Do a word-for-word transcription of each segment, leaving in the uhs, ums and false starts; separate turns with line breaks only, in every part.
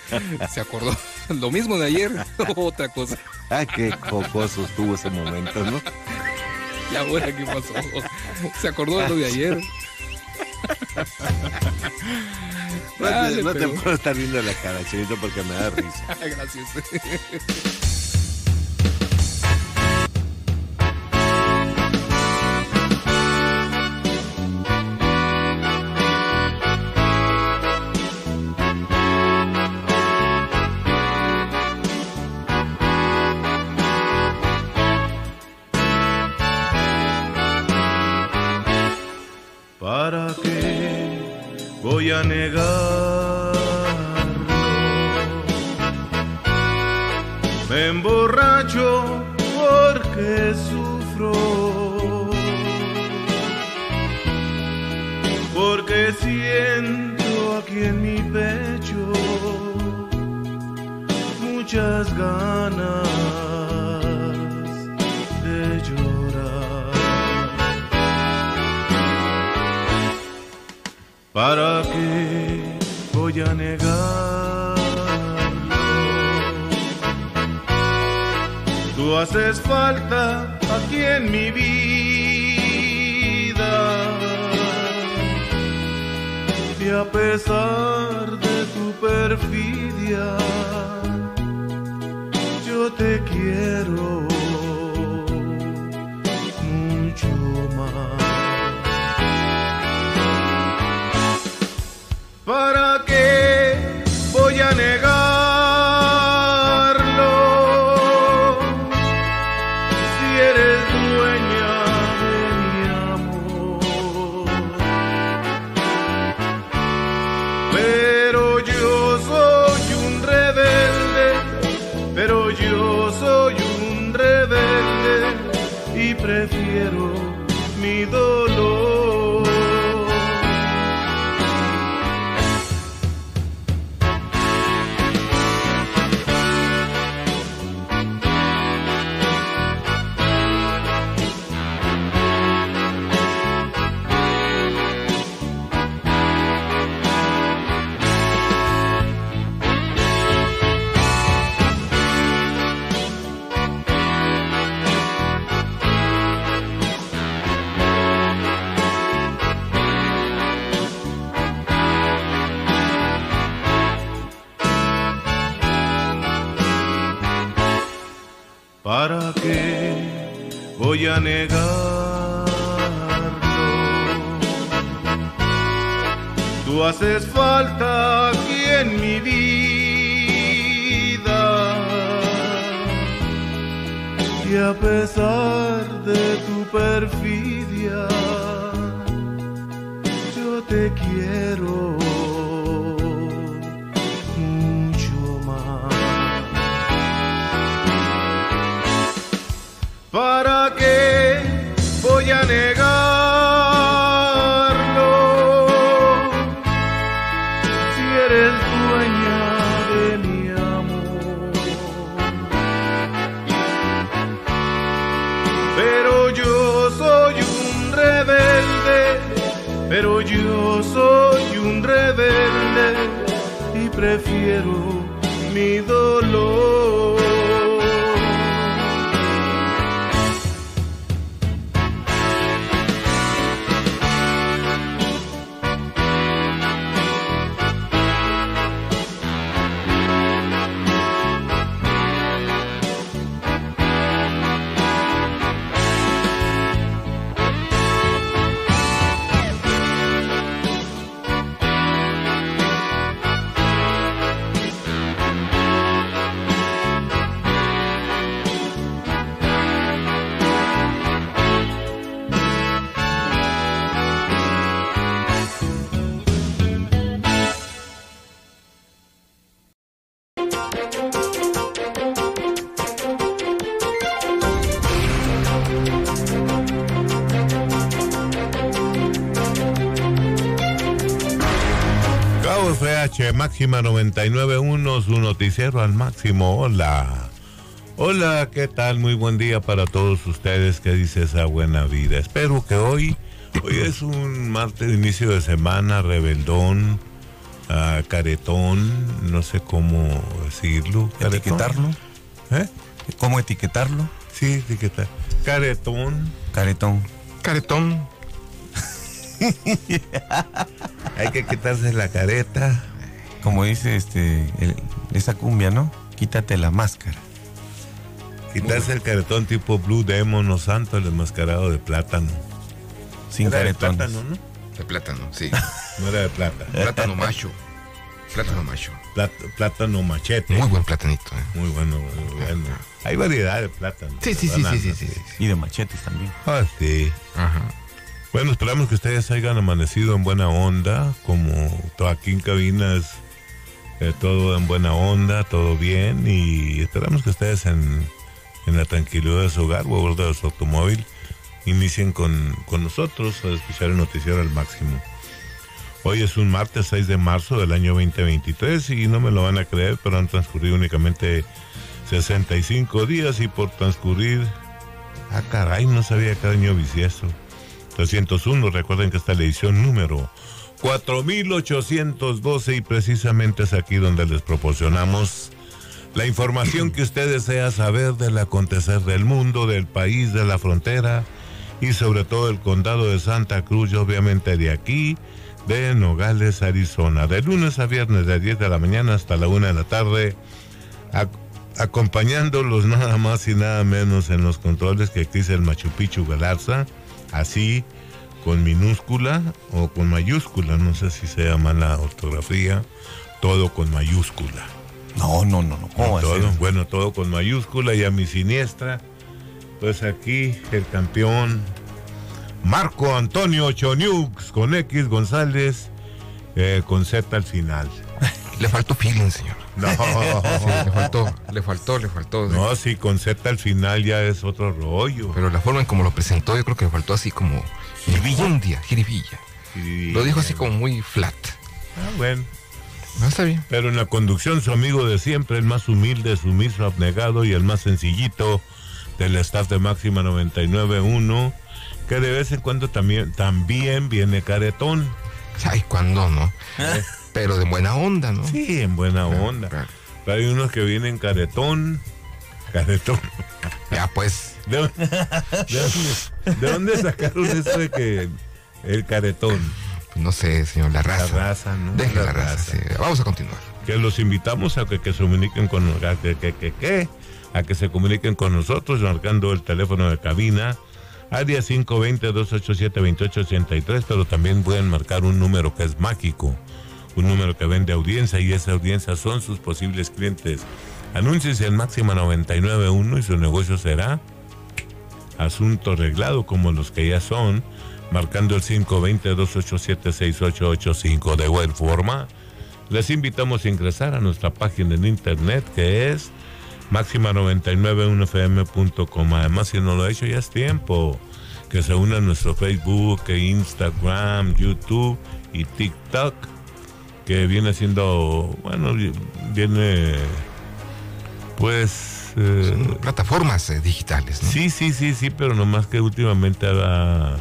Se acordó lo mismo de ayer, otra cosa.
Ah, qué jocoso estuvo ese momento, ¿no?
¿Y ahora qué pasó? Se acordó de lo de ayer.
No,
Dale,
te, no
pero...
te puedo estar viendo la cara, Chelito, porque me da risa.
Gracias.
¿Para qué voy a negarlo? Me emborracho porque sufro, porque siento aquí en mi pecho muchas ganas de llorar. ¿Para qué voy a negarlo? Tú haces falta aquí en mi vida, y a pesar de tu perfidia, yo te quiero mucho más. ¿Para qué voy a negarlo? Si eres dueña de mi amor. Pero yo soy un rebelde, pero yo soy un rebelde y prefiero mi dolor. ¿Para qué voy a negarlo? Tú haces falta aquí en mi vida, y a pesar de tu perfidia, yo te quiero mucho más. ¿Para qué voy a negarlo? Si eres dueña de mi amor. Pero yo soy un rebelde, pero yo soy un rebelde y prefiero mi dolor.
Máxima noventa y nueve punto uno, su noticiero al máximo. Hola. Hola, ¿qué tal? Muy buen día para todos ustedes. ¿Qué dice esa buena vida? Espero que hoy, hoy es un martes de inicio de semana, rebeldón, uh, caretón, no sé cómo decirlo. ¿Caretón?
¿Etiquetarlo?
¿Eh?
¿Cómo etiquetarlo?
Sí, etiquetar. Caretón.
Caretón.
Caretón.
Hay que quitarse la careta.
Como dice este el, esa cumbia, ¿no? Quítate la máscara.
Quitarse el caretón tipo Blue Demon o Santo, el enmascarado de plátano.
Sin
Era de
caretones.
plátano, ¿no?
De plátano, sí.
No era de plata.
Plátano macho. Plátano macho.
Plát- plátano machete.
Muy buen platanito, ¿eh?
Muy bueno, muy bueno. Hay variedad de plátanos.
Sí, sí, sí, sí, sí, sí, sí.
Y de machetes también.
Ah, sí.
Ajá.
Bueno, esperamos que ustedes hayan amanecido en buena onda, como todo aquí en cabina es eh, todo en buena onda, todo bien, y esperamos que ustedes en, en la tranquilidad de su hogar o a bordo de su automóvil inicien con, con nosotros a escuchar el noticiero al máximo. Hoy es un martes seis de marzo del año veinte veintitrés y no me lo van a creer, pero han transcurrido únicamente sesenta y cinco días y por transcurrir... Ah, caray, no sabía que año bisiesto. trescientos uno, recuerden que esta es la edición número cuatro mil ochocientos doce y precisamente es aquí donde les proporcionamos la información que usted desea saber del acontecer del mundo, del país, de la frontera y sobre todo el condado de Santa Cruz y obviamente de aquí, de Nogales, Arizona. De lunes a viernes de diez de la mañana hasta la una de la tarde, ac- acompañándolos nada más y nada menos en los controles que aquí es el Machu Picchu Galarza, así con minúscula o con mayúscula, no sé si se llama la ortografía, todo con mayúscula.
No, no, no, no. ¿Cómo va a
Todo,
ser?
bueno, todo con mayúscula y a mi siniestra, pues aquí el campeón Marco Antonio Choniux con X González, eh, con Z al final.
Le faltó feeling, señor.
No,
Sí, le faltó, le faltó, le faltó.
no, sí, con Z al final ya es otro rollo.
Pero la forma en como lo presentó, yo creo que le faltó así como jiribilla, jiribilla.
Y-
Lo dijo así como muy flat.
Ah, bueno.
No, está bien.
Pero en la conducción, su amigo de siempre, el más humilde, sumiso, abnegado y el más sencillito del staff de Máxima noventa y nueve punto uno, que de vez en cuando también, también viene caretón.
Ay, ¿cuándo no? Pero de buena onda, ¿no?
Sí, en buena
Claro,
onda.
claro.
Pero hay unos que vienen caretón. Caretón.
Ya, pues.
¿De dónde, de dónde- de dónde sacaron eso de que el caretón?
No sé, señor, la raza.
La raza, ¿no?
Deje
La
la, raza,
raza.
sí. Vamos a continuar.
Que los invitamos a que, que se comuniquen con a que, que, que, que, a que se comuniquen con nosotros marcando el teléfono de cabina área cinco dos cero, dos ocho siete, dos ocho ocho tres, pero también pueden marcar un número que es mágico, un número que vende audiencia y esa audiencia son sus posibles clientes. Anúnciese en Máxima noventa y nueve punto uno y su negocio será asunto arreglado como los que ya son, marcando el cinco dos cero, dos ocho siete, seis ocho ocho cinco. De igual forma, les invitamos a ingresar a nuestra página en internet que es máxima noventa y nueve punto uno f m punto com. Además, si no lo ha hecho, ya es tiempo que se una a nuestro Facebook, Instagram, YouTube y TikTok, que viene siendo, bueno, viene pues... eh,
Son plataformas eh, digitales, ¿no?
sí, sí, sí, sí, pero nomás que últimamente ha, ha-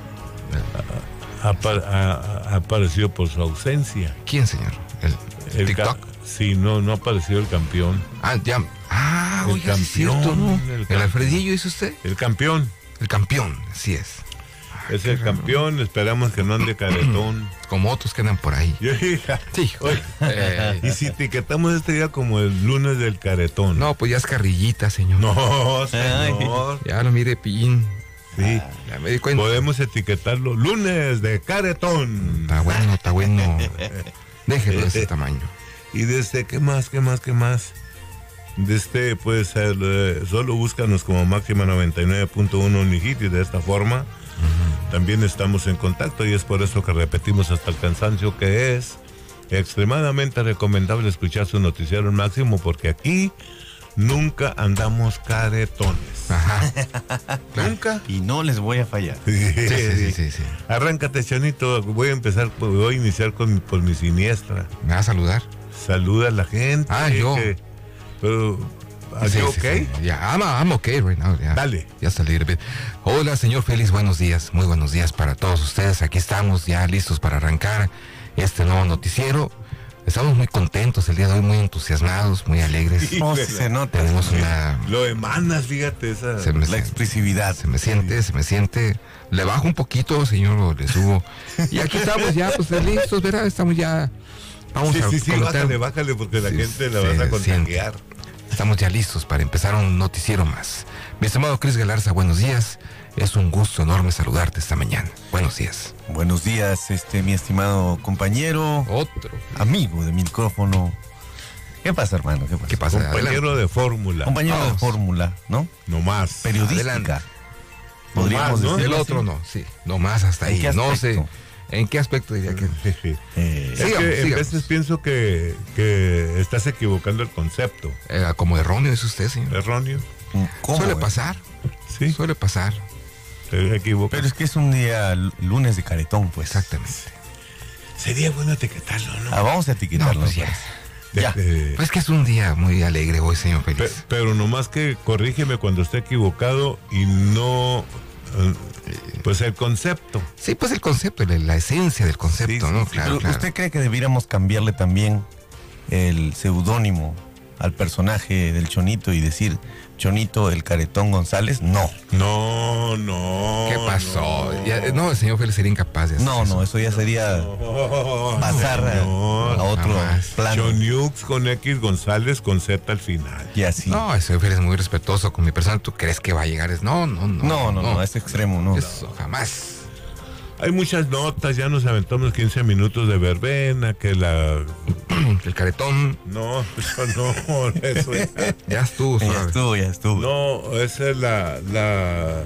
ha apa- ha- ha aparecido por su ausencia.
¿Quién, señor? El,
El
TikTok.
ca- sí, no, no ha aparecido el campeón.
Ah, ya. Ah,
El
oiga, sí es
campeón,
cierto, ¿no?
el
El,
campeón.
Alfredillo, ¿dice usted?
El campeón,
El campeón, así es.
es el campeón, esperamos que no ande caretón.
Como otros que andan por ahí.
Yo dije,
Sí,
oye,
eh,
y si etiquetamos este día como el lunes del caretón.
no, pues ya es carrillita, señor.
No, señor.
Ya lo mire, pillín.
Sí,
Ya me di cuenta.
podemos etiquetarlo lunes de caretón.
Está bueno, está bueno. Déjelo de ese tamaño.
Y desde, ¿qué más, qué más, qué más? Desde, pues, el, eh, solo búscanos como Máxima noventa y nueve punto uno Unihit y de esta forma también estamos en contacto y es por eso que repetimos hasta el cansancio que es extremadamente recomendable escuchar su noticiero al máximo porque aquí nunca andamos caretones.
Ajá.
Nunca.
Y no les voy a fallar.
Sí, sí, sí, sí, sí.
Arráncate, Chanito. Voy a empezar, voy a iniciar con, por mi siniestra.
¿Me va a saludar?
Saluda a la gente.
Ah, yo.
que- pero, ¿are
Sí,
you
sí,
okay?
sí. Ya, I'm, I'm okay right now. Ya.
Dale.
Ya salí. Hola, señor Félix, buenos días. Muy buenos días para todos ustedes. Aquí estamos ya listos para arrancar este nuevo noticiero. Estamos muy contentos el día de hoy, muy entusiasmados, muy alegres.
Sí,
No, sí
¿verdad?
se nota.
Tenemos una...
Lo emanas, fíjate, esa.
Se me,
La expresividad.
se me siente, se me siente. Le bajo un poquito, señor, o le subo. Y aquí estamos ya, pues listos, ¿verdad? Estamos ya... Vamos
sí,
a
sí, sí,
comentar-
bájale, bájale, porque la
Sí,
gente la
se
vas a contagiar.
Estamos ya listos para empezar un noticiero más. Mi estimado Cris Galarza, buenos días. Es un gusto enorme saludarte esta mañana. Buenos días.
Buenos días, este, mi estimado compañero,
Otro.
amigo de micrófono. ¿Qué pasa, hermano? ¿Qué pasa?
¿Qué pasa?
Compañero de fórmula.
Compañero de
Vamos.
fórmula, ¿no?
No más.
Periodística.
Adelante.
Podríamos
No más, ¿no?
decirlo
El
así.
otro no, sí. No más hasta
¿En
ahí.
qué
No sé.
aspecto?
¿En qué aspecto diría que?
Eh,
Es
Sigamos,
que en
sigamos.
veces pienso que, que estás equivocando el concepto.
Eh, como erróneo es usted, señor.
Erróneo.
¿cómo,
Suele
eh?
pasar.
Sí,
Suele pasar.
te equivocas.
Pero es que es un día l- lunes de caretón, pues.
Exactamente.
Sería bueno etiquetarlo, ¿no?
Ah, vamos a etiquetarlo.
No, pues ya.
pues.
De-
ya.
de-
Pues que es un día muy alegre hoy, señor
pe-
Félix.
pero nomás que corrígeme cuando esté equivocado y no... eh, Pues el concepto.
Sí, pues el concepto, la, la esencia del concepto,
Sí,
¿no?
sí, sí.
Claro,
Pero,
claro.
¿usted cree que debiéramos cambiarle también el seudónimo al personaje del Chonito y decir Chonito el Caretón González? No.
No, no.
¿Qué pasó?
No,
Ya- no, el señor Félix sería incapaz de hacer
No,
eso.
no, eso ya sería
no,
pasar a-
señor.
a otro
jamás.
plano.
Choniux con X, González con Z al final.
Y así.
No, el señor Félix es muy respetuoso con mi persona. ¿Tú crees que va a llegar? Es- No, no, no.
No, no, no, a ese extremo, no.
Eso, jamás.
Hay muchas notas, ya nos aventamos quince minutos de verbena, que la...
El caretón
No, eso no, eso ya-
ya estuvo
Ya
suave.
estuvo, ya estuvo.
No, esa es la... la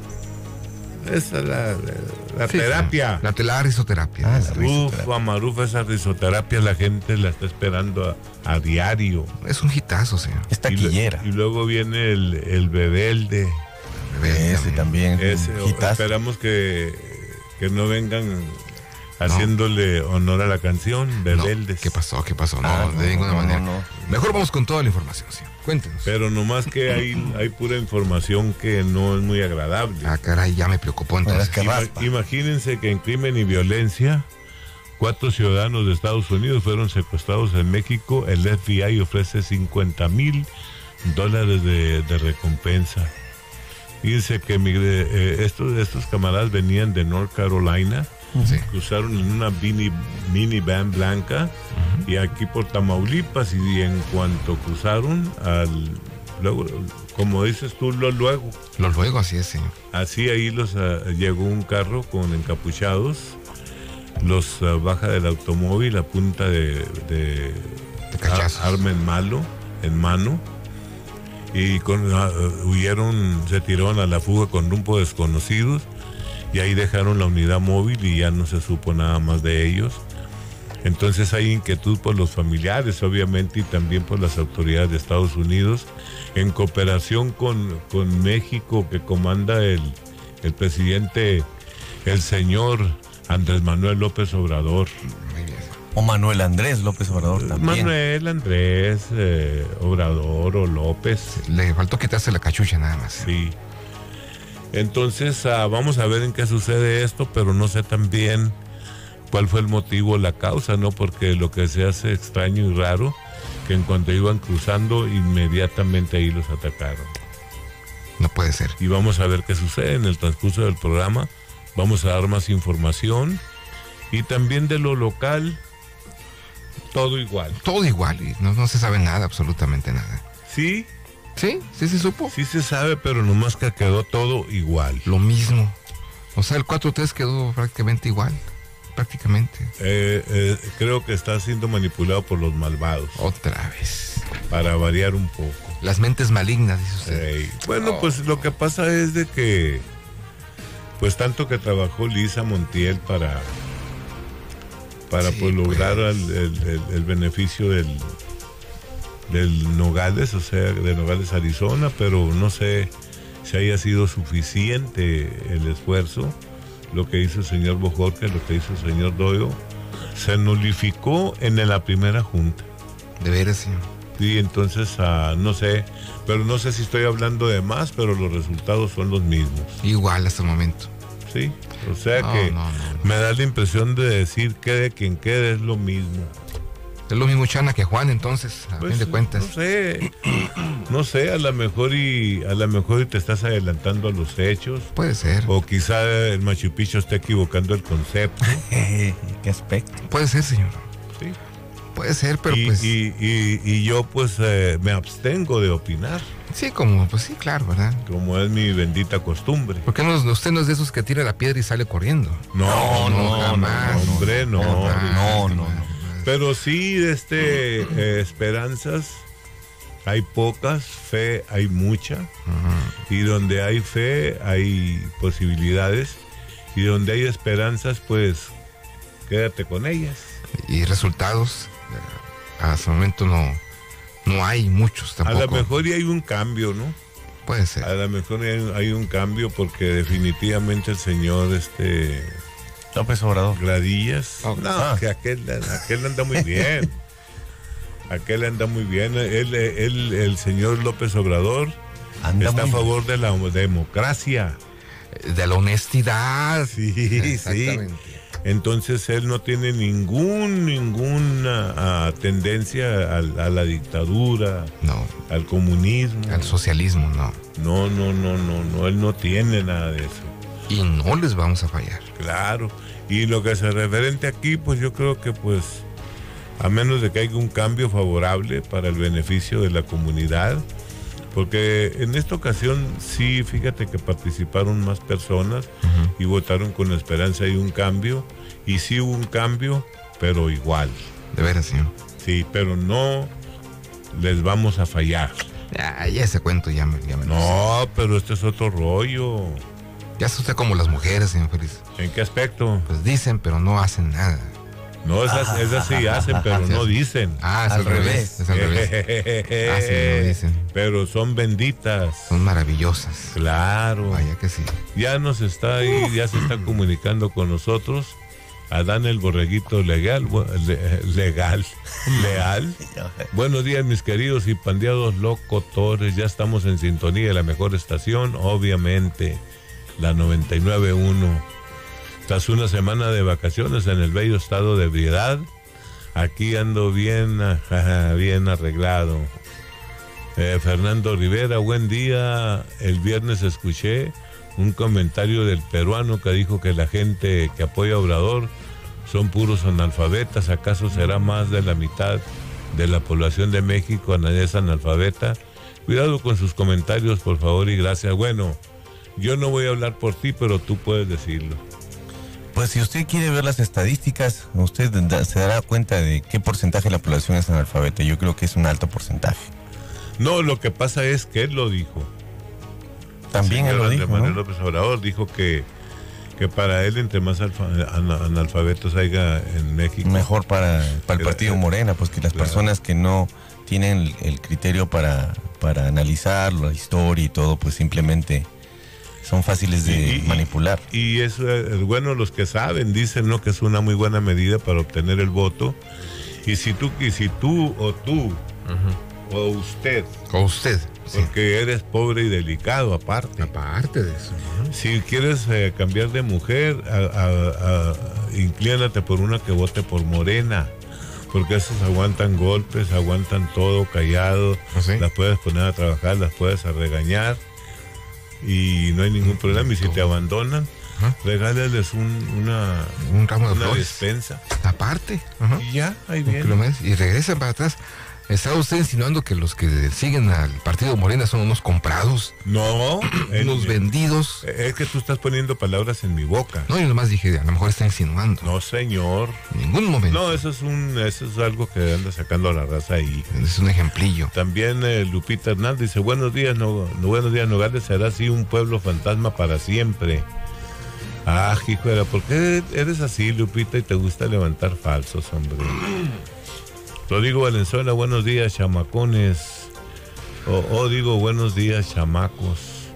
esa es la, la
Sí,
terapia.
La, la risoterapia.
Ah,
Es-
la
Uf,
risoterapia.
Amarufa, esa risoterapia la gente la está esperando a, a diario.
Es un hitazo, señor.
Es
Y,
taquillera.
lo- y luego viene el, el bebelde.
Bebé,
Ese también.
Ese,
un
o-
hitazo.
esperamos que, que no vengan haciéndole honor a la canción,
No,
Bebeldes.
¿qué pasó? ¿Qué pasó? No,
Ah,
de ninguna
no,
manera.
no, no.
Mejor vamos con toda la información, señor. Cuéntenos.
Pero nomás que hay, hay pura información que no es muy agradable.
Ah, caray, ya me preocupó entonces.
que
Ima-
raspa.
imagínense que en crimen y violencia, cuatro ciudadanos de Estados Unidos fueron secuestrados en México. El F B I ofrece cincuenta mil dólares de, de recompensa. Fíjense que migre- eh, estos, estos camaradas venían de North Carolina,
Sí.
cruzaron en una mini, minivan blanca y aquí por Tamaulipas, y en cuanto cruzaron, al luego, como dices tú, lo luego.
Lo luego, así es, señor.
Así ahí los ah, llegó un carro con encapuchados, los ah, baja del automóvil a punta de, de,
De cachazos.
a- arma en malo, en mano, y con, ah, huyeron, se tiraron a la fuga con rumbo desconocidos, y ahí dejaron la unidad móvil y ya no se supo nada más de ellos. Entonces hay inquietud por los familiares, obviamente, y también por las autoridades de Estados Unidos, en cooperación con, con México, que comanda el, el presidente, el señor Andrés Manuel López Obrador.
Muy bien.
O Manuel Andrés López Obrador también.
Manuel Andrés eh, Obrador o López.
Le faltó quitarse la cachucha nada más.
Sí. Entonces ah, vamos a ver en qué sucede esto, pero no sé también cuál fue el motivo, la causa, ¿no? Porque lo que se hace extraño y raro, que en cuanto iban cruzando, inmediatamente ahí los atacaron.
No puede ser.
Y vamos a ver qué sucede en el transcurso del programa. Vamos a dar más información y también de lo local, todo igual.
Todo igual y no, no se sabe nada, absolutamente nada.
Sí,
¿Sí? ¿Sí se supo?
sí se sabe, pero nomás que quedó todo igual.
Lo mismo. O sea, el cuatro tres quedó prácticamente igual. Prácticamente.
Eh, eh, creo que está siendo manipulado por los malvados,
Otra vez.
para variar un poco.
Las mentes malignas, dice usted.
Ey, Bueno, pues lo que pasa es de que, pues tanto que trabajó Lisa Montiel para, para
Sí,
pues lograr
pues.
el, el- el- el beneficio del, del Nogales, o sea, de Nogales, Arizona, pero no sé si haya sido suficiente el esfuerzo. Lo que hizo el señor Bojorque, lo que hizo el señor Doyo, se nulificó en la primera junta.
De veras, señor.
Sí, entonces, ah, no sé, pero no sé si estoy hablando de más, pero los resultados son los mismos,
Igual hasta el momento.
¿sí? O sea
No,
que
no, no, no.
me da la impresión de decir quede quien quede es lo mismo.
Es lo mismo Chana que Juan, entonces, a
Pues,
fin de cuentas.
no sé, no sé, a lo mejor y a lo mejor y te estás adelantando a los hechos.
Puede ser.
O quizá el Machu Picchu esté equivocando el concepto.
¿Qué aspecto?
Puede ser, señor.
Sí.
Puede ser, pero
y,
pues...
y, y, y yo pues eh, me abstengo de opinar,
Sí, como, pues sí, claro, ¿verdad?
como es mi bendita costumbre.
¿Por qué no, usted no es de esos que tira la piedra y sale corriendo?
No, no, no,
jamás.
no, hombre, no.
Jamás,
no, no,
jamás.
no.
Pero sí, este, eh, esperanzas hay pocas, fe hay mucha.
Ujú.
Y donde hay fe hay posibilidades. Y donde hay esperanzas, pues quédate con ellas.
Y resultados, eh, hasta el momento no, no hay muchos tampoco.
A lo mejor y hay un cambio, ¿no?
Puede ser.
A lo mejor hay, hay un cambio porque definitivamente el señor este
López Obrador.
Gradillas.
Oh,
no,
ah.
que aquel, aquel anda muy bien. Aquel anda muy bien. Él, él, el señor López Obrador
Anda
está a
muy
favor de la democracia.
De la honestidad.
Sí, sí.
Exactamente.
Entonces él no tiene ningún, ninguna ah, tendencia a, a la dictadura,
No,
al comunismo.
al socialismo no.
No, no, no, no, no, él no tiene nada de eso.
Y no les vamos a fallar.
Claro. Y lo que se referente aquí, pues yo creo que pues, a menos de que haya un cambio favorable para el beneficio de la comunidad, porque en esta ocasión sí, fíjate que participaron más personas
Ujú.
y votaron con la esperanza de un cambio, y sí hubo un cambio, pero igual.
De veras, señor.
Sí, pero no les vamos a fallar.
Ya, ya ese cuento ya me, ya me lo sé.
No, pero este es otro rollo.
Ya es usted como las mujeres, señor Félix.
¿En qué aspecto?
Pues dicen, pero no hacen nada.
No, esas, esas sí hacen, pero no dicen.
Ah, es
Al
al, revés.
revés.
Es al revés. Ah, sí, no dicen.
Pero son benditas.
Son maravillosas.
Claro.
Vaya que sí.
Ya nos está ahí, ya se está comunicando con nosotros. Adán el borreguito legal, bu- le- legal, leal. Buenos días, mis queridos y pandeados locutores. Ya estamos en sintonía de la mejor estación, obviamente, la noventa y nueve punto uno. Tras una semana de vacaciones en el bello estado de ebriedad, aquí ando bien, ajá, bien arreglado. Eh, Fernando Rivera, buen día. El viernes escuché un comentario del peruano que dijo que la gente que apoya a Obrador son puros analfabetas. ¿Acaso será más de la mitad de la población de México es analfabeta? Cuidado con sus comentarios, por favor, y gracias. Bueno, yo no voy a hablar por ti, pero tú puedes decirlo.
Pues si usted quiere ver las estadísticas, usted da- se dará cuenta de qué porcentaje de la población es analfabeta. Yo creo que es un alto porcentaje.
No, lo que pasa es que él lo dijo.
También él
Señor
lo
Andrés
dijo,
Manuel
¿no?
López Obrador dijo que, que para él, entre más alfa- ana- analfabetos haya en México,
Mejor para, para el
Era-
partido
era-
Morena, pues que las
claro.
personas que no tienen el, el criterio para, para analizar la historia y todo, pues simplemente son fáciles de
Y- y-
manipular.
Y eso es bueno, los que saben dicen, ¿no?, que es una muy buena medida para obtener el voto. Y si tú, y si tú o tú o usted,
O usted. Sí.
porque eres pobre y delicado aparte,
Aparte de eso. ¿no?
si quieres eh, cambiar de mujer, a, a- a- inclínate por una que vote por Morena, porque esos aguantan golpes, aguantan todo callado,
¿Ah, sí?
las puedes poner a trabajar, las puedes a regañar y no hay ningún problema. Y si te abandonan,
Ajá.
regálales un, una,
Un ramo de
una
flores.
despensa
Aparte. Ajá.
y ya, ahí
Un
viene.
kilómetro, y regresan para atrás. ¿Está usted insinuando que los que siguen al partido Morena son unos comprados,
No, el-
unos vendidos?
es que tú estás poniendo palabras en mi boca.
No, yo nomás dije, a lo mejor está insinuando.
No, señor.
En ningún momento.
No, eso es un, eso es algo que anda sacando a la raza ahí.
Es un ejemplillo.
También eh, Lupita Hernández dice, buenos días, no, no, buenos días, Nogales será así un pueblo fantasma para siempre. Ah, hijuela, ¿por qué eres así, Lupita, y te gusta levantar falsos, hombre? Rodrigo Valenzuela, buenos días, chamacones. O, o digo, buenos días, chamacos.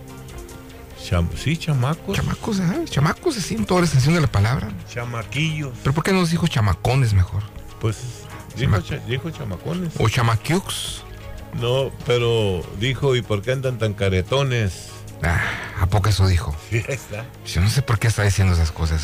Cham- sí, chamacos.
Chamacos, ¿eh? Chamacos, así en toda la extensión de la palabra.
Chamaquillos.
¿Pero por qué no nos dijo chamacones mejor?
Pues dijo,
Chama-
cha- dijo chamacones.
O chamaquiux.
No, pero dijo, ¿y por qué andan tan caretones?
Ah, ¿a poco eso dijo?
Sí, ahí está.
Yo no sé por qué está diciendo esas cosas, señor.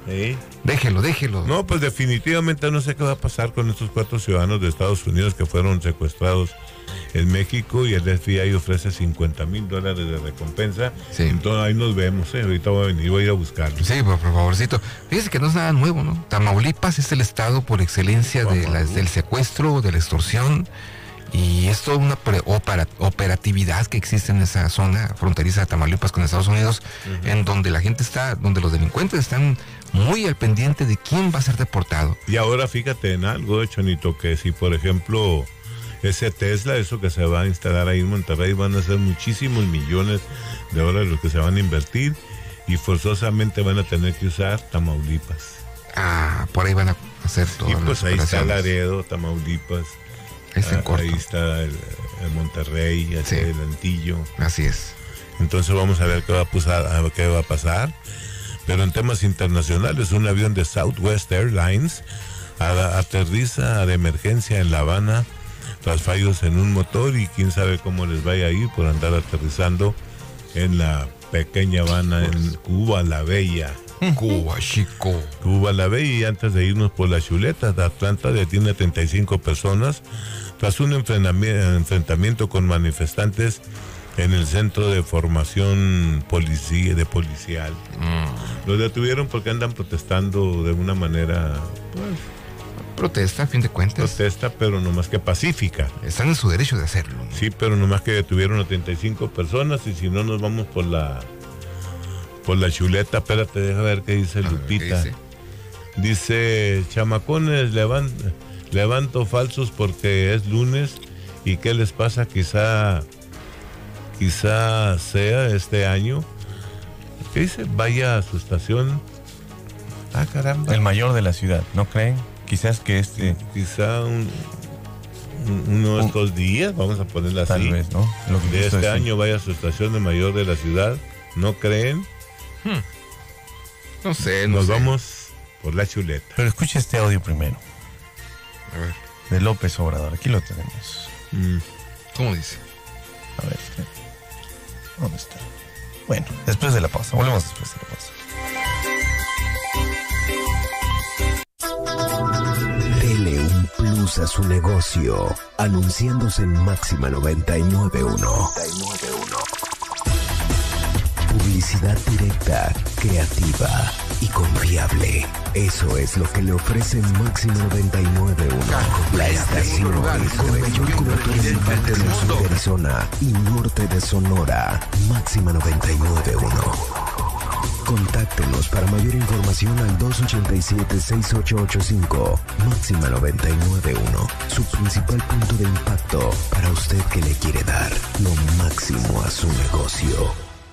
¿Eh?
Déjelo, déjelo.
No, pues definitivamente no sé qué va a pasar con estos cuatro ciudadanos de Estados Unidos que fueron secuestrados en México y el F B I ofrece cincuenta mil dólares de recompensa.
Sí.
Entonces ahí nos vemos, ¿eh? Ahorita voy a venir, voy a ir a buscarlo.
Sí, por, por favorcito. Fíjese que no es nada nuevo, ¿no? Tamaulipas es el estado por excelencia de las, del secuestro, de la extorsión. Y es toda una pre- opera- operatividad que existe en esa zona fronteriza de Tamaulipas con Estados Unidos, uh-huh. en donde la gente está, donde los delincuentes están muy al pendiente de quién va a ser deportado.
Y ahora fíjate en algo, Chonito, que si por ejemplo ese Tesla, eso que se va a instalar ahí en Monterrey, van a ser muchísimos millones de dólares los que se van a invertir y forzosamente van a tener que usar Tamaulipas.
Ah, por ahí van a hacer todo.
Y pues ahí está Laredo, Tamaulipas.
Ah,
ahí está el, el Monterrey, el, sí. el Antillo.
Así es.
Entonces vamos a ver qué va a pasar, qué va a pasar. Pero en temas internacionales, un avión de Southwest Airlines a, aterriza de emergencia en La Habana tras fallos en un motor y quién sabe cómo les vaya a ir por andar aterrizando en la pequeña Habana, en Cuba la Bella.
Cuba, chico.
Cuba la Bella. Y antes de irnos por la chuleta, Atlanta detiene a treinta y cinco personas tras un enfrentamiento con manifestantes en el centro de formación policía, de policial. Mm. Los detuvieron porque andan protestando de una manera, pues,
protesta, a fin de cuentas.
Protesta, pero no más que pacífica.
Están en su derecho de hacerlo, ¿no?
Sí, pero no más que detuvieron a treinta y cinco personas y si no nos vamos por la por la chuleta. Espérate, deja ver qué dice ah, Lupita. ¿Qué dice? Dice, chamacones, levant, levanto falsos porque es lunes y qué les pasa, quizá quizá sea este año. ¿Qué dice? Vaya a su estación. Ah, caramba.
El mayor de la ciudad, ¿no creen? Quizás que este...
Quizá un, un, uno de estos días, vamos a ponerla así.
Tal vez, ¿no?
Lo que de este decir. Año vaya a su estación de mayor de la ciudad. ¿No creen?
Hmm. No sé, no
Nos
sé.
vamos por la chuleta.
Pero escucha este audio primero.
A ver.
De López Obrador. Aquí lo tenemos.
Mm. ¿Cómo dice?
A ver. ¿Dónde está? Bueno, después de la pausa. Volvemos después de la pausa.
Dele un plus a su negocio, anunciándose en Máxima noventa y nueve punto uno. Publicidad directa, creativa y confiable. Eso es lo que le ofrece Máxima noventa y nueve punto uno. La estación con el mayor cobertura en el sur de Arizona y norte de Sonora. Máxima noventa y nueve punto uno. Contáctenos para mayor información al dos ochenta y siete, seis ocho ocho cinco. Máxima noventa y nueve punto uno. Su principal punto de impacto para usted que le quiere dar lo máximo a su negocio.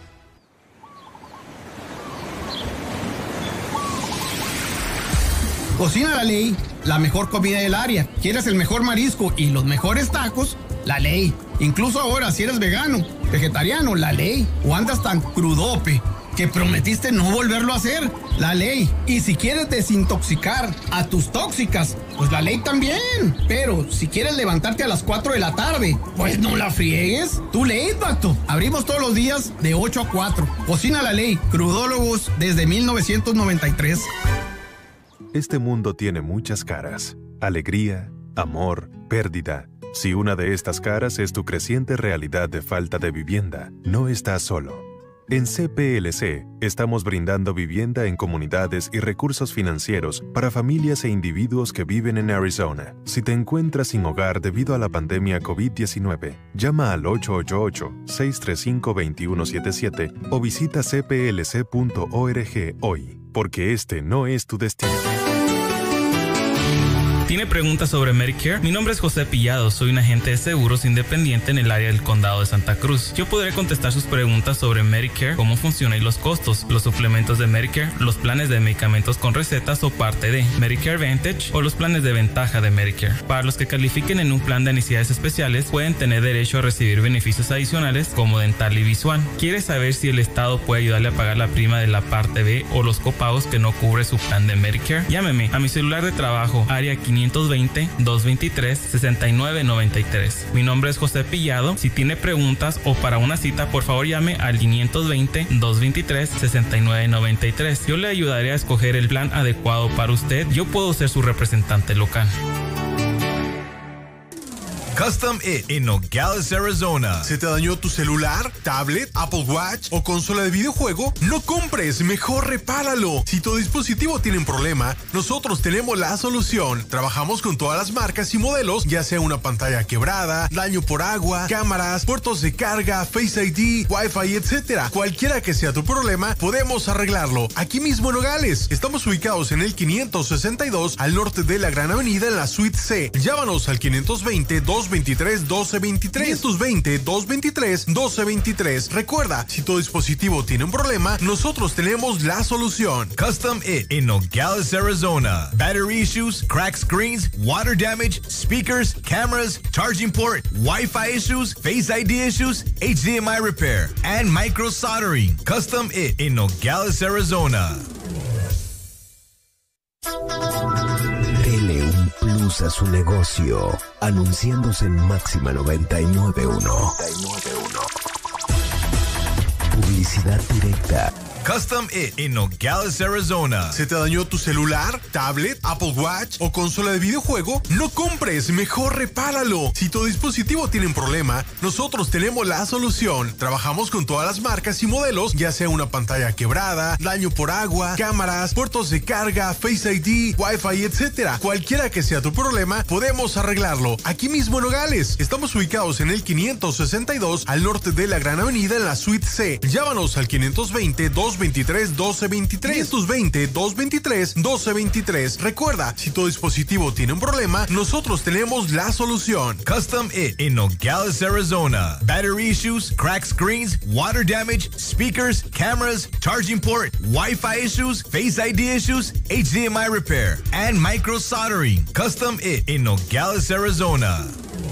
Cocina La Ley, la mejor comida del área. ¿Quieres el mejor marisco y los mejores tacos? La Ley. Incluso ahora, si eres vegano, vegetariano, La Ley. O andas tan crudope que prometiste no volverlo a hacer, La Ley. Y si quieres desintoxicar a tus tóxicas, pues La Ley también. Pero si quieres levantarte a las cuatro de la tarde, pues no la friegues. Tu Ley, vato. Abrimos todos los días de ocho a cuatro. Cocina La Ley. Crudólogos desde mil novecientos noventa y tres.
Este mundo tiene muchas caras. Alegría, amor, pérdida. Si una de estas caras es tu creciente realidad de falta de vivienda, no estás solo. En C P L C estamos brindando vivienda en comunidades y recursos financieros para familias e individuos que viven en Arizona. Si te encuentras sin hogar debido a la pandemia COVID diecinueve, llama al ocho ocho ocho, seis tres cinco, dos uno siete siete o visita c p l c punto org hoy, porque este no es tu destino.
¿Tiene preguntas sobre Medicare? Mi nombre es José Pillado, soy un agente de seguros independiente en el área del condado de Santa Cruz. Yo podré contestar sus preguntas sobre Medicare, cómo funciona y los costos, los suplementos de Medicare, los planes de medicamentos con recetas o parte de Medicare Advantage o los planes de ventaja de Medicare. Para los que califiquen en un plan de necesidades especiales, pueden tener derecho a recibir beneficios adicionales como dental y visual. ¿Quiere saber si el Estado puede ayudarle a pagar la prima de la parte B o los copagos que no cubre su plan de Medicare? Llámeme a mi celular de trabajo, área quinientos quinientos veinte, doscientos veintitrés, sesenta y nueve noventa y tres. Mi nombre es José Pillado. Si tiene preguntas o para una cita, por favor llame al quinientos veinte, doscientos veintitrés, sesenta y nueve noventa y tres. Yo le ayudaré a escoger el plan adecuado para usted. Yo puedo ser su representante local.
Custom It en Nogales, Arizona. ¿Se te dañó tu celular, tablet, Apple Watch o consola de videojuego? No compres, mejor repáralo. Si tu dispositivo tiene un problema, nosotros tenemos la solución. Trabajamos con todas las marcas y modelos, ya sea una pantalla quebrada, daño por agua, cámaras, puertos de carga, Face I D, Wi-Fi, etcétera. Cualquiera que sea tu problema, podemos arreglarlo. Aquí mismo en Nogales. Estamos ubicados en el quinientos sesenta y dos al norte de la Gran Avenida en la Suite C. Llámanos al quinientos veinte, doscientos veintitrés, doce veintitrés. quinientos veinte, doscientos veintitrés, doce veintitrés. Recuerda, si tu dispositivo tiene un problema, nosotros tenemos la solución.
Custom It en Nogales, Arizona. Battery issues, cracked screens, water damage, speakers, cameras, charging port, Wi-Fi issues, Face I D issues, H D M I repair, and micro soldering. Custom It en Nogales, Arizona.
Dele un plus a su negocio, anunciándose en Máxima noventa y nueve punto uno. Publicidad directa.
Custom It en Nogales, Arizona.
¿Se te dañó tu celular, tablet, Apple Watch o consola de videojuego? No compres, mejor repáralo. Si tu dispositivo tiene un problema, nosotros tenemos la solución. Trabajamos con todas las marcas y modelos, ya sea una pantalla quebrada, daño por agua, cámaras, puertos de carga, Face I D, Wi-Fi, etcétera. Cualquiera que sea tu problema, podemos arreglarlo. Aquí mismo en Nogales. Estamos ubicados en el quinientos sesenta y dos al norte de la Gran Avenida en la Suite C. Llámanos al quinientos veinte, doscientos veintitrés, doce veintitrés. quinientos veinte, doscientos veintitrés, doce veintitrés. Recuerda, si tu dispositivo tiene un problema, nosotros tenemos la solución.
Custom It en Nogales, Arizona. Battery issues, cracked screens, water damage, speakers, cameras, charging port, Wi-Fi issues, Face I D issues, H D M I repair, and micro soldering. Custom It en Nogales, Arizona.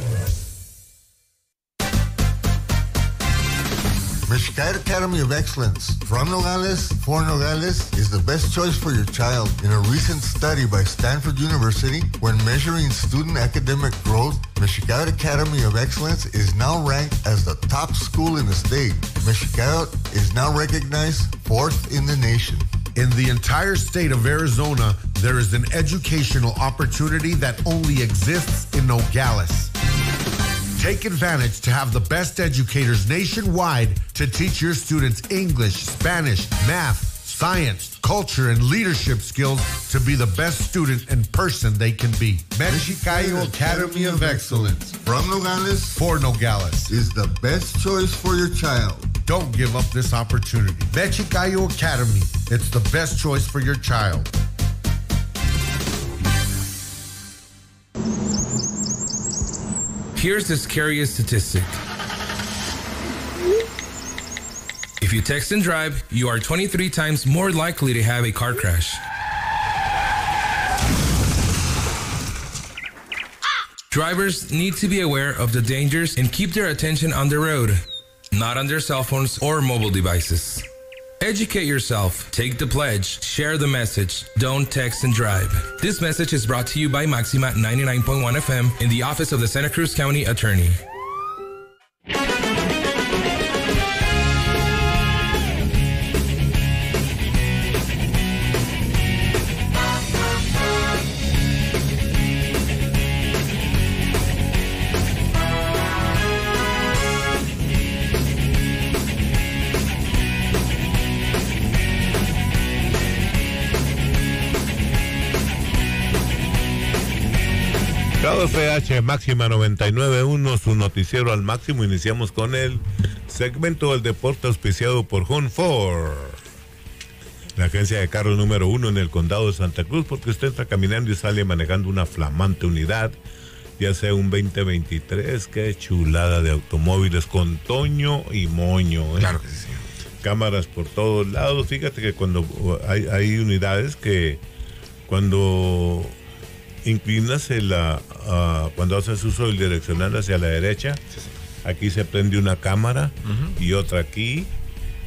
Mexicali Academy of Excellence from Nogales for Nogales is the best choice for your child. In a recent study by Stanford University, when measuring student academic growth, Mexicali Academy of Excellence is now ranked as the top school in the state. Mexicali is now recognized fourth in the nation.
In the entire state of Arizona, there is an educational opportunity that only exists in Nogales. Take advantage to have the best educators nationwide to teach your students English, Spanish, math, science, culture, and leadership skills to be the best student and person they can be. Mexicali Academy of Excellence
from Nogales
for Nogales
is the best choice for your child.
Don't give up this opportunity. Mexicali Academy, it's the best choice for your child.
Here's the scariest statistic. If you text and drive, you are twenty-three times more likely to have a car crash. Drivers need to be aware of the dangers and keep their attention on the road, not on their cell phones or mobile devices. Educate yourself, take the pledge, share the message, don't text and drive. This message is brought to you by Maxima ninety-nine point one F M in the Office of the Santa Cruz County Attorney.
F H Máxima noventa y nueve punto uno, su noticiero al máximo. Iniciamos con el segmento del deporte auspiciado por Home Ford, la agencia de carros número uno en el condado de Santa Cruz, porque usted está caminando y sale manejando una flamante unidad, ya sea un veinte veintitrés, qué chulada de automóviles con toño y moño, ¿eh?
Claro que sí.
Cámaras por todos lados. Fíjate que cuando hay, hay unidades que cuando inclinas el, uh, cuando haces uso del direccional hacia la derecha, sí, sí, aquí se prende una cámara, uh-huh, y otra aquí,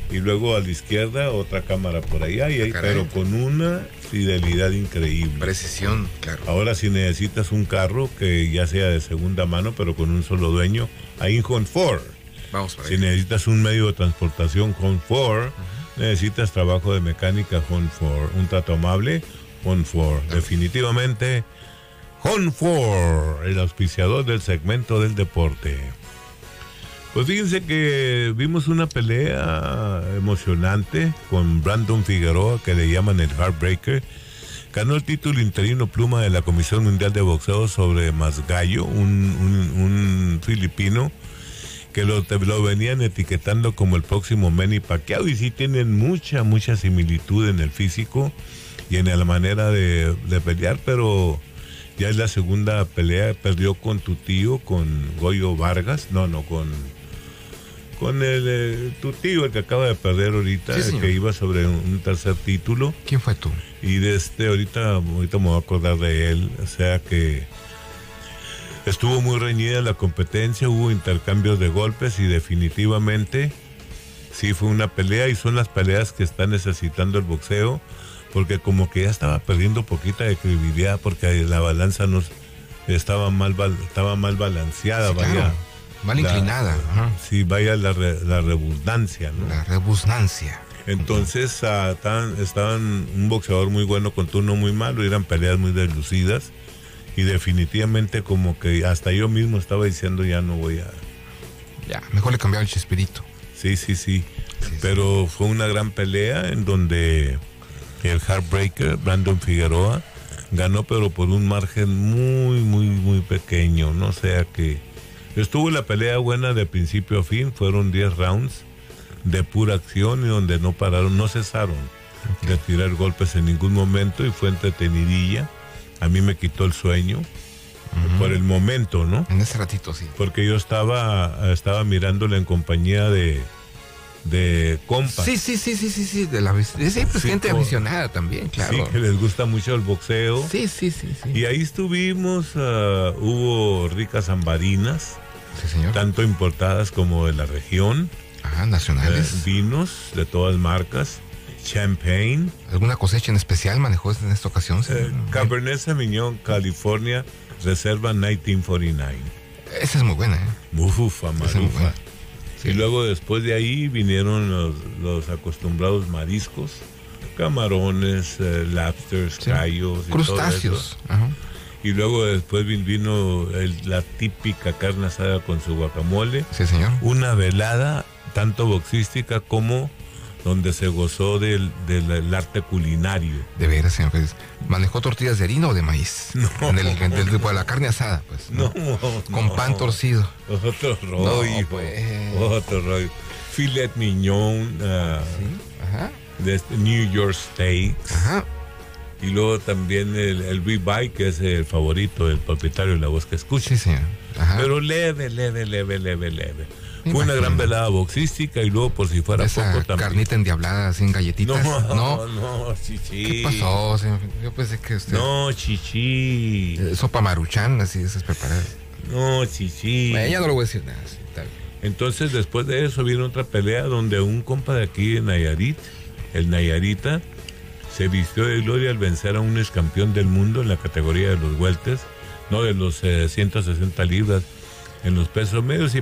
y luego a la izquierda otra cámara por allá, y ahí, pero con una fidelidad increíble.
Precisión, claro.
Ahora si necesitas un carro que ya sea de segunda mano, pero con un solo dueño, ahí en Home Ford.
Vamos para
Si
ahí.
necesitas un medio de transportación, Home Ford. Uh-huh. Necesitas trabajo de mecánica, Home Ford. Un trato amable, Home Ford. Uh-huh. Definitivamente, Home Ford, el auspiciador del segmento del deporte. Pues fíjense que vimos una pelea emocionante con Brandon Figueroa, que le llaman el Heartbreaker. Ganó el título interino pluma de la Comisión Mundial de Boxeo sobre Masgallo, un, un, un filipino que lo, lo venían etiquetando como el próximo Manny Pacquiao, y sí tienen mucha, mucha similitud en el físico y en la manera de, de pelear, pero ya es la segunda pelea. Perdió con tu tío, con Goyo Vargas, no, no, con... Con el, eh, tu tío, el que acaba de perder ahorita, sí, el que iba sobre un, un tercer título.
¿Quién fue tú?
Y de este, ahorita, ahorita me voy a acordar de él. O sea que estuvo muy reñida la competencia, hubo intercambios de golpes y definitivamente sí fue una pelea, y son las peleas que está necesitando el boxeo, porque como que ya estaba perdiendo poquita de credibilidad, porque la balanza no estaba mal, estaba mal balanceada, sí, vaya.
Claro. Mal inclinada.
La, sí, vaya la, re, la redundancia, ¿no?
La redundancia.
Entonces, uh, estaban, estaban un boxeador muy bueno contra uno muy malo, y eran peleas muy deslucidas, y definitivamente como que hasta yo mismo estaba diciendo ya no voy a...
Ya, mejor le cambiaba el Chespirito.
Sí, sí, sí, sí, pero sí. Fue una gran pelea en donde el Heartbreaker, Brandon Figueroa, ganó, pero por un margen muy, muy, muy pequeño, no sea que... Estuvo la pelea buena de principio a fin, fueron diez rounds de pura acción y donde no pararon, no cesaron okay. de tirar golpes en ningún momento, y fue entretenidilla. A mí me quitó el sueño uh-huh. por el momento, ¿no?
En ese ratito, sí.
Porque yo estaba, estaba mirándola en compañía de, de compas.
Sí, sí, sí, sí, sí, sí, de la sí, pues sí, gente por, aficionada también, claro.
Sí, que les gusta mucho el boxeo.
Sí, sí, sí, sí.
Y ahí estuvimos, uh, hubo ricas ambarinas.
Sí, señor.
Tanto importadas como de la región.
Ah, nacionales.
Eh, vinos de todas marcas. Champagne.
¿Alguna cosecha en especial manejó en esta ocasión?
Eh, Cabernet Sauvignon, California, Reserva mil novecientos cuarenta y nueve.
Esa es muy buena, ¿eh?
Mufufa, marufa. Sí. Y luego después de ahí vinieron los, los acostumbrados mariscos. Camarones, eh, lobsters, sí. callos.
Crustáceos.
Y Ajá. Y luego después vino el, la típica carne asada con su guacamole.
Sí, señor.
Una velada, tanto boxística como donde se gozó del, del, del arte culinario.
De veras, señor Pérez. ¿Manejó tortillas de harina o de maíz?
No.
En el, en el tipo de la carne asada, pues.
No,
no.
no.
Con pan torcido.
Otro rollo.
No, pues.
Otro rollo. Filet mignon. Uh,
sí. Ajá.
De New York Steaks.
Ajá.
Y luego también el, el ribeye, que es el favorito del propietario de La Voz que Escucha.
Sí, señor. Ajá.
Pero leve, leve, leve, leve, leve. Me Fue imagino. Una gran velada boxística, y luego por si fuera
esa
poco también.
Carnita endiablada, sin galletitas.
No,
no,
no, chichi.
¿Qué pasó, señor? Yo pensé que usted...
No, chichi.
Eh, sopa maruchan, así de esas preparadas.
No, chichi.
Bueno, ya no le voy a decir nada. Sí, está bien.
Entonces, después de eso, viene otra pelea donde un compa de aquí de Nayarit, el Nayarita, se vistió de gloria al vencer a un ex campeón del mundo en la categoría de los weltes, no de los eh, ciento sesenta libras, en los pesos medios, y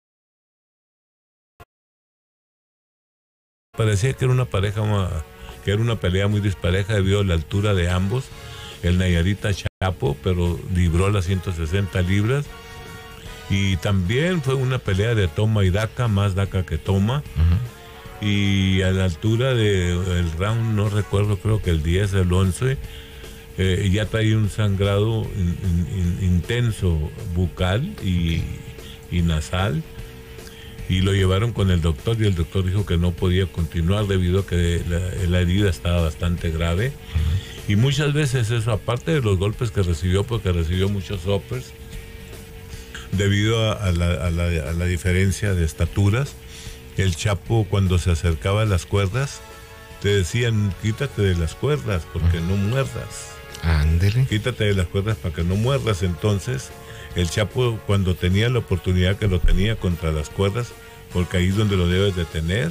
parecía que era una pareja, que era una pelea muy dispareja debido a la altura de ambos. El Nayarita Chapo, pero libró las ciento sesenta libras, y también fue una pelea de toma y daca, más daca que toma. Uh-huh. Y a la altura del round, no recuerdo, creo que el diez, el once, eh, ya traía un sangrado in, in, intenso bucal y, y nasal, y lo llevaron con el doctor, y el doctor dijo que no podía continuar debido a que la, la herida estaba bastante grave. Uh-huh. Y muchas veces eso, aparte de los golpes que recibió, porque recibió muchos uppers debido a, a, la, a, la, a la diferencia de estaturas. El Chapo, cuando se acercaba a las cuerdas, te decían, quítate de las cuerdas porque uh-huh. no muerdas.
Ándele.
Quítate de las cuerdas para que no muerdas. Entonces, el Chapo, cuando tenía la oportunidad, que lo tenía contra las cuerdas, porque ahí es donde lo debes de tener,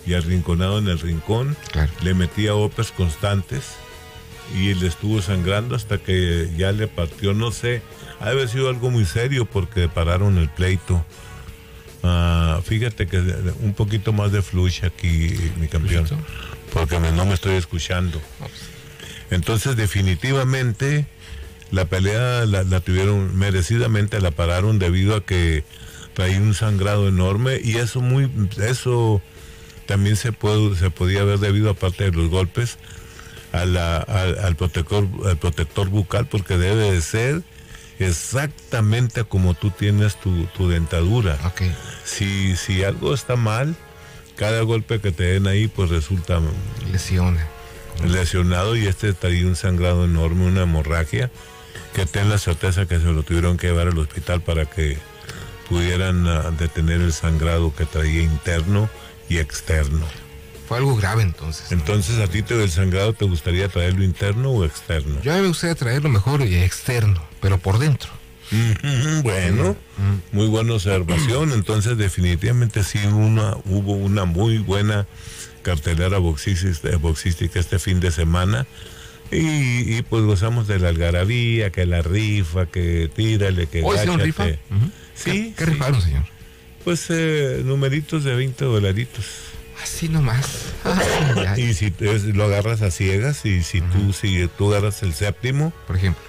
y arrinconado en el rincón,
claro.
Le metía opes constantes y le estuvo sangrando hasta que ya le partió, no sé, ha de haber sido algo muy serio porque pararon el pleito. Uh, fíjate que un poquito más de flush aquí, mi campeón, porque me, no me estoy escuchando. Entonces definitivamente la pelea la, la tuvieron merecidamente, la pararon debido a que traía un sangrado enorme y eso muy eso también se puede se podía ver debido, aparte de los golpes, a la, al, al protector al protector bucal, porque debe de ser exactamente como tú tienes tu, tu dentadura.
Okay.
Si, si algo está mal, cada golpe que te den ahí pues resulta
lesiona.
lesionado, y este traía un sangrado enorme, una hemorragia, que ten la certeza que se lo tuvieron que llevar al hospital para que pudieran uh, detener el sangrado que traía interno y externo.
Fue algo grave entonces. ¿No?
Entonces, ¿a ti te, el sangrado te gustaría traerlo interno o externo?
Yo a mí me gustaría traerlo mejor externo, pero por dentro.
Mm-hmm, bueno, mm-hmm. Muy buena observación. Entonces, definitivamente sí una, hubo una muy buena cartelera boxística, boxística este fin de semana. Y, y pues gozamos de la algarabía, que la rifa, que tírale, que
¿Hoy hicieron rifa? Uh-huh.
Sí.
¿Qué, qué rifaron, señor?
Pues eh, numeritos de veinte dolaritos.
Así nomás. Ay,
y si es, lo agarras a ciegas, y si uh-huh. tú si tú agarras el séptimo,
por ejemplo,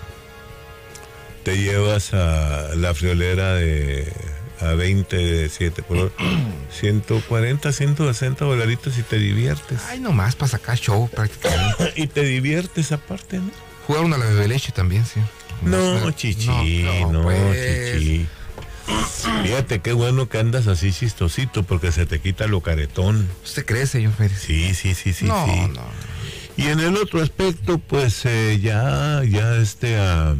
te llevas a la friolera de a veintisiete por ciento cuarenta, ciento sesenta dolaritos y te diviertes.
Ay, nomás para sacar show prácticamente.
Y te diviertes aparte, ¿no?
Jugaron a la bebe leche también, sí.
No, no chichi, no, no, no pues. chichi. Fíjate qué bueno que andas así chistosito, porque se te quita lo caretón.
¿Usted cree, señor Félix?
Sí, sí, sí, sí.
No,
sí.
no.
Y en el otro aspecto, pues eh, ya, ya este, um,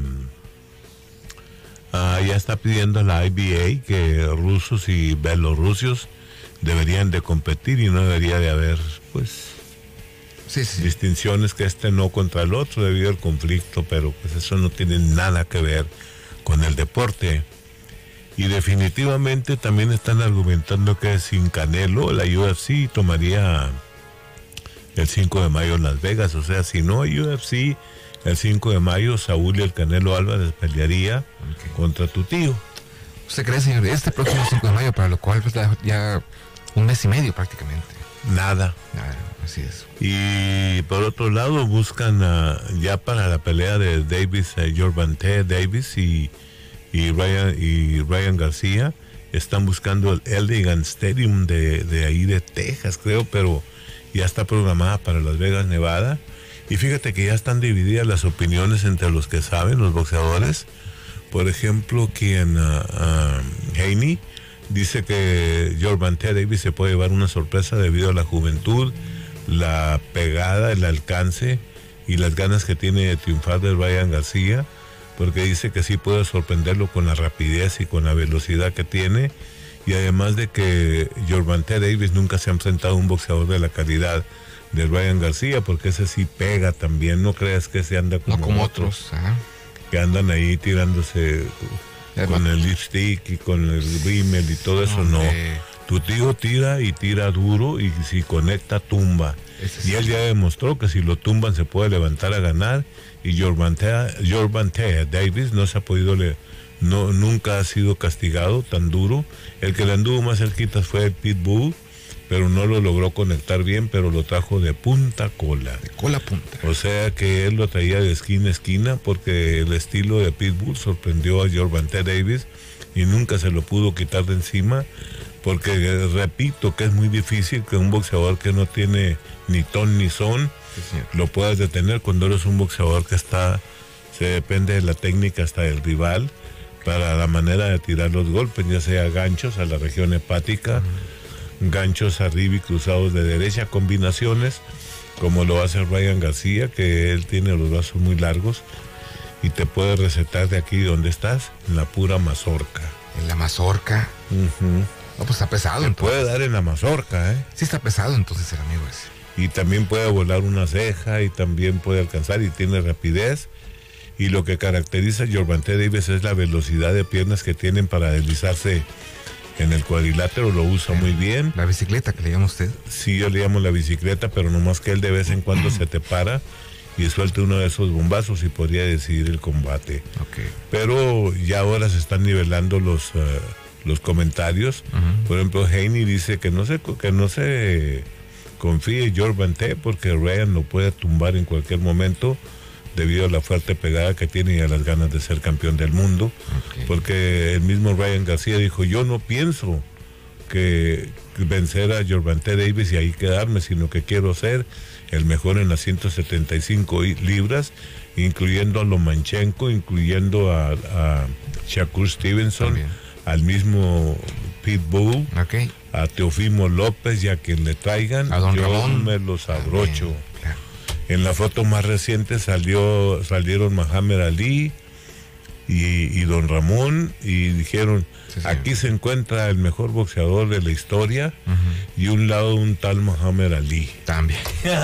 uh, ya está pidiendo la I B A que rusos y belorrusios deberían de competir y no debería de haber, pues,
sí, sí.
distinciones, que este no contra el otro debido al conflicto, pero pues eso no tiene nada que ver con el deporte. Y definitivamente también están argumentando que sin Canelo la U F C tomaría el cinco de mayo en Las Vegas. O sea, si no hay U F C el cinco de mayo, Saúl y el Canelo Álvarez pelearía okay. contra tu tío.
¿Usted cree, señor? Este próximo cinco de mayo, para lo cual pues, ya un mes y medio prácticamente.
Nada.
Nada, así es.
Y por otro lado buscan uh, ya para la pelea de Davis, uh, Gervonta Davis y Y Ryan, y Ryan García, están buscando el Allegan Stadium de, de ahí de Texas, creo, pero ya está programada para Las Vegas, Nevada. Y fíjate que ya están divididas las opiniones entre los que saben, los boxeadores. Por ejemplo, quien uh, uh, Haney dice que Gervonta Davis se puede llevar una sorpresa debido a la juventud, la pegada, el alcance y las ganas que tiene de triunfar de Ryan García, porque dice que sí puede sorprenderlo con la rapidez y con la velocidad que tiene, y además de que Gervonta Davis nunca se ha enfrentado a un boxeador de la calidad de Ryan García, porque ese sí pega también, no creas que se anda como,
no como
otros,
otros ¿eh?
que andan ahí tirándose eh, con el lipstick y con el rímel y todo eso, no, no. Tu tío tira y tira duro, y si conecta tumba, ese y él sí. ya demostró que si lo tumban se puede levantar a ganar. Y Gervonta Davis no se ha podido, le, no, nunca ha sido castigado tan duro. El que le anduvo más cerquita fue el Pitbull, pero no lo logró conectar bien, pero lo trajo de punta a cola.
De cola a punta.
O sea que él lo traía de esquina a esquina, porque el estilo de Pitbull sorprendió a Gervonta Davis y nunca se lo pudo quitar de encima, porque repito que es muy difícil que un boxeador que no tiene ni ton ni son, sí, lo puedas detener cuando eres un boxeador que está, se depende de la técnica hasta del rival, para la manera de tirar los golpes, ya sea ganchos a la región hepática, uh-huh. ganchos arriba y cruzados de derecha, combinaciones, como lo hace Ryan García, que él tiene los brazos muy largos y te puede recetar de aquí donde estás, en la pura mazorca.
En la mazorca.
Uh-huh.
No, pues está pesado.
Se
entonces.
puede dar en la mazorca, ¿eh?
Sí está pesado entonces el amigo ese.
Y también puede volar una ceja, y también puede alcanzar, y tiene rapidez. Y lo que caracteriza a Gervonta Davis es la velocidad de piernas que tienen para deslizarse en el cuadrilátero, lo usa muy bien.
La bicicleta que le llama usted.
Sí, yo le llamo la bicicleta, pero nomás que él de vez en cuando se te para y suelta uno de esos bombazos y podría decidir el combate.
Okay.
Pero ya ahora se están nivelando los, uh, los comentarios. Uh-huh. Por ejemplo, Haney dice que no se, que no se confíe Jordan T porque Ryan lo puede tumbar en cualquier momento debido a la fuerte pegada que tiene y a las ganas de ser campeón del mundo. Okay. Porque el mismo Ryan García dijo, yo no pienso que vencer a Gervonta Davis y ahí quedarme, sino que quiero ser el mejor en las ciento setenta y cinco libras, incluyendo a Lomachenko, incluyendo a, a Shakur Stevenson, también al mismo Pitbull,
okay,
a Teofimo López y a quien le traigan,
a Don
yo
Ramón
me los abrocho. Claro. En la foto más reciente salió, salieron Muhammad Ali y, y Don Ramón y dijeron, sí, sí, aquí se encuentra el mejor boxeador de la historia, uh-huh, y un lado un tal Muhammad Ali.
También.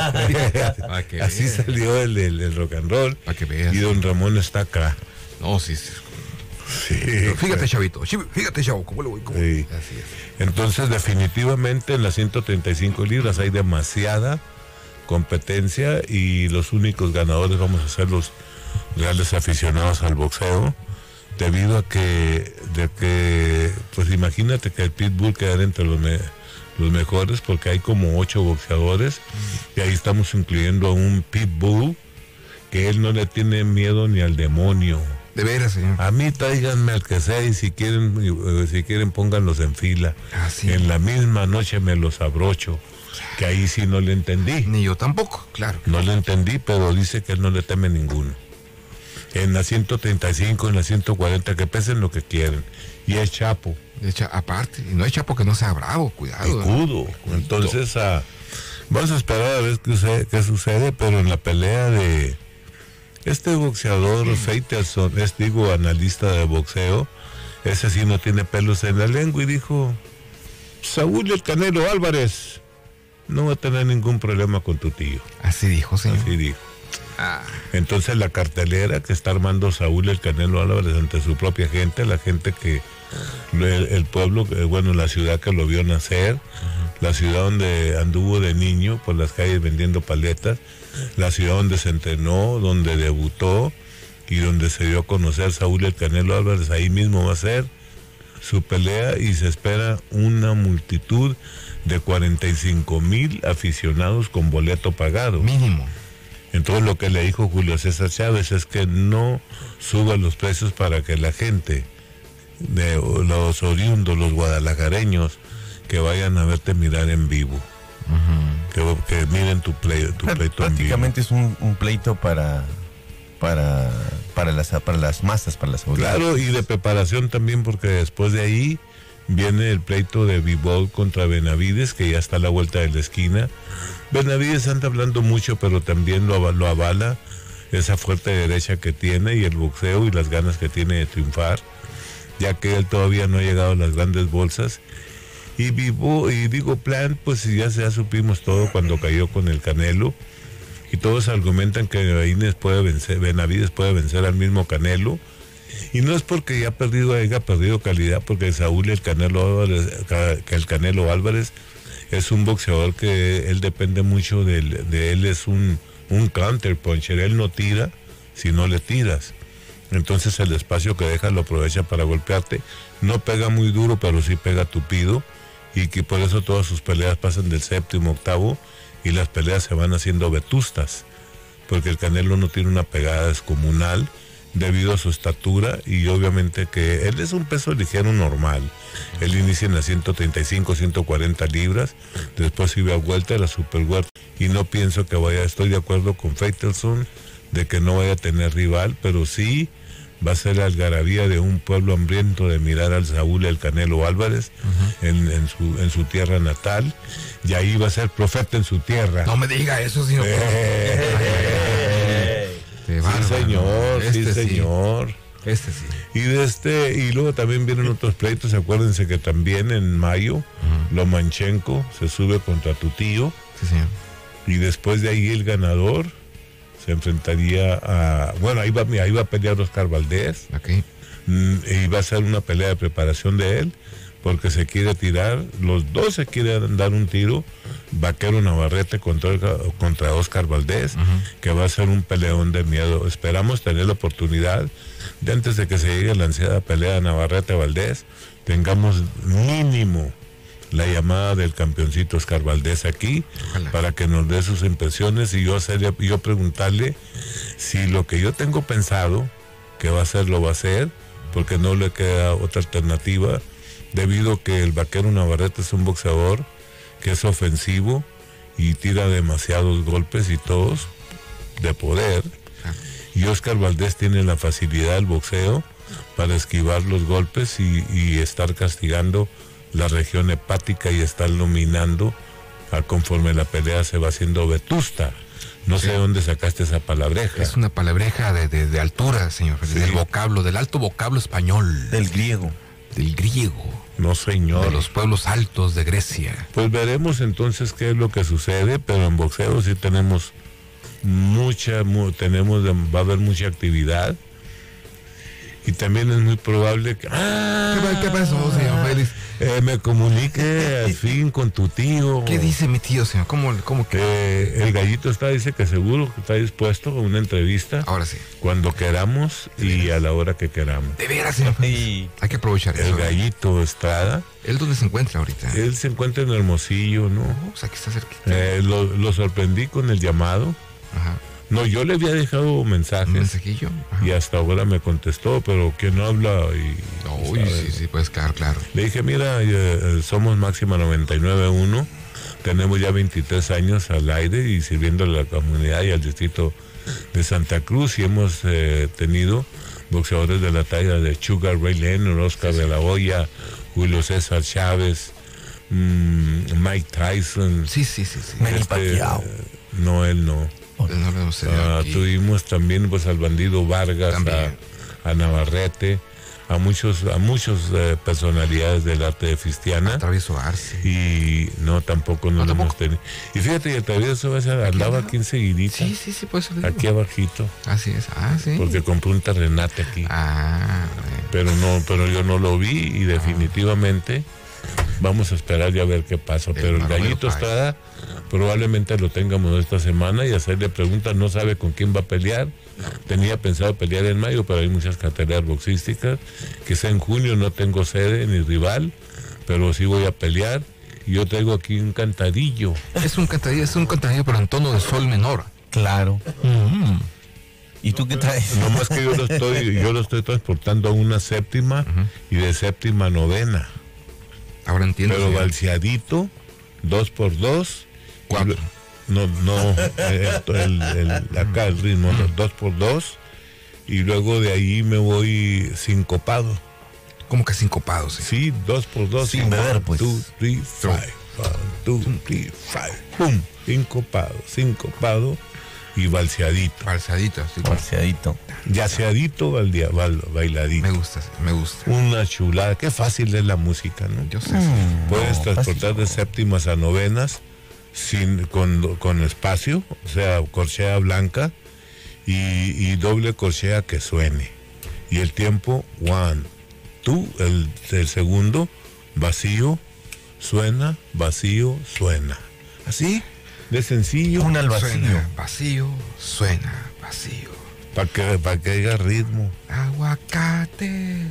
Así salió el, el, el rock and roll.
Para que veas.
Y Don Ramón está acá.
No, sí, sí.
Sí,
pero fíjate, chavito, fíjate, chavo, cómo le voy. Cómo...
Sí.
Así es.
Entonces, definitivamente en las ciento treinta y cinco libras hay demasiada competencia y los únicos ganadores vamos a ser los reales aficionados al boxeo, debido a que, de que pues imagínate que el Pitbull quedara entre los, me, los mejores, porque hay como ocho boxeadores, mm, y ahí estamos incluyendo a un Pitbull que él no le tiene miedo ni al demonio.
De veras, señor.
A mí tráiganme al que sea y si quieren, si quieren pónganlos en fila.
Ah, sí.
En la misma noche me los abrocho. Que ahí sí no le entendí.
Ni yo tampoco, claro.
No le entendí, pero dice que él no le teme ninguno. En la ciento treinta y cinco, en la ciento cuarenta, que pesen lo que quieren. Y es chapo.
Es cha- aparte, y no es chapo que no sea bravo, cuidado.
Picudo. Entonces, ah, vamos a esperar a ver qué sucede, qué sucede, pero en la pelea de este boxeador, mm. Faitelson, es, digo, analista de boxeo, ese sí no tiene pelos en la lengua y dijo, Saúl el Canelo Álvarez no va a tener ningún problema con tu tío.
Así dijo, señor.
Así dijo.
Ah.
Entonces la cartelera que está armando Saúl el Canelo Álvarez ante su propia gente, la gente que, el, el pueblo, bueno, la ciudad que lo vio nacer, uh-huh, la ciudad donde anduvo de niño por las calles vendiendo paletas, la ciudad donde se entrenó, donde debutó y donde se dio a conocer Saúl el Canelo Álvarez, ahí mismo va a ser su pelea y se espera una multitud de cuarenta y cinco mil aficionados con boleto pagado.
Mínimo.
Entonces lo que le dijo Julio César Chávez es que no suba los precios para que la gente, de los oriundos, los guadalajareños, que vayan a verte mirar en vivo. Uh-huh. Que, que miren tu, play, tu pleito en vivo.
Prácticamente es un, un pleito para... para para las para las masas, para las audiencias.
Claro, y de preparación también, porque después de ahí viene el pleito de Bivol contra Benavides, que ya está a la vuelta de la esquina. Benavides anda hablando mucho, pero también lo, lo avala esa fuerte derecha que tiene y el boxeo y las ganas que tiene de triunfar, ya que él todavía no ha llegado a las grandes bolsas. Y Vivo, y digo Plant, pues ya, ya supimos todo cuando cayó con el Canelo. Y todos argumentan que Benavides puede vencer, Benavides puede vencer al mismo Canelo. Y no es porque ya ha perdido, haya perdido calidad, porque Saúl el Canelo Álvarez, que el Canelo Álvarez es un boxeador que él depende mucho de él, de él es un, un counter puncher, él no tira si no le tiras. Entonces el espacio que deja lo aprovecha para golpearte. No pega muy duro, pero sí pega tupido. Y que por eso todas sus peleas pasan del séptimo, octavo, y las peleas se van haciendo vetustas, porque el Canelo no tiene una pegada descomunal debido a su estatura y obviamente que él es un peso ligero normal. Él inicia en las ciento treinta y cinco, ciento cuarenta libras, después iba a vuelta a la super welter y no pienso que vaya, estoy de acuerdo con Faitelson de que no vaya a tener rival, pero sí va a ser la algarabía de un pueblo hambriento de mirar al Saúl el Canelo Álvarez, uh-huh, en, en, su, en su tierra natal, y ahí va a ser profeta en su tierra.
No me diga eso, señor.
Eh, sí, bárbaro, señor, este sí, señor.
Sí. Este sí.
Y de este, y luego también vienen otros pleitos, acuérdense que también en mayo, uh-huh, Lomachenko se sube contra tu tío.
Sí, señor.
Y después de ahí el ganador se enfrentaría a, bueno, ahí va, ahí va a pelear Oscar Valdés,
okay,
y va a ser una pelea de preparación de él, porque se quiere tirar, los dos se quieren dar un tiro, Vaquero Navarrete contra, contra Oscar Valdés, uh-huh. que va a ser un peleón de miedo. Esperamos tener la oportunidad de, antes de que se llegue la ansiada pelea Navarrete-Valdés, tengamos mínimo la llamada del campeoncito Oscar Valdés aquí, ojalá, para que nos dé sus impresiones y yo hacerle, yo preguntarle si lo que yo tengo pensado que va a hacer, lo va a hacer, porque no le queda otra alternativa, debido que el Vaquero Navarrete es un boxeador que es ofensivo y tira demasiados golpes y todos de poder, y Oscar Valdés tiene la facilidad del boxeo para esquivar los golpes y, y estar castigando la región hepática y estar dominando a conforme la pelea se va haciendo vetusta. No sí. sé dónde sacaste esa palabreja.
Es una palabreja de, de, de altura, señor, sí. del vocablo, del alto vocablo español.
Del griego.
Del griego.
No, señor.
De los pueblos altos de Grecia.
Pues veremos entonces qué es lo que sucede, pero en boxeo sí tenemos mucha, mu tenemos, va a haber mucha actividad. Y también es muy probable que... ¡Ah!
¿Qué, ¿Qué pasó, señor Félix?
Eh, me comunique al fin con tu tío.
¿Qué dice mi tío, señor? ¿Cómo, cómo que...?
Eh, el gallito está, dice que seguro que está dispuesto a una entrevista.
Ahora sí.
Cuando queramos y a la hora que queramos.
De veras, señor. Y hay que aprovechar
el
eso.
El gallito Estrada.
¿Él dónde se encuentra ahorita?
Él se encuentra en Hermosillo, ¿no?
Oh, pues aquí está cerquita.
Eh, lo, lo sorprendí con el llamado. Ajá. No, yo le había dejado mensajes. ¿Un
mensajillo? Ajá.
Y hasta ahora me contestó, pero ¿quién no habla? Y,
oh, y sí, sí, pues claro, claro.
Le dije, mira, eh, somos Máxima noventa y nueve punto uno, tenemos ya veintitrés años al aire y sirviendo a la comunidad y al distrito de Santa Cruz, y hemos eh, tenido boxeadores de la talla de Sugar Ray Leonard, Oscar sí, sí. de la Hoya, Julio César Chávez, mmm, Mike Tyson.
Sí, sí, sí. sí.
Manny Pacquiao.
Eh, no, él no.
No lo sé,
uh, tuvimos también pues al bandido Vargas, a, a Navarrete, a muchos a muchos eh, personalidades del arte de Fistiana.
Travieso Arce.
Y no, tampoco nos
no,
lo hemos tenido. Y fíjate que el Travieso Arce andaba aquí enseguidita.
Sí, sí, sí, pues
aquí abajito.
Así es, ah, sí.
Porque compró un terrenate aquí.
Ah, bueno.
Pero no, pero yo no lo vi y definitivamente vamos a esperar ya a ver qué pasa. Pero el gallito Estrada probablemente lo tengamos esta semana y hacerle preguntas. No sabe con quién va a pelear. Tenía pensado pelear en mayo, pero hay muchas carteleras boxísticas. Quizá en junio no tengo sede ni rival, pero sí voy a pelear. Y yo traigo aquí un cantadillo.
Es un cantadillo, es un cantadillo, pero en tono de sol menor.
Claro. Mm-hmm. ¿Y tú qué traes?
No más que yo lo estoy, yo lo estoy transportando a una séptima uh-huh. y de séptima a novena.
Ahora entiendo.
Pero balseadito, dos por dos.
Cuatro.
No, no, el, el, el, acá el ritmo, no, dos por dos. Y luego de ahí me voy sincopado.
¿Cómo que sincopado? Sí,
sí dos por dos.
Sin beber, pues.
Two, three, five. One, two, three, five. Pum, sincopado, sincopado. Y balseadito.
Balseadito, sí.
Balseadito.
Yaceadito, bal, bailadito.
Me gusta, me gusta.
Una chulada. Qué fácil es la música, ¿no?
Yo sé.
Mm,
Puedes
no,
transportar de séptimas a novenas sin, con, con espacio, o sea, corchea blanca y, y doble corchea que suene. Y el tiempo, one, two, el, el segundo, vacío, suena, vacío, suena. Así. De sencillo.
Un al vacío.
Suena, vacío, suena, vacío.
Para que, pa que haya ritmo.
Aguacate.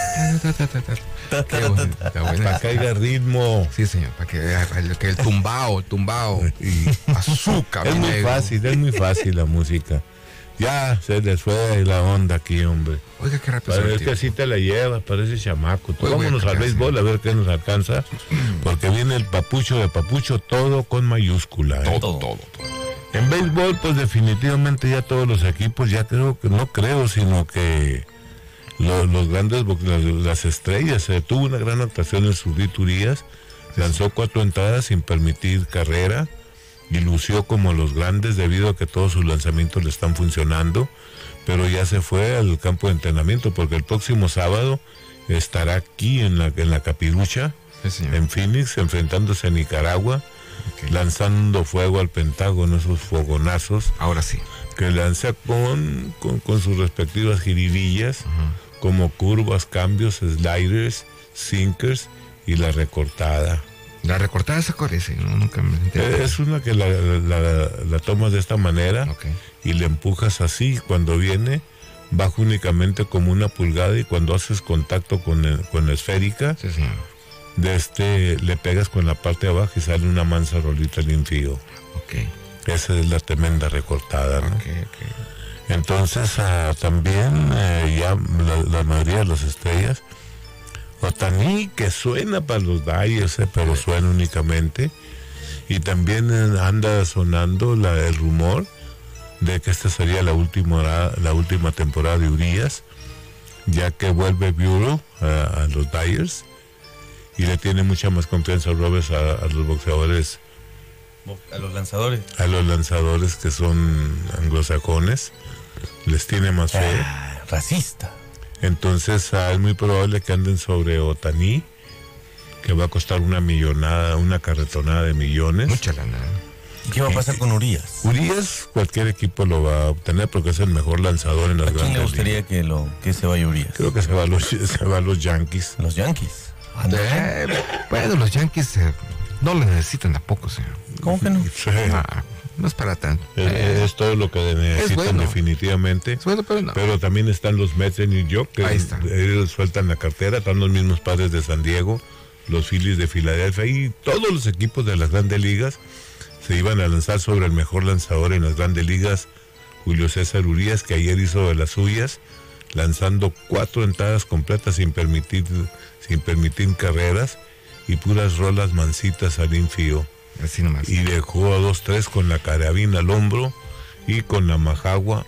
Para que haya ritmo.
Sí, señor. Para que, para que el tumbao, el tumbao.
Y
azúcar.
Es muy fácil, es muy fácil la música. Ya se les fue la onda aquí, hombre.
Oiga, qué rápido.
Parece que así te la llevas, parece chamaco. Tú vámonos al béisbol a ver qué nos alcanza. Porque viene el papucho de papucho, todo con mayúscula. ¿eh?
Todo, todo, todo.
En béisbol, pues definitivamente ya todos los equipos, ya creo que, no creo, sino que los, los grandes, las, las estrellas, eh, tuvo una gran actuación en Zurrito Urias, lanzó cuatro entradas sin permitir carrera. Y lució como los grandes debido a que todos sus lanzamientos le están funcionando, pero ya se fue al campo de entrenamiento porque el próximo sábado estará aquí en la, en la Capirucha,
sí,
en Phoenix, enfrentándose a Nicaragua, okay. lanzando fuego al Pentágono, esos fogonazos.
Ahora sí.
Que lanza con, con, con sus respectivas jiribillas, uh-huh. como curvas, cambios, sliders, sinkers y la recortada.
La recortada esa cuál es, ¿no? Nunca me enteré.
Es una que la, la, la tomas de esta manera, okay, y le empujas así. Cuando viene, baja únicamente como una pulgada, y cuando haces contacto con, el, con la esférica,
sí, sí,
de este, le pegas con la parte de abajo y sale una mansa rolita limpio.
Okay.
Esa es la tremenda recortada, ¿no?
Okay, okay.
Entonces, uh, también eh, ya la, la mayoría de las estrellas, Ohtani, que suena para los Dyers, eh, pero suena únicamente. Y también eh, anda sonando la, el rumor de que esta sería la última, la última temporada de Urias, ya que vuelve Bureau a, a los Dyers y le tiene mucha más confianza a Roberts a, a los boxeadores,
a los lanzadores,
a los lanzadores que son anglosajones, les tiene más fe.
Ah, racista.
Entonces ah, es muy probable que anden sobre Ohtani, que va a costar una millonada, una carretonada de millones.
Mucha lana.
¿Y qué va a pasar con Urias?
Urias, cualquier equipo lo va a obtener porque es el mejor lanzador en las grandes ligas.
¿A quién le gustaría que, lo, que se vaya Urias?
Creo que se va a los, se va a los Yankees.
¿Los Yankees?
Eh, bueno, los Yankees eh, no lo necesitan tampoco, señor.
¿Cómo que no?
Sí.
No, no es para tanto.
Es,
eh,
es todo lo que necesitan,
bueno,
definitivamente.
Es bueno, pero, no.
Pero también están los Mets de New York, que ellos sueltan la cartera. Están los mismos Padres de San Diego, los Phillies de Filadelfia, y todos los equipos de las grandes ligas se iban a lanzar sobre el mejor lanzador en las grandes ligas, Julio César Urias, que ayer hizo de las suyas, lanzando cuatro entradas completas sin permitir, sin permitir carreras y puras rolas mansitas al infield.
Así nomás.
Y dejó a dos tres con la carabina al hombro y con la majagua.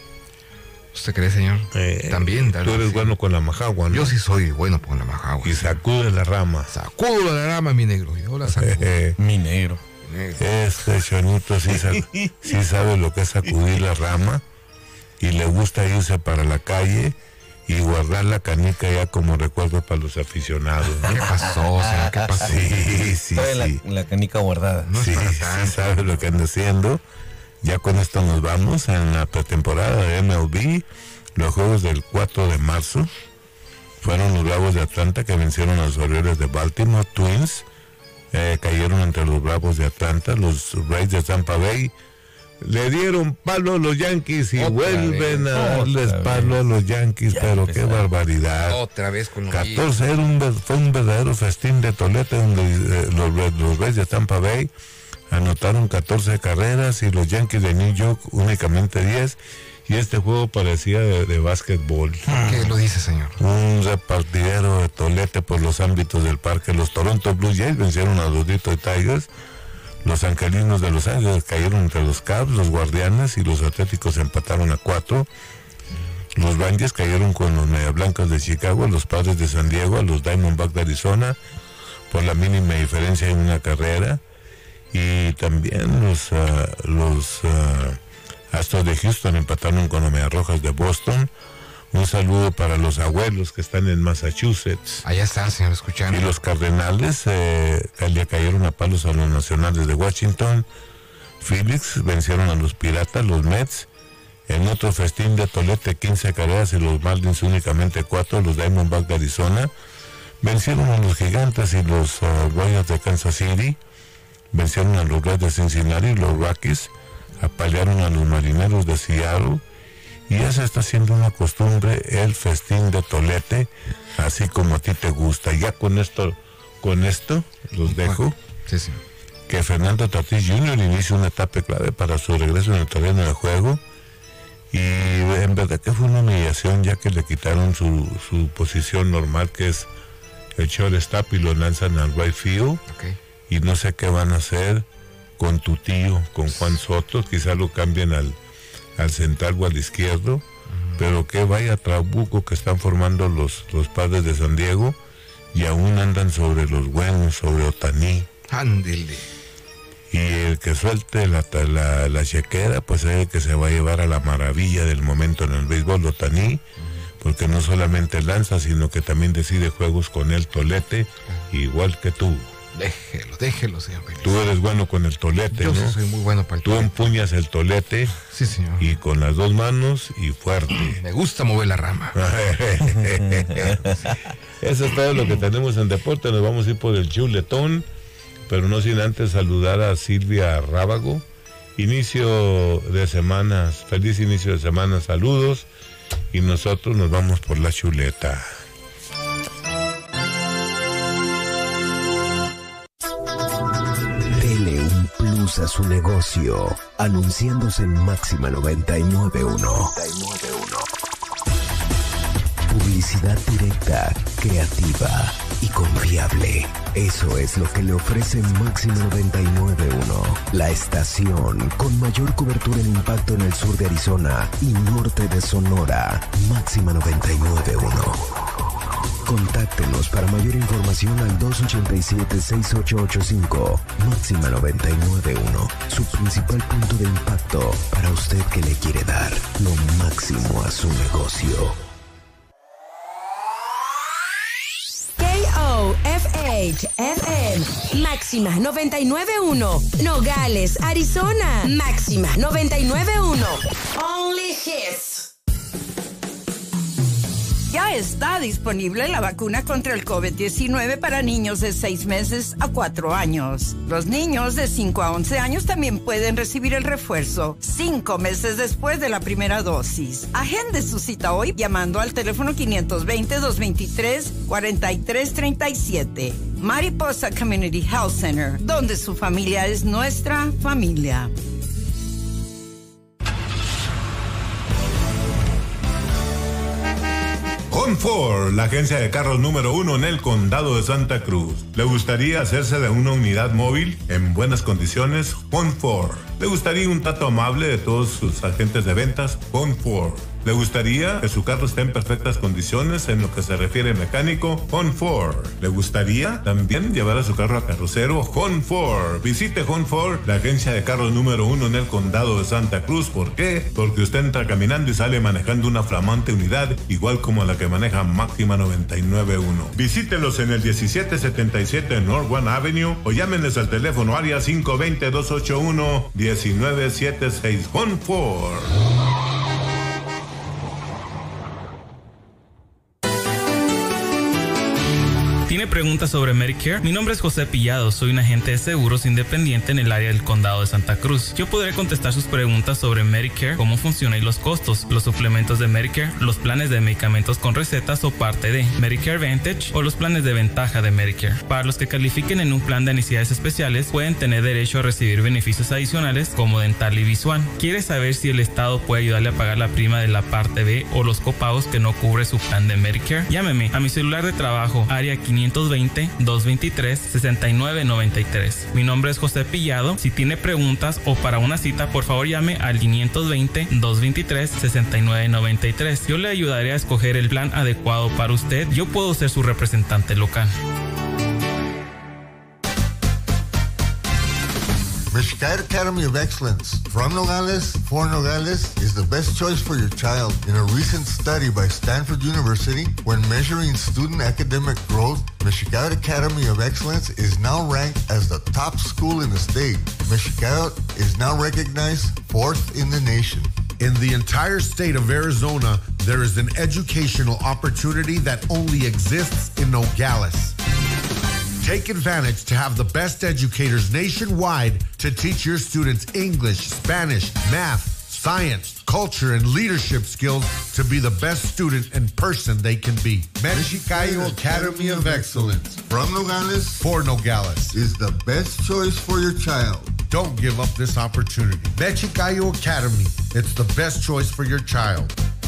¿Usted cree, señor?
Eh,
También.
Tú eres
sí.
bueno con la majagua, ¿no?
Yo sí soy bueno con la majagua.
Y sacude la rama.
Sacudo la rama, mi negro. Yo la sacudo.
Mi negro.
Este Chonito sí sabe, sí sabe lo que es sacudir la rama, y le gusta irse para la calle y guardar la canica ya como recuerdo para los aficionados, ¿no?
¿Qué pasó, señor? ¿Qué pasó?
Sí, sí,
Trae
sí.
La, la canica guardada.
No es
sí,
para
sí
tanto.
sabe lo que anda haciendo. Ya con esto nos vamos en la pretemporada de M L B. Los juegos del cuatro de marzo fueron los Bravos de Atlanta que vencieron a los Orioles de Baltimore. Twins eh, cayeron entre los Bravos de Atlanta. Los Rays de Tampa Bay le dieron palo a los Yankees y
Otra
vuelven
vez,
a darles palo a los Yankees,
Ya
pero
empezaron.
qué barbaridad.
Otra vez con lo
catorce, era un, ver- fue un verdadero festín de tolete donde eh, los, Red- los Rays de Tampa Bay anotaron catorce carreras y los Yankees de New York únicamente diez, y este juego parecía de, de básquetbol.
¿Qué lo dice, señor?
Un repartidero de tolete por los ámbitos del parque. Los Toronto Blue Jays vencieron a los Detroit Tigers. Los Angelinos de Los Ángeles cayeron entre los Cubs, los Guardianes, y los Atléticos empataron a cuatro. Los Rangers cayeron con los Media Blancas de Chicago, los Padres de San Diego, a los Diamondbacks de Arizona, por la mínima diferencia en una carrera. Y también los, uh, los uh, Astros de Houston empataron con los Mediarrojas de Boston. Un saludo para los abuelos que están en Massachusetts.
Allá está, señor, escuchando.
Y los Cardenales eh, le cayeron a palos a los Nacionales de Washington. Phillies vencieron a los Piratas, los Mets. En otro festín de tolete, quince carreras y los Marlins únicamente cuatro. Los Diamondbacks de Arizona vencieron a los Gigantes y los uh, Royals de Kansas City. Vencieron a los Reds de Cincinnati y los Rockies. Apalearon a los Marineros de Seattle. Y ya se está haciendo una costumbre el festín de tolete, así como a ti te gusta. Ya con esto, con esto los dejo.
Sí, sí.
Que Fernando Tatis junior inicia una etapa clave para su regreso en el terreno de juego. Y en verdad que fue una humillación, ya que le quitaron su, su posición normal, que es el shortstop, y lo lanzan al right field.
Okay.
Y no sé qué van a hacer con tu tío, con Juan Soto. Quizá lo cambien al al central o al izquierdo, uh-huh. Pero que vaya trabuco que están formando los, los Padres de San Diego, y aún andan sobre los buenos, sobre Ohtani.
Ándele.
Y el que suelte la, la, la chequera, pues es el que se va a llevar a la maravilla del momento en el béisbol, Ohtani, uh-huh. Porque no solamente lanza, sino que también decide juegos con el tolete, uh-huh. Igual que tú.
Déjelo, déjelo, señor Benítez.
Tú eres bueno con el tolete,
Yo
¿no?
sí soy muy bueno para el
Tú
tolete.
empuñas el tolete.
Sí, señor.
Y con las dos manos y fuerte.
Me gusta mover la rama.
Eso es todo lo que tenemos en deporte. Nos vamos a ir por el chuletón, pero no sin antes saludar a Silvia Rábago. Inicio de semanas, feliz inicio de semana, saludos. Y nosotros nos vamos por la chuleta.
Dele un plus a su negocio, anunciándose en Máxima noventa y nueve punto uno. Publicidad directa, creativa y confiable. Eso es lo que le ofrece Máxima noventa y nueve punto uno. La estación con mayor cobertura en impacto en el sur de Arizona y norte de Sonora. Máxima noventa y nueve punto uno. Contáctenos para mayor información al dos ochenta y siete, seis ocho ocho cinco. Máxima noventa y nueve punto uno. Su principal punto de impacto para usted que le quiere dar lo máximo a su negocio.
K O F H F M Máxima noventa y nueve punto uno. Nogales, Arizona. Máxima noventa y nueve punto uno. Only hits.
Ya está disponible la vacuna contra el COVID diecinueve para niños de seis meses a cuatro años. Los niños de cinco a once años también pueden recibir el refuerzo cinco meses después de la primera dosis. Agende su cita hoy llamando al teléfono quinientos veinte, doscientos veintitrés, cuarenta y tres treinta y siete. Mariposa Community Health Center, donde su familia es nuestra familia.
Ford, la agencia de carros número uno en el condado de Santa Cruz. ¿Le gustaría hacerse de una unidad móvil en buenas condiciones? Ford. ¿Le gustaría un trato amable de todos sus agentes de ventas? Ford. ¿Le gustaría que su carro esté en perfectas condiciones en lo que se refiere a mecánico? Ford. ¿Le gustaría también llevar a su carro a carrocero? Ford. Visite Ford, la agencia de carros número uno en el condado de Santa Cruz. ¿Por qué? Porque usted entra caminando y sale manejando una flamante unidad, igual como la que maneja Máxima noventa y nueve punto uno. Visítelos en el diecisiete setenta y siete North One Avenue o llámenles al teléfono área cinco dos cero, dos ocho uno, uno nueve siete seis. Ford.
¿Tiene preguntas sobre Medicare? Mi nombre es José Pillado, soy un agente de seguros independiente en el área del condado de Santa Cruz. Yo podré contestar sus preguntas sobre Medicare, cómo funciona y los costos, los suplementos de Medicare, los planes de medicamentos con recetas o parte de Medicare Advantage o los planes de ventaja de Medicare. Para los que califiquen en un plan de necesidades especiales, pueden tener derecho a recibir beneficios adicionales como dental y visual. ¿Quiere saber si el Estado puede ayudarle a pagar la prima de la parte B o los copagos que no cubre su plan de Medicare? Llámeme a mi celular de trabajo, área quinientos veinte, doscientos veintitrés, sesenta y nueve noventa y tres. Mi nombre es José Pillado. Si tiene preguntas o para una cita, por favor llame al quinientos veinte, doscientos veintitrés, sesenta y nueve noventa y tres. Yo le ayudaré a escoger el plan adecuado para usted. Yo puedo ser su representante local.
Michigan Academy of Excellence from Nogales, for Nogales, is the best choice for your child. In a recent study by Stanford University, when measuring student academic growth, Michigan Academy of Excellence is now ranked as the top school in the state. Michigan is now recognized fourth in the nation.
In the entire state of Arizona, there is an educational opportunity that only exists in Nogales. Take advantage to have the best educators nationwide to teach your students English, Spanish, math, science, culture, and leadership skills to be the best student and person they can be. Mexicayo Academy of Excellence.
From Nogales,
for Nogales,
is the best choice for your child.
Don't give up this opportunity. Mexicayo Academy. It's the best choice for your child.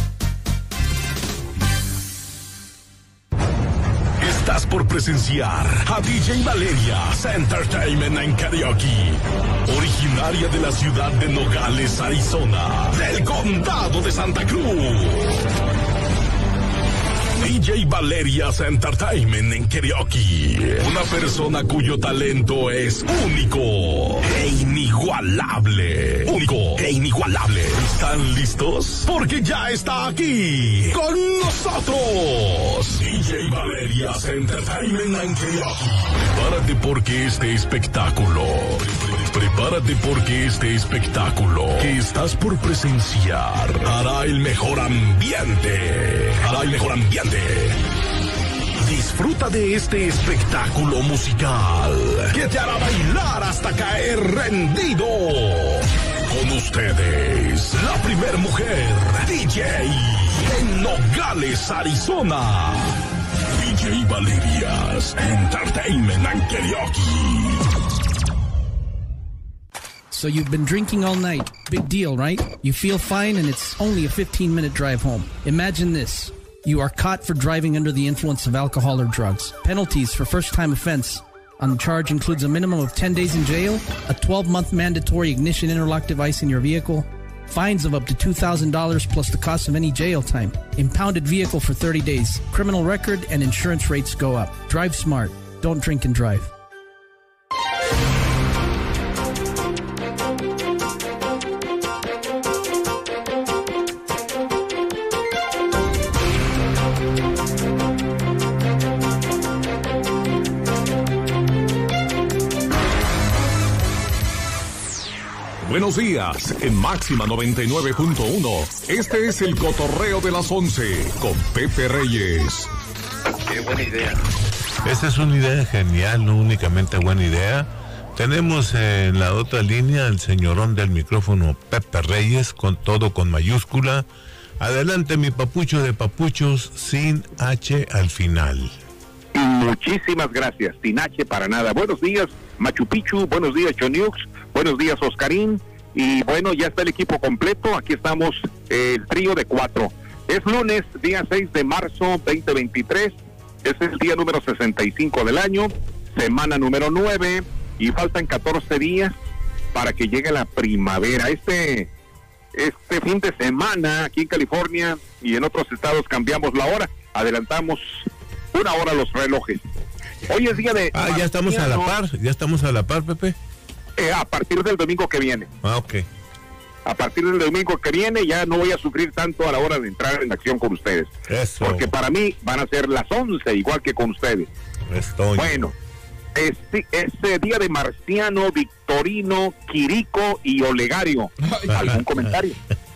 Estás por presenciar a D J Valeria's Entertainment and Karaoke, originaria de la ciudad de Nogales, Arizona, del condado de Santa Cruz. D J Valeria's Entertainment en karaoke. Una persona cuyo talento es único e inigualable. Único e inigualable. ¿Están listos? Porque ya está aquí con nosotros. D J Valeria's Entertainment en karaoke. Prepárate porque este espectáculo. Prepárate porque este espectáculo que estás por presenciar hará el mejor ambiente. Hará el mejor ambiente. Disfruta de este espectáculo musical que te hará bailar hasta caer rendido. Con ustedes, la primer mujer D J en Nogales, Arizona. D J Valeria's Entertainment and Karaoke.
So you've been drinking all night. Big deal, right? You feel fine and it's only a fifteen minute drive home. Imagine this. You are caught for driving under the influence of alcohol or drugs. Penalties for first-time offense on the charge includes a minimum of ten days in jail, a twelve month mandatory ignition interlock device in your vehicle, fines of up to two thousand dollars plus the cost of any jail time, impounded vehicle for thirty days, criminal record, and insurance rates go up. Drive smart. Don't drink and drive.
Buenos días, en Máxima noventa y nueve punto uno. Este es el cotorreo de las once con Pepe Reyes.
Qué buena idea. Esa es una idea genial, no únicamente buena idea. Tenemos en la otra línea el señorón del micrófono, Pepe Reyes, con todo con mayúscula. Adelante, mi papucho de papuchos, sin H al final.
Muchísimas gracias, sin H para nada. Buenos días, Machu Picchu, buenos días, Choniux, buenos días, Oscarín, y bueno, ya está el equipo completo, aquí estamos, eh, el trío de cuatro. Es lunes, día seis de marzo veinte veintitrés, es el día número sesenta y cinco del año, semana número nueve, y faltan catorce días para que llegue la primavera. Este, este fin de semana, aquí en California y en otros estados cambiamos la hora, adelantamos una hora los relojes. Hoy es día de...
Ah, ya estamos a la par, ya estamos a la par, Pepe.
Eh, a partir del domingo que viene.
Ah, ok.
A partir del domingo que viene ya no voy a sufrir tanto a la hora de entrar en acción con ustedes.
Eso.
Porque para mí van a ser las once, igual que con ustedes.
Estoy.
Bueno, este, este día de Marciano, Victorino, Quirico y Olegario. ¿Algún comentario?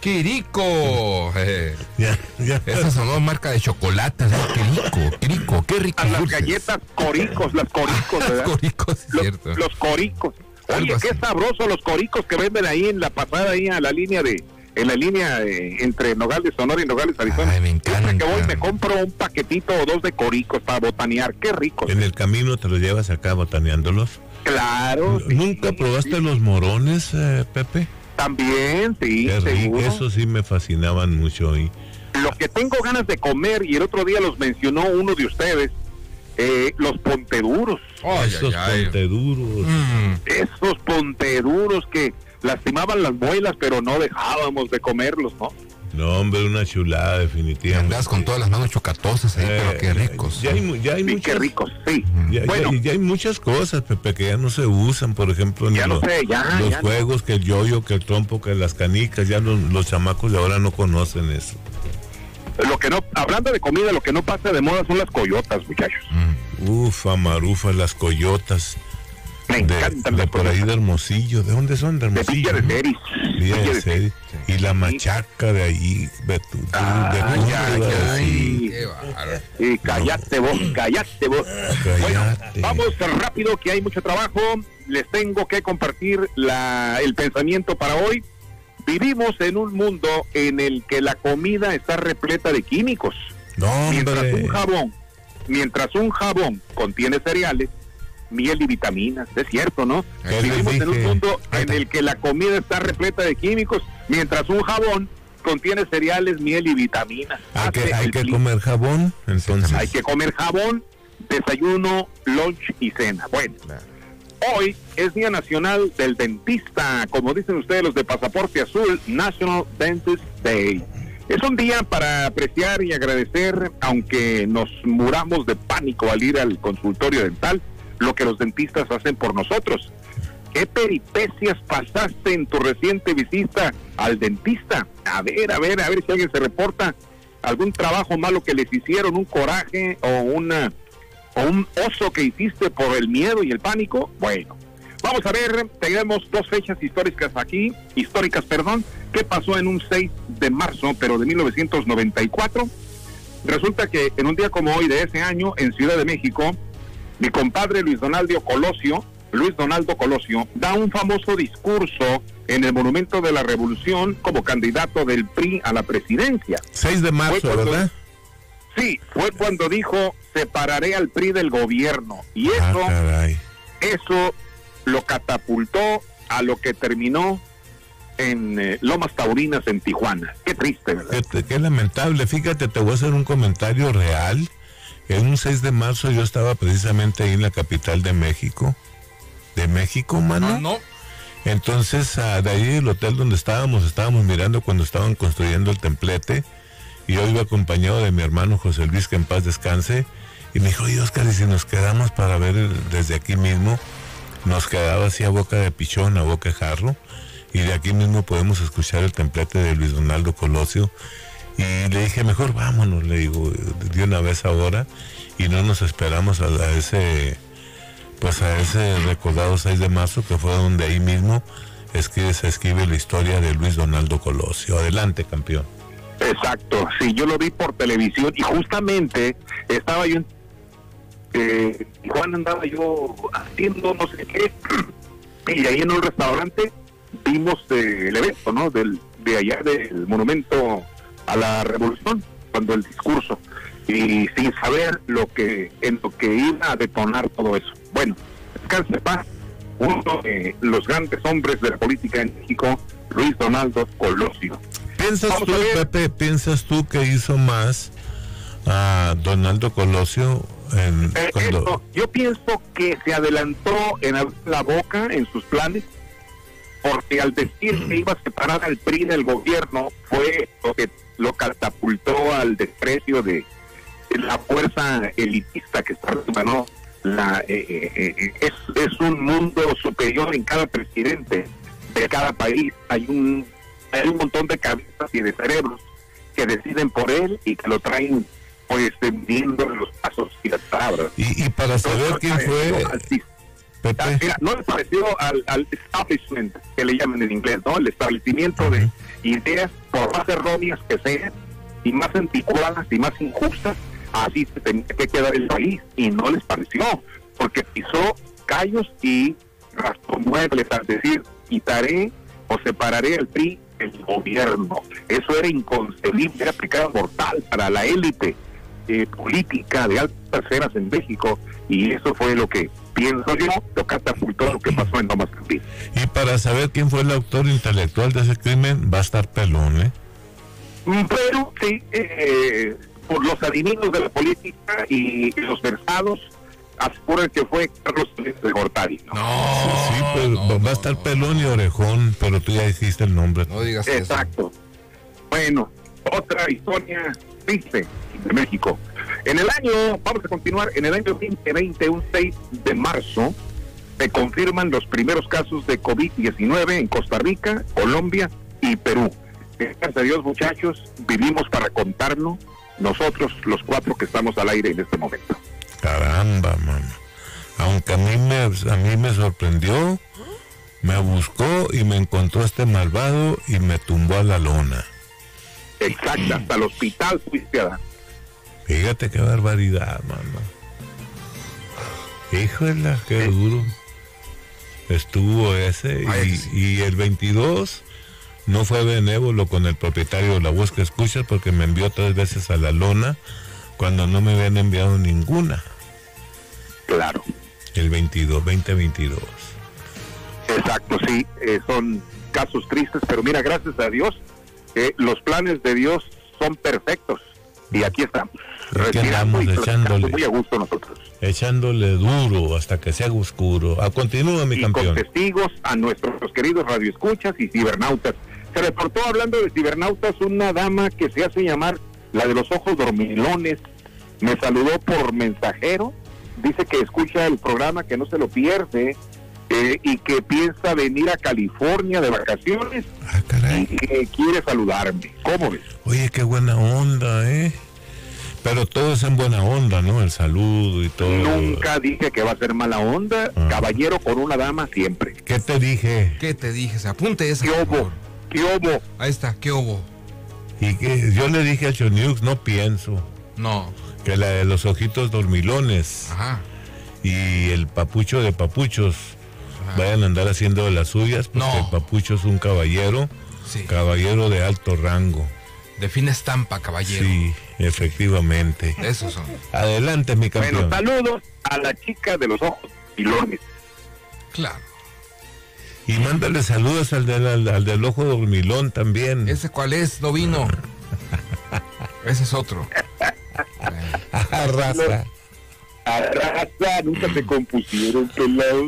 Quirico. Eh.
Ya, ya.
Esa sonó marca de chocolates. ¿eh? Quirico, Quirico, qué rico.
A las
dulces.
galletas coricos, las coricos, ¿verdad?
Coricos, es
los,
cierto.
los coricos. Oye,
Algo
qué
así.
sabroso los coricos que venden ahí en la pasada, ahí a la línea de, en la línea eh, entre Nogales, Sonora y Nogales, Arizona.
Ay, me encanta.
Siempre que voy me compro un paquetito o dos de coricos para botanear, qué ricos.
En el camino te los llevas acá botaneándolos.
Claro. Sí,
¿Nunca probaste
sí.
los morones, eh, Pepe?
También, sí,
Qué rico.
seguro.
Eso sí me fascinaban mucho. Y...
Lo que tengo ganas de comer, y el otro día los mencionó uno de ustedes, eh, los ponteduros.
Ay,
Esos
ay, ay.
ponteduros.
Mm.
Esos ponteduros que lastimaban las muelas, pero no dejábamos de comerlos, ¿no?
No, hombre, una chulada, definitivamente.
Andas con todas las manos chocatosas ahí,
Eh,
pero qué ricos.
Ya hay, mu- ya hay
Sí,
muchas,
qué ricos, sí.
ya,
Bueno.
ya- ya hay muchas cosas, Pepe, que ya no se usan. Por ejemplo, ni
Ya no
los,
sé, ya,
los
ya no.
juegos, que el yoyo, que el trompo, que las canicas. Ya los, los chamacos de ahora no conocen eso.
Lo que no, hablando de comida, lo que no pasa de moda son las coyotas, muchachos.
Ufa, marufa, las coyotas.
Me
de,
encantan
de
las
por ahí
coyotas.
de Hermosillo. ¿De dónde son? De
De
Hermosillo.
Villa de
¿no?
Ceris.
Villa
Villa
de
de
Ceris. Y la machaca de ahí, de tu, de
Ah,
tu-
ya,
de-
ya,
sí.
Qué bárbaro.
Y cállate vos, cállate vos. Bueno,
Cállate.
vamos rápido que hay mucho trabajo. Les tengo que compartir la, el pensamiento para hoy. Vivimos en un mundo en el que la comida está repleta de químicos.
No,
Mientras
hombre.
un jabón, mientras un jabón contiene cereales, miel y vitaminas, es cierto, ¿no?
¿Qué les
Vivimos en un
dije?
mundo
Ahí
en
está.
el que la comida está repleta de químicos, mientras un jabón contiene cereales, miel y vitaminas.
Hay que,
Hace
hay
el
que
clic.
comer jabón, entonces.
Hay que comer jabón, desayuno, lunch y cena. Bueno, hoy es Día Nacional del Dentista, como dicen ustedes los de Pasaporte Azul, National Dentist Day. Es un día para apreciar y agradecer, aunque nos muramos de pánico al ir al consultorio dental, lo que los dentistas hacen por nosotros. ¿Qué peripecias pasaste en tu reciente visita al dentista? A ver, a ver, a ver si alguien se reporta algún trabajo malo que les hicieron, un coraje o una o un oso que hiciste por el miedo y el pánico. Bueno, vamos a ver, tenemos dos fechas históricas aquí, históricas, perdón, que pasó en un seis de marzo, pero de mil novecientos noventa y cuatro. Resulta que en un día como hoy de ese año, en Ciudad de México, mi compadre Luis Donaldo Colosio, Luis Donaldo Colosio, da un famoso discurso en el Monumento de la Revolución como candidato del P R I a la presidencia.
seis de marzo, cuando, ¿verdad?
Sí, fue cuando dijo, separaré al P R I del gobierno. Y eso,
ah,
eso lo catapultó a lo que terminó en eh, Lomas Taurinas, en Tijuana. Qué triste, ¿verdad?
Qué, qué lamentable. Fíjate, te voy a hacer un comentario real. En un seis de marzo yo estaba precisamente ahí en la capital de México. ¿De México, mano?
Ah, no.
Entonces, uh, de ahí el hotel donde estábamos, estábamos mirando cuando estaban construyendo el templete, y yo iba acompañado de mi hermano José Luis, que en paz descanse, y me dijo, oye, Oscar, y si nos quedamos para ver el, desde aquí mismo, nos quedaba así a boca de pichón, a boca de jarro, y de aquí mismo podemos escuchar el templete de Luis Donaldo Colosio, y le dije, mejor vámonos, le digo, de una vez ahora, y no nos esperamos a, a ese... pues a ese recordado seis de marzo, que fue donde ahí mismo es que se escribe la historia de Luis Donaldo Colosio. Adelante, campeón.
Exacto, sí, yo lo vi por televisión y justamente estaba yo en eh, Tijuana, andaba yo haciendo no sé qué, y ahí en un restaurante vimos eh, el evento, ¿no? Del, de allá del Monumento a la Revolución, cuando el discurso, y sin saber lo que en lo que iba a detonar todo eso. Bueno, descanse paz, uno de los grandes hombres de la política en México, Luis Donaldo Colosio.
¿Piensas tú, Pepe, piensas tú que hizo más a Donaldo Colosio en,
eh,
cuando...
esto, yo pienso que se adelantó en abrir la boca en sus planes, porque al decir que iba a separar al P R I del gobierno fue lo que lo catapultó al desprecio de la fuerza elitista que está arriba, ¿no? La, eh, eh, es, es un mundo superior en cada presidente de cada país. Hay un hay un montón de cabezas y de cerebros que deciden por él y que lo traen pues viendo los pasos y las palabras.
Y, y para saber quién fue
Pepe. Mira, no le pareció al, al establishment, que le llaman en inglés, ¿no? El establecimiento uh-huh. de ideas, por más erróneas que sean, y más anticuadas y más injustas, así se tenía que quedar el país, y no les pareció, porque pisó callos y rastró muebles al decir, quitaré o separaré al P R I del gobierno. Eso era inconcebible, era pecado mortal para la élite eh, política de altas esferas en México, y eso fue lo que, pienso yo, lo catapultó lo que pasó en Lomas Taurinas.
Y para saber quién fue el autor intelectual de ese crimen, va a estar pelón, ¿eh?
Pero sí, eh, por los adivinos de la política y los versados aseguran que fue Carlos de Gortari.
No, no sí, sí, pero no, va no, a estar no. pelón y orejón, pero tú ya dijiste el nombre.
No digas
Exacto. Eso. Bueno, otra historia triste de México. En el año, vamos a continuar, en el año veinte veinte, un seis de marzo, se confirman los primeros casos de COVID diecinueve en Costa Rica, Colombia y Perú. Gracias a Dios, muchachos, vivimos para contarlo, nosotros los cuatro que estamos al aire en este momento.
Caramba, mano. Aunque a mí me, a mí me sorprendió, me buscó y me encontró este malvado y me tumbó a la lona.
Exacto, hasta el hospital fuiste a dar.
Fíjate qué barbaridad, mano. Híjole, qué ¿Sí? duro estuvo ese. Y, y el veintidós no fue benévolo con el propietario de La Voz que Escuchas, porque me envió tres veces a la lona cuando no me habían enviado ninguna.
Claro.
El veintidós, veinte veintidós.
Exacto, sí, eh, son casos tristes, pero mira, gracias a Dios, eh, los planes de Dios son perfectos. Y aquí estamos,
aquí andamos echándole,
muy a gusto nosotros.
Echándole duro hasta que se haga oscuro. A continúa, mi
y
campeón.
Con testigos a nuestros queridos radioescuchas y cibernautas Se reportó, hablando de cibernautas, una dama que se hace llamar la de los ojos dormilones. Me saludó por mensajero, dice que escucha el programa, que no se lo pierde, eh, y que piensa venir a California de vacaciones.
Ah, caray.
Y que quiere saludarme. ¿Cómo ves?
Oye, qué buena onda, ¿eh? Pero todo es en buena onda, ¿no? El saludo y todo.
Nunca dije que va a ser mala onda. Ah. Caballero con una dama siempre.
¿Qué te dije?
¿Qué te dije? Se apunte esa.
¿Qué hubo? ¿Qué hubo?
Ahí está, ¿qué hubo?
Y que yo le dije a Choniux, no pienso.
No.
Que la de los ojitos dormilones.
Ajá.
Y el papucho de papuchos. Ajá. Vayan a andar haciendo de las suyas, porque no. El papucho es un caballero. Sí. Caballero de alto rango.
De fina estampa, caballero.
Sí, efectivamente.
Esos son.
Adelante, mi campeón.
Bueno, saludos a la chica de los ojos dormilones.
Claro.
Y mándale saludos al del, al, al del ojo dormilón también.
¿Ese cuál es? No vino. Ese es otro.
Arrasa.
Arrasa, nunca se compusieron, pelado.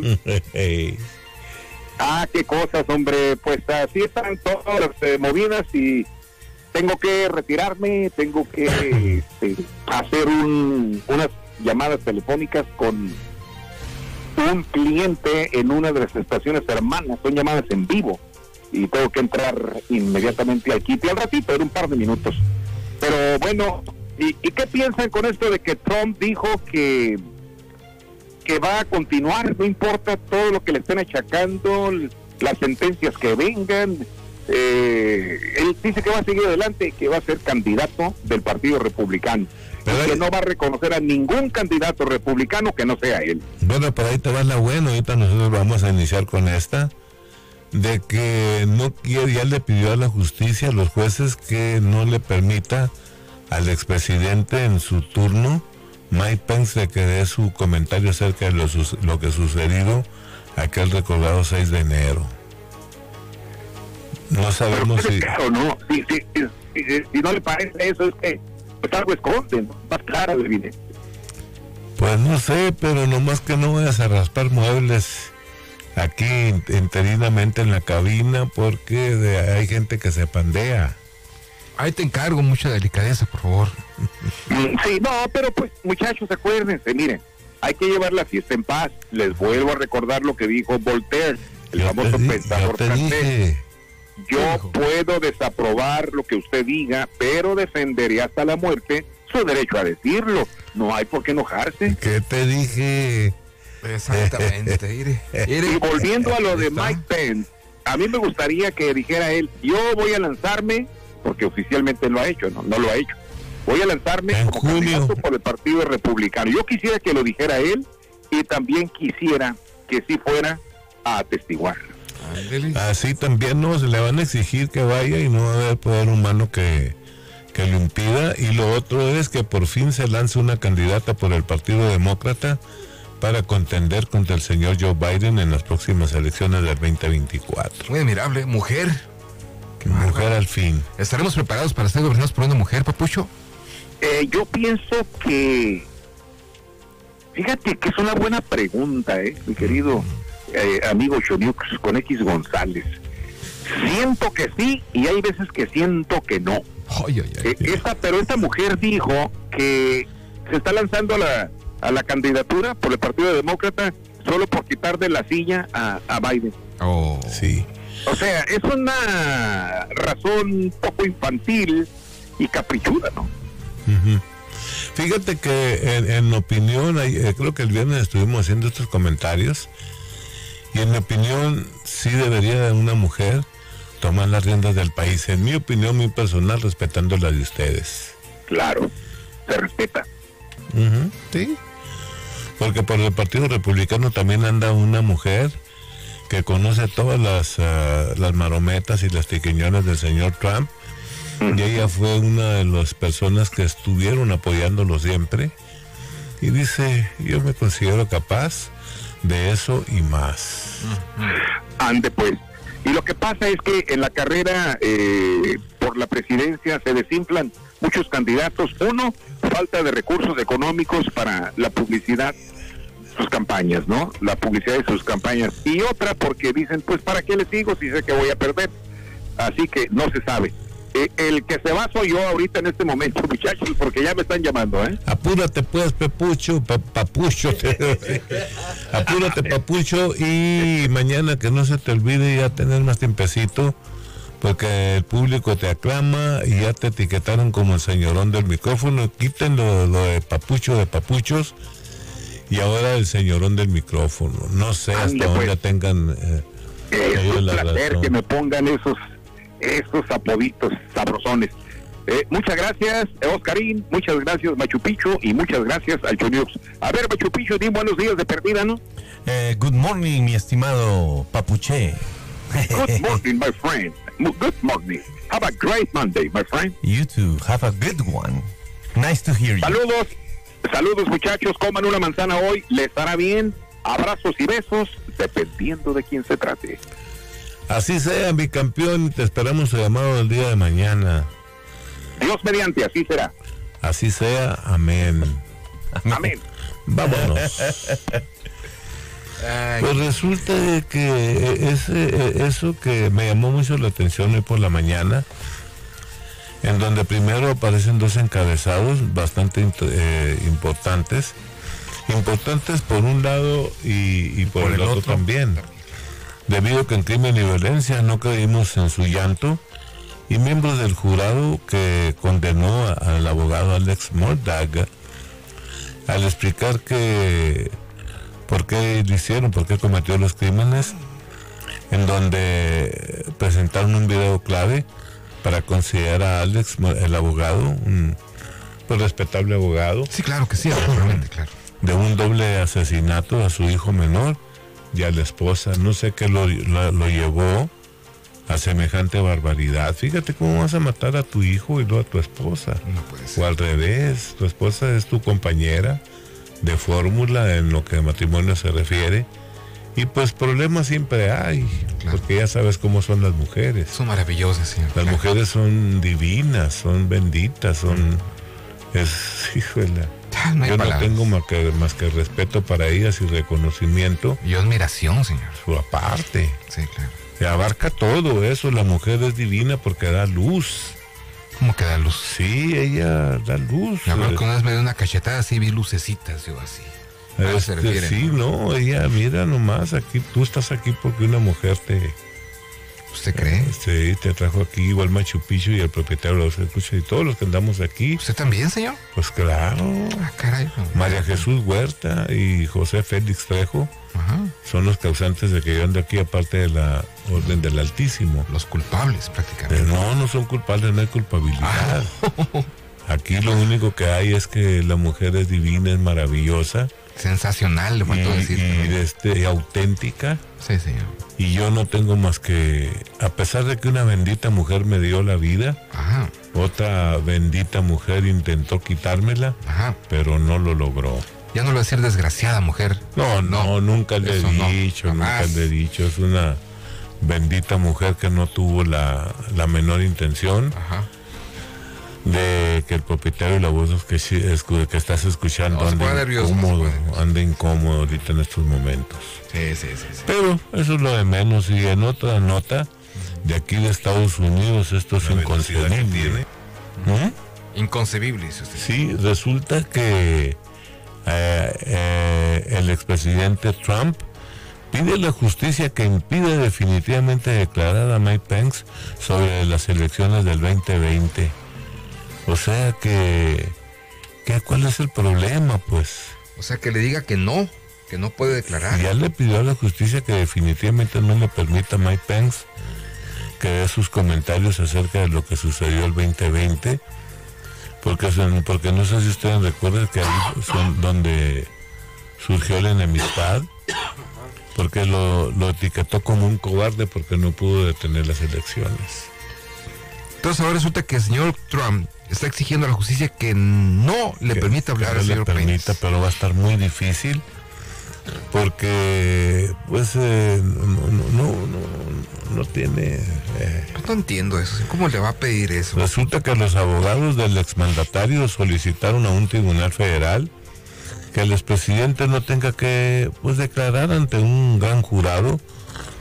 Ah, qué cosas, hombre. Pues así están todas las eh, movidas y tengo que retirarme, tengo que este, hacer un, unas llamadas telefónicas con un cliente en una de las estaciones hermanas. Son llamadas en vivo y tengo que entrar inmediatamente aquí al ratito, en un par de minutos. Pero bueno, ¿y, y qué piensan con esto de que Trump dijo que que va a continuar, no importa todo lo que le estén achacando, las sentencias que vengan? Eh, él dice que va a seguir adelante, que va a ser candidato del Partido Republicano, pero y que no va a reconocer a ningún candidato republicano que no sea él.
Bueno, por ahí te va la buena. Ahorita nosotros vamos a iniciar con esta, de que no quiere, ya le pidió a la justicia, a los jueces, que no le permita al expresidente en su turno, Mike Pence, de que dé su comentario acerca de lo, lo que sucedido aquel recordado seis de enero. No sabemos si...
Claro, no, si, si, si, si, si no le parece eso, es que pues algo esconde, ¿no? Más claro, le vine.
Pues no sé, pero nomás que no vayas a raspar muebles aquí interinamente en la cabina, porque de, hay gente que se pandea.
Ahí te encargo, mucha delicadeza, por favor.
Sí, no, pero pues muchachos, acuérdense, miren, hay que llevar la fiesta en paz. Les vuelvo a recordar lo que dijo Voltaire, el yo famoso
di,
pensador francés. Yo puedo desaprobar lo que usted diga, pero defenderé hasta la muerte su derecho a decirlo. No hay por qué enojarse.
¿Qué te dije?
Exactamente. Ire, ire.
Y volviendo a lo de Mike Pence, a mí me gustaría que dijera él, yo voy a lanzarme, porque oficialmente lo ha hecho, no, no lo ha hecho. Voy a lanzarme
en
como
junio
candidato por el Partido Republicano. Yo quisiera que lo dijera él y también quisiera que sí fuera a atestiguar.
Así también no se le van a exigir que vaya y no va a haber poder humano que, que lo impida. Y lo otro es que por fin se lance una candidata por el Partido Demócrata para contender contra el señor Joe Biden en las próximas elecciones del veinte veinticuatro.
Muy admirable, mujer.
Mujer al fin.
¿Estaremos preparados para ser gobernados por una mujer, Papucho?
Eh, yo pienso que... Fíjate que es una buena pregunta, ¿eh? Mi querido eh, amigo Choniux con X González. Siento que sí y hay veces que siento que no.
Ay, ay, ay,
eh, esta, pero esta mujer dijo que se está lanzando a la, a la candidatura por el Partido Demócrata solo por quitar de la silla a, a Biden.
Oh,
sí.
O sea, es una razón un poco infantil y caprichuda, ¿no?
Uh-huh. Fíjate que en, en opinión, eh, creo que el viernes estuvimos haciendo estos comentarios y en mi opinión sí debería una mujer tomar las riendas del país, en mi opinión muy personal, respetando la de ustedes.
Claro, se respeta.
Uh-huh. Sí, porque por el Partido Republicano también anda una mujer que conoce todas las, uh, las marometas y las triquiñones del señor Trump. Y ella fue una de las personas que estuvieron apoyándolo siempre. Y dice, yo me considero capaz de eso y más.
Ande pues. Y lo que pasa es que en la carrera eh, por la presidencia se desinflan muchos candidatos. Uno, falta de recursos económicos para la publicidad, sus campañas, ¿no? La publicidad de sus campañas. Y otra, porque dicen, pues, ¿para qué les digo si sé que voy a perder? así que no se sabe. Eh, el que se va soy yo ahorita en este momento, muchachos, porque ya me están llamando, ¿eh?
Apúrate pues, Pepucho, pa, Papucho, te, apúrate, Papucho, y mañana que no se te olvide ya tener más tiempecito, porque el público te aclama y ya te etiquetaron como el señorón del micrófono. Quiten lo, lo de Papucho de Papuchos y ahora el señorón del micrófono. No sé hasta
Ande,
dónde
pues.
tengan eh,
Es un
la
placer
razón.
que me pongan esos esos apoditos sabrosones. Eh, muchas gracias, Oscarín, muchas gracias, Machu Picchu, y muchas gracias al Choniux. A ver, Machu Picchu, di buenos días de perdida, ¿no?
Eh, good morning, mi estimado Papuche.
Good morning, my friend. Good morning. Have a great Monday, my friend.
You too. Have a good one. Nice to hear you.
Saludos, saludos muchachos, coman una manzana hoy, les hará bien. Abrazos y besos, dependiendo de quién se trate.
Así sea, mi campeón, te esperamos su llamado el día de mañana.
Dios mediante, así será.
Así sea, amén.
Amén.
Vámonos. Pues resulta de que ese, eso que me llamó mucho la atención hoy por la mañana, en donde primero aparecen dos encabezados bastante eh, importantes, importantes por un lado y, y por, por el, el otro, otro también, debido a que en crimen y violencia no creímos en su llanto, y miembros del jurado que condenó a, al abogado Alex Murdaugh al explicar que por qué lo hicieron, por qué cometió los crímenes, en donde presentaron un video clave para considerar a Alex, el abogado, un pues, respetable abogado.
Sí, claro que sí, absolutamente, claro.
De un doble asesinato a su hijo menor y a la esposa. No sé qué lo, lo, lo llevó a semejante barbaridad. Fíjate cómo vas a matar a tu hijo y luego a tu esposa.
No puede ser.
O al revés, tu esposa es tu compañera de fórmula en lo que a matrimonio se refiere, y pues problemas siempre hay, claro, porque ya sabes cómo son las mujeres.
Son maravillosas, señor.
Las claro. mujeres son divinas, son benditas, son mm. es, híjole, ah, no yo palabras. no tengo más que, más que respeto para ellas y reconocimiento.
Y admiración, señor.
Su aparte.
Sí, claro.
Que abarca todo eso, la mujer es divina porque da luz.
¿Cómo que da luz?
Sí, ella da luz.
Me acuerdo que una vez me dio una cachetada así, vi lucecitas, yo así.
Este, se refiere, sí, ¿no? no, ella, mira nomás, aquí, tú estás aquí porque una mujer te...
¿Usted cree?
Sí, te trajo aquí, igual Machu Picchu y el propietario de los escucha y todos los que andamos aquí.
¿Usted también, señor?
Pues claro.
Ah, caray.
María Jesús Huerta y José Félix Trejo.
Ajá. Son
los causantes de que yo ando aquí, aparte de la orden del Altísimo.
Los culpables, prácticamente.
Pero no, no son culpables, no hay culpabilidad. Ah. Aquí lo único que hay es que la mujer es divina, es maravillosa.
Sensacional, le faltó decir.
Y este, auténtica.
Sí, señor.
Y yo no tengo más que, a pesar de que una bendita mujer me dio la vida,
ajá,
otra bendita mujer intentó quitármela,
ajá,
pero no lo logró.
Ya no lo voy a decir desgraciada mujer.
No, no, no nunca le he dicho, no, nunca le he dicho. Es una bendita mujer que no tuvo la, la menor intención,
ajá,
de que el propietario de la voz que, que estás escuchando no, ande nervioso, incómodo, no ande incómodo ahorita en estos momentos.
Sí, sí, sí, sí.
Pero eso es lo de menos. Y en otra nota, de aquí de Estados Unidos, esto es inconcebible.
¿Eh? Inconcebible, dice usted.
Sí, resulta que eh, eh, el expresidente Trump pide a la justicia que impida definitivamente declarar a Mike Pence sobre las elecciones del veinte veinte. O sea que, que ¿cuál es el problema, pues?
O sea, que le diga que no, que no puede declarar.
Ya le pidió a la justicia que definitivamente no le permita a Mike Pence que dé sus comentarios acerca de lo que sucedió el veinte veinte, porque, son, porque no sé si ustedes recuerdan que ahí son donde surgió la enemistad, porque lo, lo etiquetó como un cobarde porque no pudo detener las elecciones.
Entonces ahora resulta que el señor Trump está exigiendo a la justicia que no le que, permita hablar al señor Pence.
le permita, pero va a estar muy difícil porque pues eh, no, no, no, no, no tiene... Eh.
Pues no entiendo eso, ¿cómo le va a pedir eso?
Resulta que los abogados del exmandatario solicitaron a un tribunal federal que el expresidente no tenga que pues declarar ante un gran jurado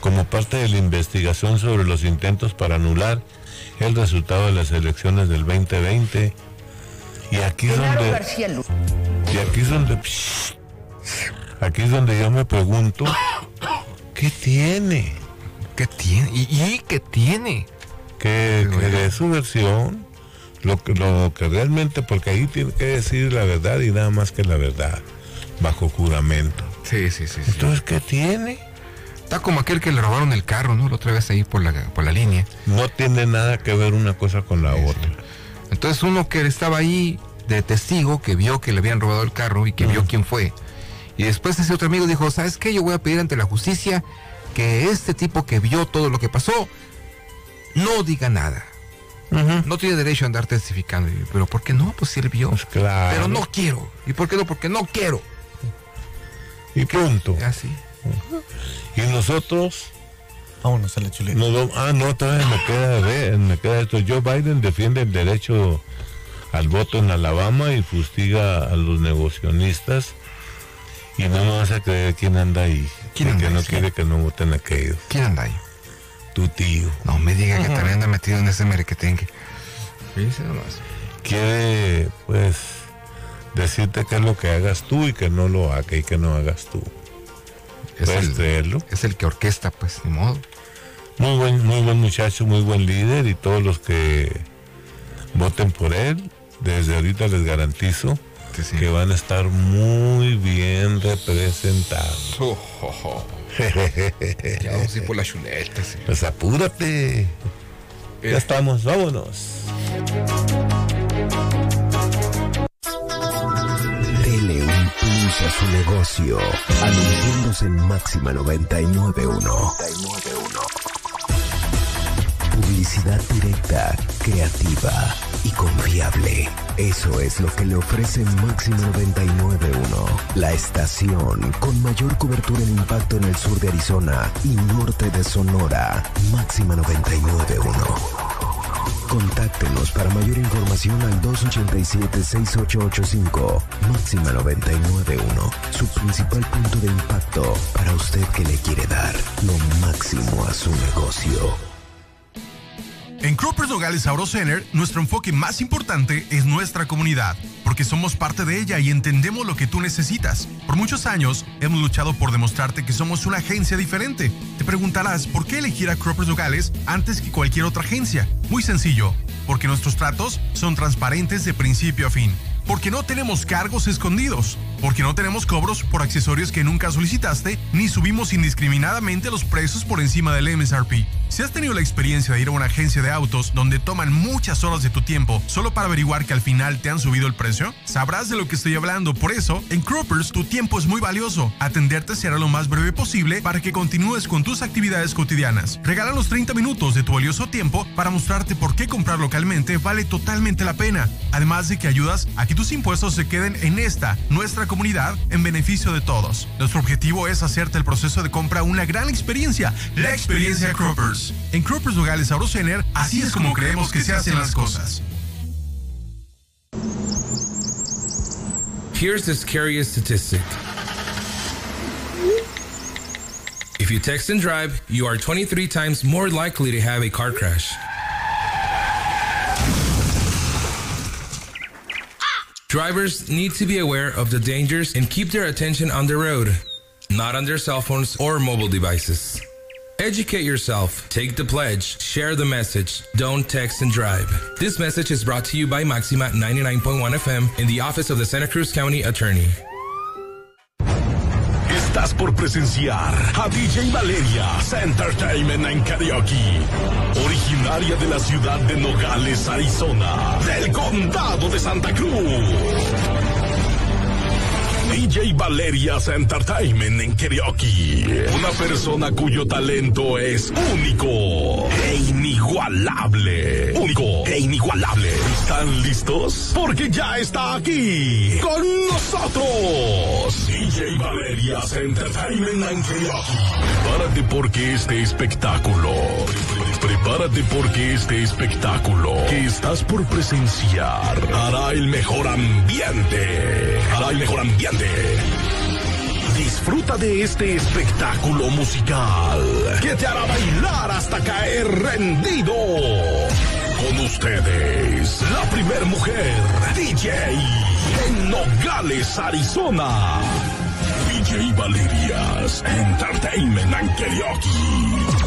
como parte de la investigación sobre los intentos para anular el resultado de las elecciones del veinte veinte. Y aquí es donde... Y aquí es donde... Aquí es donde yo me pregunto, ¿qué tiene?
¿Qué tiene? ¿Y, y qué tiene?
Que, que de su versión, lo que, lo que realmente, porque ahí tiene que decir la verdad y nada más que la verdad, bajo juramento.
Sí, sí, sí.
Entonces,
sí.
¿qué tiene?
Está como aquel que le robaron el carro, ¿no? La otra vez ahí por la, por la línea.
No tiene nada que ver una cosa con la sí, otra. Sí.
Entonces uno que estaba ahí de testigo, que vio que le habían robado el carro y que uh-huh. vio quién fue. Y después ese otro amigo dijo, ¿sabes qué? Yo voy a pedir ante la justicia que este tipo que vio todo lo que pasó no diga nada. Uh-huh. No tiene derecho a andar testificando. Pero ¿por qué no? Pues si él vio.
Pues claro.
Pero no quiero. ¿Y por qué no? Porque no quiero.
Y punto.
Así.
Uh-huh. Y nosotros...
Vámonos a la chuleta.
No, ah, no, todavía me queda, ver, me queda esto. Joe Biden defiende el derecho al voto en Alabama y fustiga a los negacionistas. Y no me vas a creer quién anda ahí.
¿Quién anda
ahí? No
sí?
quiere que no voten aquellos.
¿Quién anda ahí?
Tu tío.
No me diga uh-huh. que también anda metido en ese merequetengue. Fíjese nomás.
Quiere, pues, decirte qué es lo que hagas tú y que no lo haga y que no hagas tú.
Es
¿Puedes
el,
creerlo?
Es el que orquesta, pues, ni modo.
Muy buen, muy buen muchacho, muy buen líder, y todos los que voten por él, desde ahorita les garantizo sí, sí. que van a estar muy bien representados.
Oh, oh, oh. Ya vamos a ir por la chuleta. Sí.
Pues apúrate. Eh. Ya estamos, vámonos.
Dele un plus a su negocio, anunciándose en Máxima noventa y nueve punto uno. Publicidad directa, creativa y confiable. Eso es lo que le ofrece Máxima noventa y nueve punto uno. La estación con mayor cobertura en impacto en el sur de Arizona y norte de Sonora. Máxima noventa y nueve punto uno. Contáctenos para mayor información al dos ochenta y siete, sesenta y ocho ochenta y cinco. Máxima noventa y nueve punto uno. Su principal punto de impacto para usted que le quiere dar lo máximo a su negocio.
En Croppers Nogales Auto Center, nuestro enfoque más importante es nuestra comunidad, porque somos parte de ella y entendemos lo que tú necesitas. Por muchos años, hemos luchado por demostrarte que somos una agencia diferente. Te preguntarás, ¿por qué elegir a Croppers Nogales antes que cualquier otra agencia? Muy sencillo, porque nuestros tratos son transparentes de principio a fin. Porque no tenemos cargos escondidos. Porque no tenemos cobros por accesorios que nunca solicitaste, ni subimos indiscriminadamente los precios por encima del M S R P. Si has tenido la experiencia de ir a una agencia de autos donde toman muchas horas de tu tiempo solo para averiguar que al final te han subido el precio, sabrás de lo que estoy hablando. Por eso, en Croppers tu tiempo es muy valioso. Atenderte será lo más breve posible para que continúes con tus actividades cotidianas. Regálanos treinta minutos de tu valioso tiempo para mostrarte por qué comprar localmente vale totalmente la pena. Además de que ayudas a que tus impuestos se queden en esta, nuestra comunidad, en beneficio de todos. Nuestro objetivo es hacerte el proceso de compra una gran experiencia, la experiencia Croppers. En Croppers Nogales Auto Center, así es como creemos que se hacen las cosas.
Here's the scariest statistic. If you text and drive, you are twenty-three times more likely to have a car crash. Drivers need to be aware of the dangers and keep their attention on the road, not on their cell phones or mobile devices. Educate yourself, take the pledge, share the message, don't text and drive. This message is brought to you by Maxima ninety-nine point one F M in the office of the Santa Cruz County Attorney.
Estás por presenciar a D J Valeria Entertainment en Karaoke, originaria de la ciudad de Nogales, Arizona, del condado de Santa Cruz. D J Valeria's Entertainment en Karaoke. Una persona cuyo talento es único e inigualable. Único e inigualable. ¿Están listos? Porque ya está aquí con nosotros. D J Valeria's Entertainment en Karaoke. Prepárate porque este espectáculo. Prepárate porque este espectáculo que estás por presenciar hará el mejor ambiente. Hará el mejor ambiente. Disfruta. disfruta de este espectáculo musical que te hará bailar hasta caer rendido. Con ustedes, la primer mujer D J en Nogales, Arizona. D J Valerias Entertainment and Karaoke.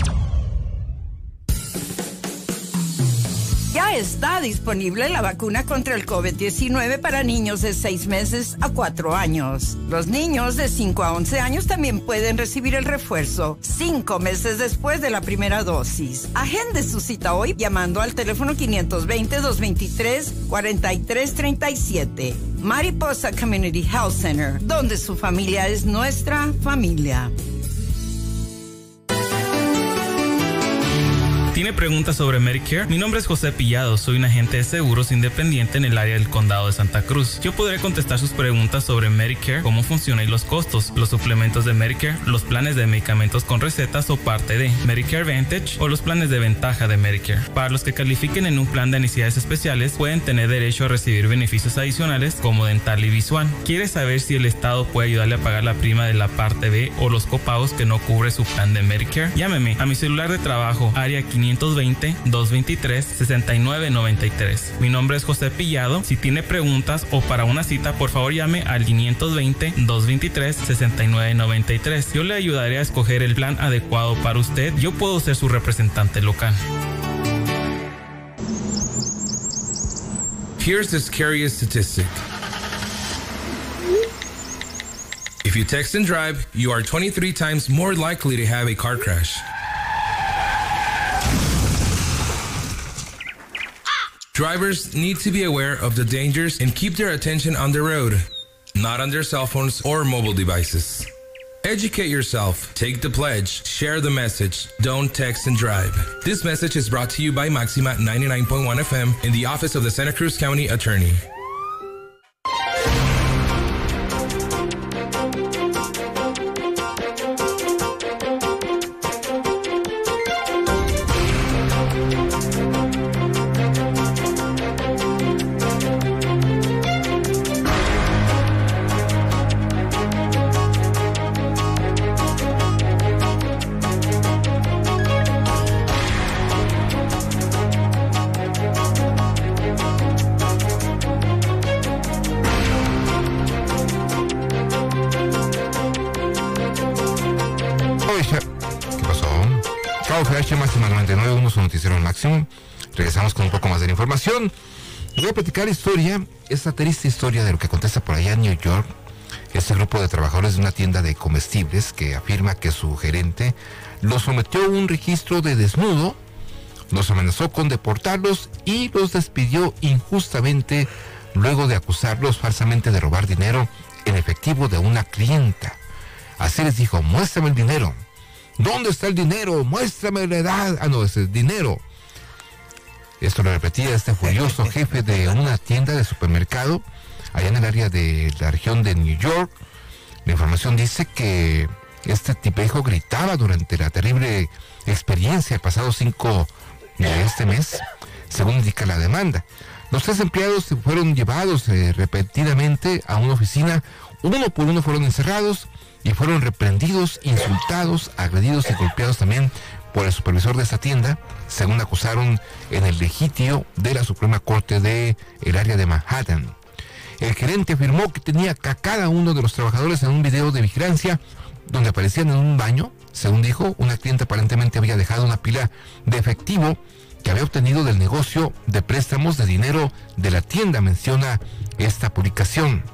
Ya está disponible la vacuna contra el COVID diecinueve para niños de seis meses a cuatro años. Los niños de cinco a once años también pueden recibir el refuerzo cinco meses después de la primera dosis. Agende su cita hoy llamando al teléfono quinientos veinte, doscientos veintitrés, cuarenta y tres treinta y siete. Mariposa Community Health Center, donde su familia es nuestra familia.
¿Tiene preguntas sobre Medicare? Mi nombre es José Pillado, soy un agente de seguros independiente en el área del condado de Santa Cruz. Yo podré contestar sus preguntas sobre Medicare, cómo funciona y los costos, los suplementos de Medicare, los planes de medicamentos con recetas o parte de Medicare Advantage o los planes de ventaja de Medicare. Para los que califiquen en un plan de necesidades especiales, pueden tener derecho a recibir beneficios adicionales como dental y visual. ¿Quiere saber si el Estado puede ayudarle a pagar la prima de la parte B o los copagos que no cubre su plan de Medicare? Llámeme a mi celular de trabajo, área quinientos veinte, doscientos veintitrés, sesenta y nueve noventa y tres. Mi nombre es José Pillado. Si tiene preguntas o para una cita, por favor llame al quinientos veinte, doscientos veintitrés, sesenta y nueve noventa y tres. Yo le ayudaré a escoger el plan adecuado para usted. Yo puedo ser su representante local.
Here's the scariest statistic. If you text and drive, you are twenty-three times more likely to have a car crash. Drivers need to be aware of the dangers and keep their attention on the road, not on their cell phones or mobile devices. Educate yourself, take the pledge, share the message, don't text and drive. This message is brought to you by Maxima ninety-nine point one F M in the office of the Santa Cruz County Attorney.
Máxima noventa y nueve punto uno, su noticiero máximo. Regresamos con un poco más de la información. Voy a platicar historia, esta triste historia de lo que acontece por allá en New York. Este grupo de trabajadores de una tienda de comestibles que afirma que su gerente los sometió a un registro de desnudo, los amenazó con deportarlos y los despidió injustamente luego de acusarlos falsamente de robar dinero en efectivo de una clienta. Así les dijo: muéstrame el dinero. ¿Dónde está el dinero? Muéstrame la edad. Ah, no, es el dinero. Esto lo repetía este furioso jefe de una tienda de supermercado allá en el área de la región de New York. La información dice que este tipejo gritaba durante la terrible experiencia el pasado cinco de este mes, según indica la demanda. Los tres empleados fueron llevados eh, repetidamente a una oficina. Uno por uno fueron encerrados y fueron reprendidos, insultados, agredidos y golpeados también por el supervisor de esta tienda, según acusaron en el litigio de la Suprema Corte del área de Manhattan. El gerente afirmó que tenía a cada uno de los trabajadores en un video de vigilancia donde aparecían en un baño. Según dijo, una cliente aparentemente había dejado una pila de efectivo que había obtenido del negocio de préstamos de dinero de la tienda, menciona esta publicación.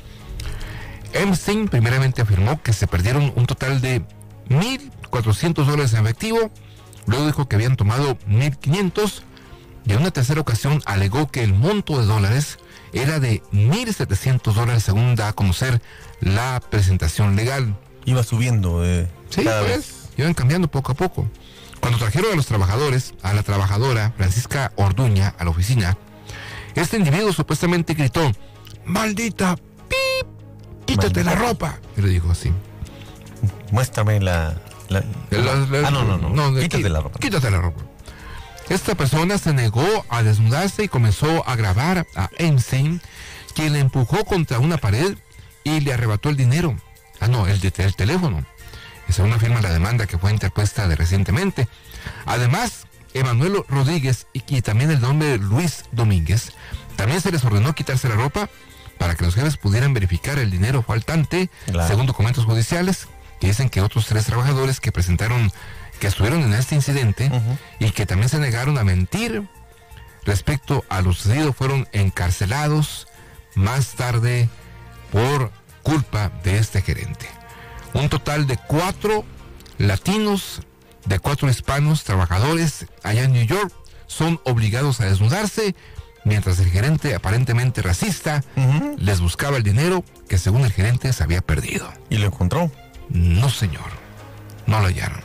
Epstein primeramente afirmó que se perdieron un total de mil cuatrocientos dólares en efectivo, luego dijo que habían tomado mil quinientos y en una tercera ocasión alegó que el monto de dólares era de mil setecientos dólares, según da a conocer la presentación legal.
Iba subiendo. Eh,
sí,
cada
pues,
vez.
iban cambiando poco a poco. Cuando trajeron a los trabajadores, a la trabajadora Francisca Orduña a la oficina, este individuo supuestamente gritó: ¡maldita! ¡Pip! ¡Quítate Maldita. la ropa! Y le dijo así.
Muéstrame la... la,
la, la
ah, no, no, no. no quítate
quí,
la ropa.
Quítate la ropa. Esta persona se negó a desnudarse y comenzó a grabar a Epstein, quien le empujó contra una pared y le arrebató el dinero. Ah, no, el, de, el teléfono. Según afirma la demanda que fue interpuesta de recientemente. Además, Emanuel Rodríguez y, y también el nombre Luis Domínguez, también se les ordenó quitarse la ropa para que los jefes pudieran verificar el dinero faltante, claro. según documentos judiciales, que dicen que otros tres trabajadores que presentaron, que estuvieron en este incidente, uh-huh. y que también se negaron a mentir respecto a lo sucedido, fueron encarcelados más tarde por culpa de este gerente. Un total de cuatro latinos, de cuatro hispanos trabajadores allá en New York son obligados a desnudarse, mientras el gerente, aparentemente racista, uh-huh. les buscaba el dinero que según el gerente se había perdido.
¿Y lo encontró?
No, señor. No lo hallaron.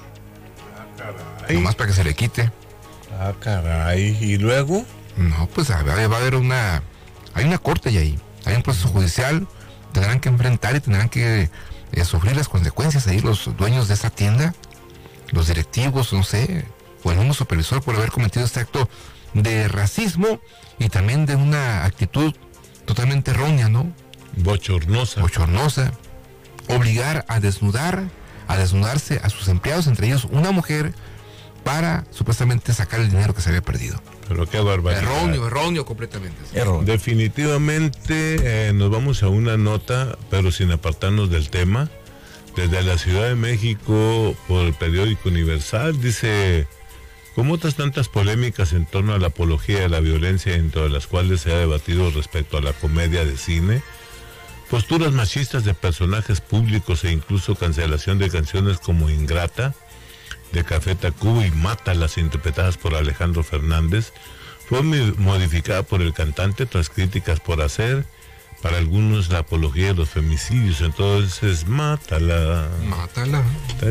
Ah, caray.
Nomás para que se le quite.
Ah, caray. ¿Y luego?
No, pues va a haber una... Hay una corte ya ahí. Hay un proceso judicial. Tendrán que enfrentar y tendrán que eh, sufrir las consecuencias ahí los dueños de esa tienda, los directivos, no sé, o el mismo supervisor por haber cometido este acto de racismo y también de una actitud totalmente errónea, ¿no?
Bochornosa.
Bochornosa. Obligar a desnudar, a desnudarse a sus empleados, entre ellos una mujer, para supuestamente sacar el dinero que se había perdido.
Pero qué barbaridad.
Erróneo, erróneo completamente.
Erróneo. Definitivamente eh, nos vamos a una nota, pero sin apartarnos del tema. Desde la Ciudad de México, por el periódico Universal, dice... Como otras tantas polémicas en torno a la apología de la violencia, entre las cuales se ha debatido respecto a la comedia de cine, posturas machistas de personajes públicos e incluso cancelación de canciones como Ingrata, de Café Tacuba y Mátalas, interpretadas por Alejandro Fernández, fue modificada por el cantante tras críticas por hacer, para algunos, la apología de los femicidios. Entonces, mátala.
Mátala.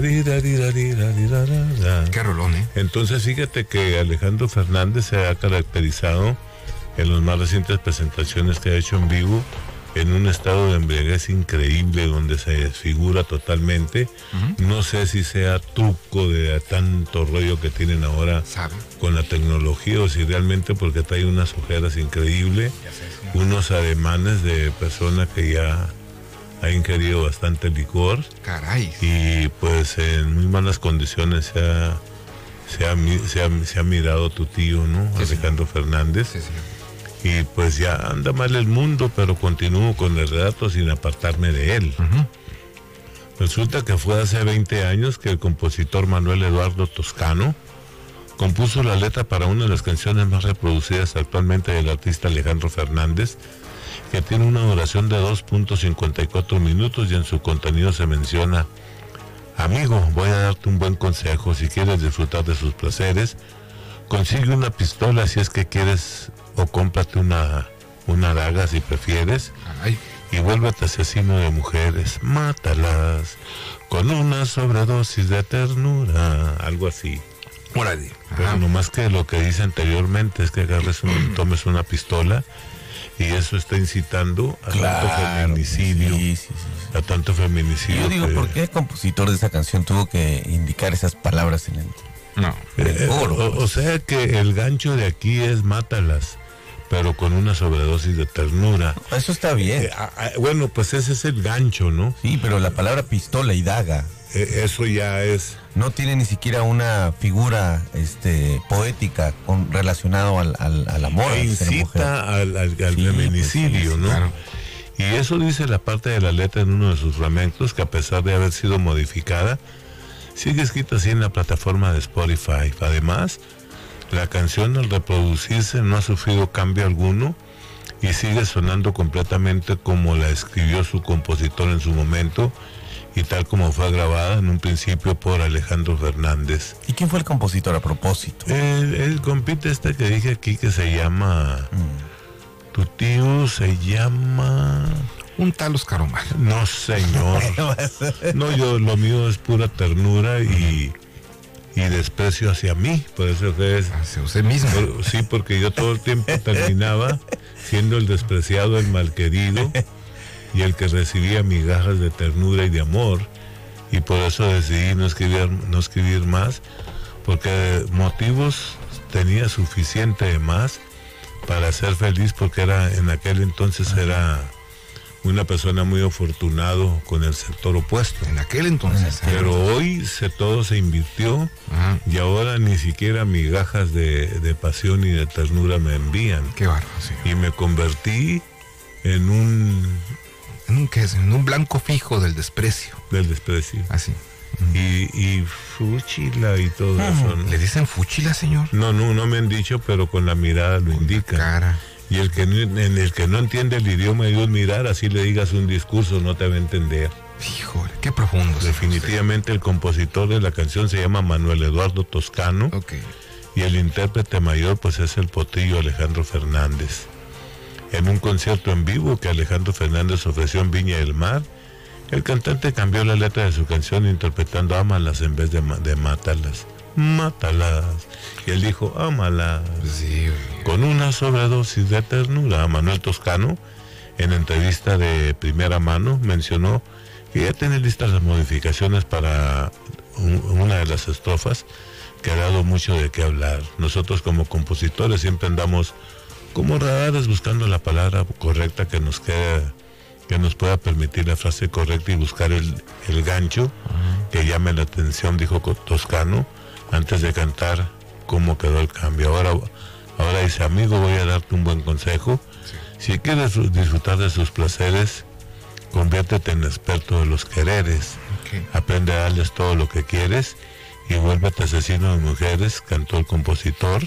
Qué rolón, ¿eh? Entonces, fíjate que Alejandro Fernández se ha caracterizado en las más recientes presentaciones que ha hecho en vivo en un estado de embriaguez increíble, donde se desfigura totalmente. Uh-huh. No sé si sea truco de tanto rollo que tienen ahora ¿Sabe? con la tecnología, o si realmente porque trae unas ojeras increíbles, unos ademanes de persona que ya ha ingerido bastante licor.
Caray.
Y pues en muy malas condiciones se ha, se ha, se ha, se ha mirado tu tío, ¿no? Sí, Alejandro sí. Fernández. Sí, sí. Y pues ya anda mal el mundo, pero continúo con el relato sin apartarme de él. Uh-huh. Resulta que fue hace veinte años que el compositor Manuel Eduardo Toscano compuso la letra para una de las canciones más reproducidas actualmente del artista Alejandro Fernández, que tiene una duración de dos punto cincuenta y cuatro minutos y en su contenido se menciona: amigo, voy a darte un buen consejo. Si quieres disfrutar de sus placeres, consigue una pistola si es que quieres, o cómprate una, una daga si prefieres. Ay. Y vuélvete asesino de mujeres, mátalas con una sobredosis de ternura, algo así.
Órale.
Pero nomás que lo que dice anteriormente es que agarres un, tomes una pistola, y eso está incitando a claro, tanto feminicidio. Sí, sí, sí. A tanto feminicidio.
Yo digo,
que...
¿por qué el compositor de esa canción tuvo que indicar esas palabras en el,
no.
en el
eh,
coro?
O,
pues.
o sea que el gancho de aquí es mátalas, pero con una sobredosis de ternura.
Eso está bien.
Eh, a, a, bueno, pues ese es el gancho, ¿no?
Sí, pero la palabra pistola y daga,
eh, eso ya es...
No tiene ni siquiera una figura este, poética con, relacionado al, al, al amor.
E incita al, al, al sí, feminicidio, pues, ¿no? Claro. Y eso dice la parte de la letra en uno de sus fragmentos, que a pesar de haber sido modificada, sigue escrita así en la plataforma de Spotify. Además, la canción al reproducirse no ha sufrido cambio alguno y sigue sonando completamente como la escribió su compositor en su momento y tal como fue grabada en un principio por Alejandro Fernández.
¿Y quién fue el compositor a propósito?
El, el compite este que dije aquí que se llama... Mm. Tu tío se llama...
Un tal Oscar Omar.
No, señor. No, yo lo mío es pura ternura y... y desprecio hacia mí, por eso que es...
Hacia usted mismo.
Por, sí, porque yo todo el tiempo terminaba siendo el despreciado, el malquerido, y el que recibía migajas de ternura y de amor, y por eso decidí no escribir, no escribir más, porque motivos tenía suficiente de más para ser feliz, porque era en aquel entonces era una persona muy afortunado con el sector opuesto.
En aquel entonces.
Pero hoy se, todo se invirtió. Ajá. Y ahora ni siquiera migajas de, de pasión y de ternura me envían.
Qué bárbaro, sí.
Y me convertí en un...
¿En un qué es? En un blanco fijo del desprecio.
Del desprecio.
Así.
Y, y fúchila y todo uh-huh. eso, ¿no?
¿Le dicen fúchila, señor?
No, no, no me han dicho, pero con la mirada lo indica.
Cara.
Y el que en el que no entiende el idioma de un mirar, así le digas un discurso, no te va a entender.
Híjole, qué profundo.
Definitivamente el compositor de la canción se llama Manuel Eduardo Toscano.
Okay.
Y el intérprete mayor pues es el potrillo Alejandro Fernández. En un concierto en vivo que Alejandro Fernández ofreció en Viña del Mar, el cantante cambió la letra de su canción interpretando ámalas en vez de, de mátalas. Mátalas. Y él dijo, ámalas.
Sí,
con una sobredosis de ternura. Manuel Toscano, en entrevista de primera mano, mencionó que ya tiene listas las modificaciones para un, una de las estrofas que ha dado mucho de qué hablar. Nosotros como compositores siempre andamos como radares buscando la palabra correcta que nos quede, que nos pueda permitir la frase correcta y buscar el, el gancho uh-huh. que llame la atención, dijo Toscano, antes de cantar cómo quedó el cambio. Ahora, ahora dice, amigo, voy a darte un buen consejo. Sí. Si quieres disfrutar de sus placeres, conviértete en experto de los quereres. Okay. Aprende a darles todo lo que quieres y vuélvete asesino de mujeres, cantó el compositor.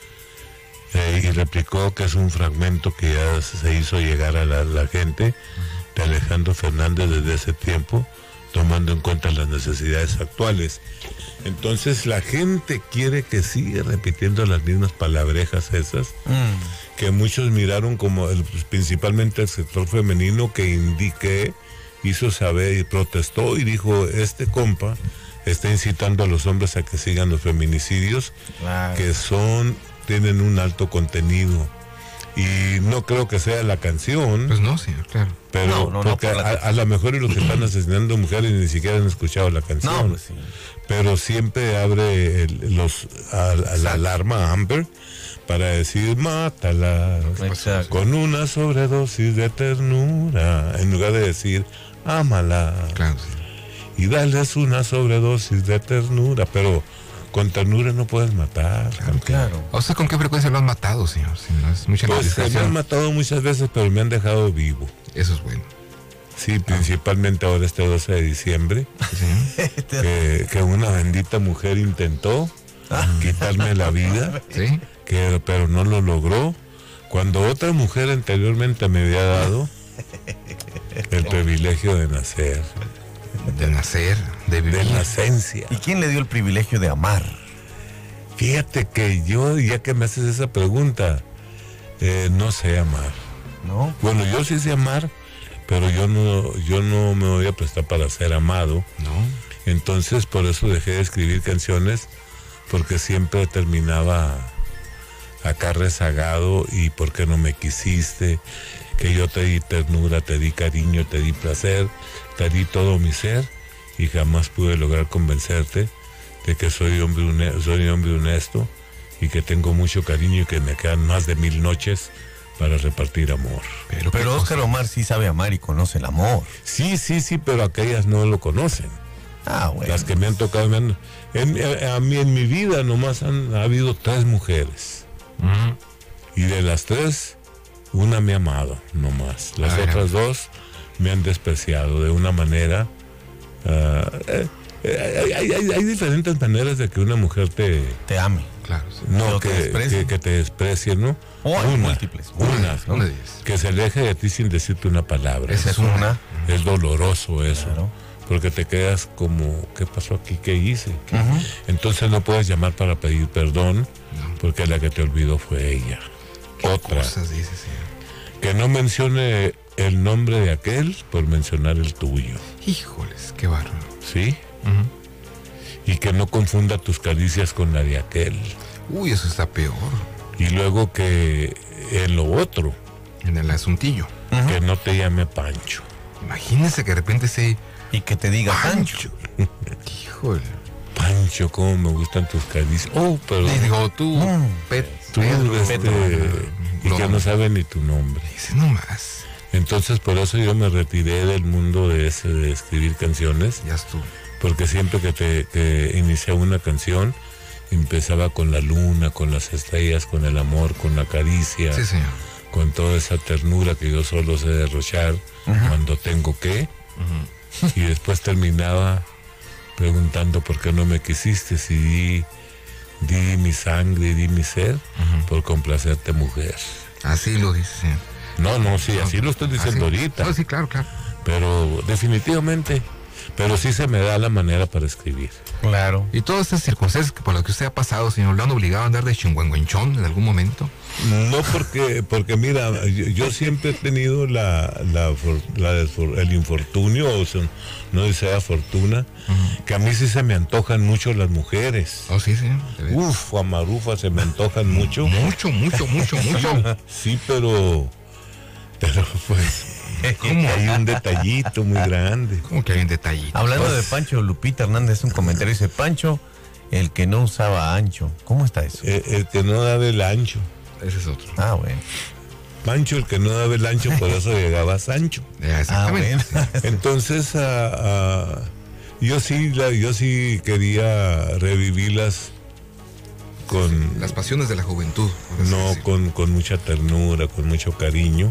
Eh, y replicó que es un fragmento que ya se hizo llegar a la, la gente de Alejandro Fernández desde ese tiempo, tomando en cuenta las necesidades actuales. Entonces la gente quiere que siga repitiendo las mismas palabrejas esas, mm. que muchos miraron como, el, principalmente el sector femenino, que indique, hizo saber y protestó y dijo, este compa está incitando a los hombres a que sigan los feminicidios, claro. que son... tienen un alto contenido y no creo que sea la canción.
Pues no, señor, claro.
Pero
no, no,
porque
no
a, a lo mejor los que están asesinando mujeres ni siquiera han escuchado la canción.
No, pues sí.
Pero siempre abre el, los a, a la alarma Amber para decir mátala Exacto. con una sobredosis de ternura, en lugar de decir ámala.
Claro, sí.
Y darles una sobredosis de ternura, pero con ternura no puedes matar.
Claro, claro. ¿A usted con qué frecuencia lo han matado, señor? Si no es mucha
pues me han matado muchas veces, pero me han dejado vivo.
Eso es bueno.
Sí, principalmente ahora este doce de diciembre, ¿sí? que, que una bendita mujer intentó ah. quitarme la vida,
¿sí?
que, pero no lo logró. Cuando otra mujer anteriormente me había dado el privilegio de nacer.
De nacer, de vivir.
De nacencia.
¿Y quién le dio el privilegio de amar?
Fíjate que yo, ya que me haces esa pregunta, eh, no sé amar.
¿No?
Bueno, yo sí sé amar, pero yo no, yo no me voy a prestar para ser amado.
No.
Entonces, por eso dejé de escribir canciones, porque siempre terminaba acá rezagado y porque no me quisiste, que yo te di ternura, te di cariño, te di placer, te di todo mi ser y jamás pude lograr convencerte de que soy hombre, une- soy hombre honesto y que tengo mucho cariño y que me quedan más de mil noches para repartir amor.
Pero, pero Óscar Omar sí sabe amar y conoce el amor.
Sí, sí, sí, pero aquellas no lo conocen.
Ah, bueno.
Las que me han tocado, me han, en, a mí en mi vida nomás han ha habido tres mujeres.
Uh-huh.
Y de las tres, una me ha amado, nomás. Las
Ah,
otras dos me han despreciado de una manera. Uh, eh, eh, hay, hay, hay diferentes maneras de que una mujer te...
Te ame.
Claro. Sí.
No,
que
que,
te desprecie.
que, que te desprecie, ¿no?
O hay
una,
múltiples.
Una,
Una, una
¿no?
de ellas.
Que se aleje de ti sin decirte una palabra.
Esa es una.
Es doloroso eso.
Claro.
Porque te quedas como, ¿qué pasó aquí? ¿Qué hice? ¿Qué?
Uh-huh.
Entonces no puedes llamar para pedir perdón,
No.
porque la que te olvidó fue ella.
¿Qué
Otra,
cosas dice, señor?
que no mencione el nombre de aquel por mencionar el tuyo,
Híjoles, qué bárbaro.
¿sí?
Uh-huh.
Y que no confunda tus caricias con la de aquel.
Uy, eso está peor.
Y luego que en lo otro,
En el asuntillo.
Uh-huh.
que no te llame Pancho.
Imagínese que de repente se...
Y que te diga Pancho.
Híjole.
Pancho, cómo me gustan tus caricias. Oh, pero
Le digo, tú,
Mm.
Pet,
tú,
Pedro,
este,
Pedro,
y que no sabe ni tu nombre.
Ese nomás.
Entonces por eso yo me retiré del mundo de ese de escribir canciones.
Ya estuvo.
Porque siempre que, te, que iniciaba una canción, empezaba con la luna, con las estrellas, con el amor, con la caricia.
Sí, señor.
Con toda esa ternura que yo solo sé derrochar uh-huh. cuando tengo que. Uh-huh. Y después terminaba preguntando por qué no me quisiste, si di, di mi sangre, di mi ser, uh-huh. por complacerte, mujer.
Así lo dice, señor.
No, no, sí, así lo estoy diciendo
así.
ahorita.
No, sí, claro, claro.
Pero definitivamente, pero sí se me da la manera para escribir.
Claro.
Y todas estas circunstancias que por las que usted ha pasado, señor, ¿lo han obligado a andar de chingüengüenchón en algún momento?
No, porque, porque mira, yo, yo siempre he tenido la, la, la, el infortunio, o sea, no desea fortuna, uh-huh. que a mí sí se me antojan mucho las mujeres.
Oh, sí, sí.
Uf, a Marufa se me antojan mucho.
Mucho, mucho, mucho, mucho.
Sí, pero, pero pues... ¿Cómo? Hay un detallito muy grande.
¿Cómo que hay un detallito?
Hablando pues, de Pancho, Lupita Hernández, un comentario dice, Pancho, el que no usaba ancho. ¿Cómo está eso?
El, el que no daba el ancho.
Ese es otro.
Ah, bueno.
Pancho, el que no daba el ancho, por eso llegaba Sancho.
Exactamente.
Ah, bueno. Entonces, uh, uh, yo sí, la, yo sí quería revivirlas con...
Las pasiones de la juventud.
No, con, con mucha ternura, con mucho cariño.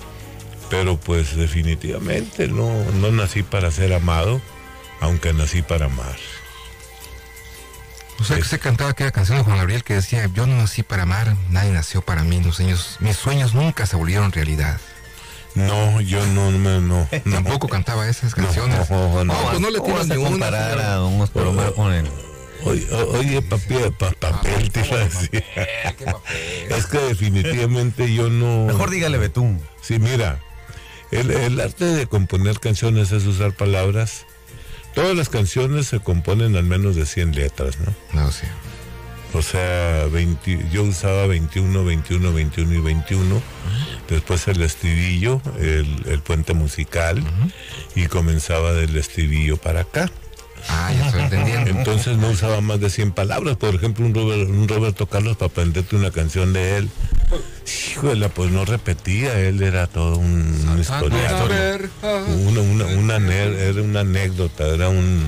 Pero pues definitivamente no, no nací para ser amado, aunque nací para amar.
O sea, que usted cantaba aquella canción de Juan Gabriel que decía, yo no nací para amar, nadie nació para mí, los sueños, mis sueños nunca se volvieron realidad.
No, yo no, no, no.
Tampoco cantaba esas canciones.
No, no,
no, pues no le tienes ni una.
A don Oscar Omar con él.
Oye, oye, papi, pa, papel, te iba a decir. Es que definitivamente yo no...
Mejor dígale Betún.
Sí, mira, el, el arte de componer canciones es usar palabras. Todas las canciones se componen al menos de cien letras, ¿no?
No, sí.
O sea, veinte, yo usaba veintiuno, veintiuno, veintiuno y veintiuno. Uh-huh. Después el estribillo, el, el puente musical, uh-huh. y comenzaba del estribillo para acá.
Ah, ya estoy entendiendo.
Entonces no usaba más de cien palabras. Por ejemplo, un, Robert, un Roberto Carlos, para aprenderte una canción de él, híjole, pues no repetía. Él era todo un, un historiador. Una, una, una, una, era una anécdota, era un...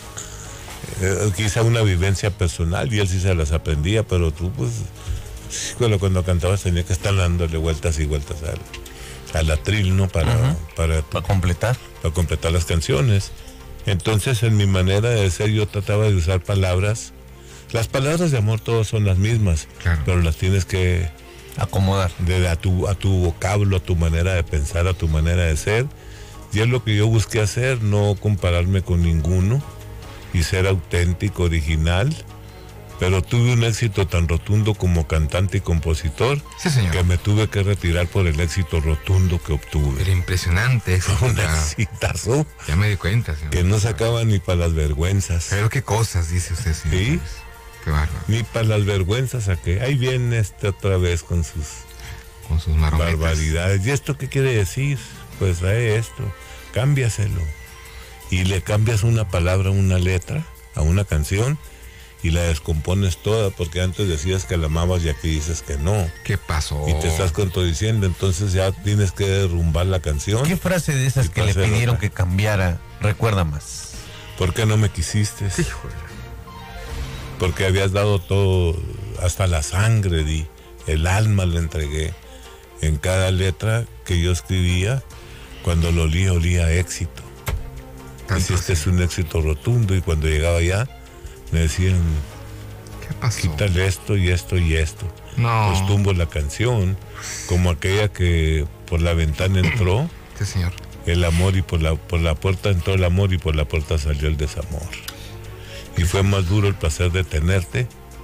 Eh, quizá una vivencia personal, y él sí se las aprendía, pero tú, pues, híjole, cuando cantabas tenía que estar dándole vueltas y vueltas al, al atril, ¿no? Para, uh-huh. para,
para completar.
Para completar las canciones. Entonces, en mi manera de ser, yo trataba de usar palabras. Las palabras de amor todas son las mismas,
claro.
pero las tienes que
acomodar
de, a, tu, a tu vocablo, a tu manera de pensar, a tu manera de ser. Y es lo que yo busqué hacer, no compararme con ninguno y ser auténtico, original. Pero tuve un éxito tan rotundo como cantante y compositor,
sí, señor,
que me tuve que retirar por el éxito rotundo que obtuve.
Era impresionante éxito.
Fue un exitazo.
Ya me di cuenta, señor.
Que no sacaba ni para las vergüenzas.
Pero qué cosas dice usted, señor.
Sí.
Qué bárbaro.
Ni para las vergüenzas saqué. Ahí viene este otra vez con sus,
con sus marometas.
Barbaridades. ¿Y esto qué quiere decir? Pues trae esto. Cámbiaselo. Y le cambias una palabra, una letra a una canción, y la descompones toda, porque antes decías que la amabas y aquí dices que no.
¿Qué pasó?
Y te estás contradiciendo, entonces ya tienes que derrumbar la canción.
¿Qué frase de esas que le pidieron otra que cambiara recuerda más?
¿Por qué no me quisiste?
Híjole.
Porque habías dado todo, hasta la sangre di, el alma le entregué. En cada letra que yo escribía, cuando lo olía, olía a éxito. Así este es un éxito rotundo, y cuando llegaba allá, me decían,
¿qué pasó?
Quítale esto y esto y esto.
No.
Pues tumbo la canción, como aquella que por la ventana entró.
Sí, señor.
El amor, y por la, por la puerta entró el amor, y por la puerta salió el desamor. Y fue más duro el placer de tenerte.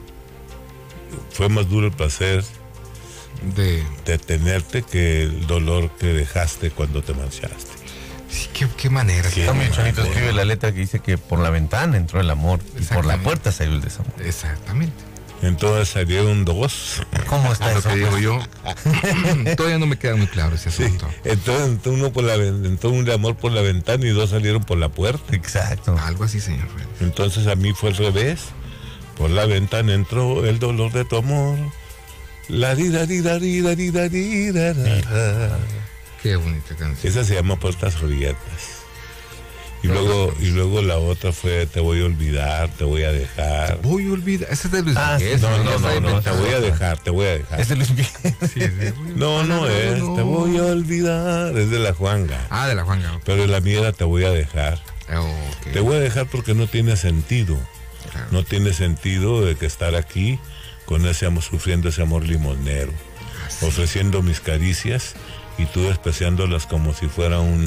Fue más duro el placer
de,
de tenerte que el dolor que dejaste cuando te marchaste.
Sí, qué, qué manera.
Sí, también Chonito escribe la letra que dice que por la ventana entró el amor y por la puerta salió el desamor.
Exactamente.
Entonces salieron dos.
¿Cómo está
eso?
Lo
que digo yo. Todavía no me queda muy claro ese asunto.
Sí. Entonces entró uno por la entró un de amor por la ventana y dos salieron por la puerta.
Exacto.
Algo así, señor.
Entonces a mí fue al revés. Por la ventana entró el dolor de tu amor. La di da di da di da di da di da da.
Qué bonita canción.
Esa se llama Puertas Abiertas. Y luego, y luego la otra fue Te voy a olvidar, te voy a dejar.
Te voy a olvidar. Ese es de Luis
ah,
Miguel.
No, no, no, no, te voy a dejar, te voy a dejar.
Es de Luis Miguel.
Sí, sí.
No, no es, te voy a olvidar. Es de la Juanga.
Ah, de la Juanga. Okay.
Pero la mía era Te voy a dejar.
Okay.
Te voy a dejar porque no tiene sentido. Claro. No tiene sentido de que estar aquí con ese amor, sufriendo ese amor limonero, ah, sí. ofreciendo mis caricias y tú despreciándolas como si fuera un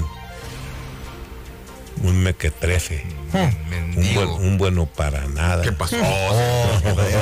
un mequetrefe,
hmm.
un, buen, un bueno para nada.
¿Qué pasó? Oh,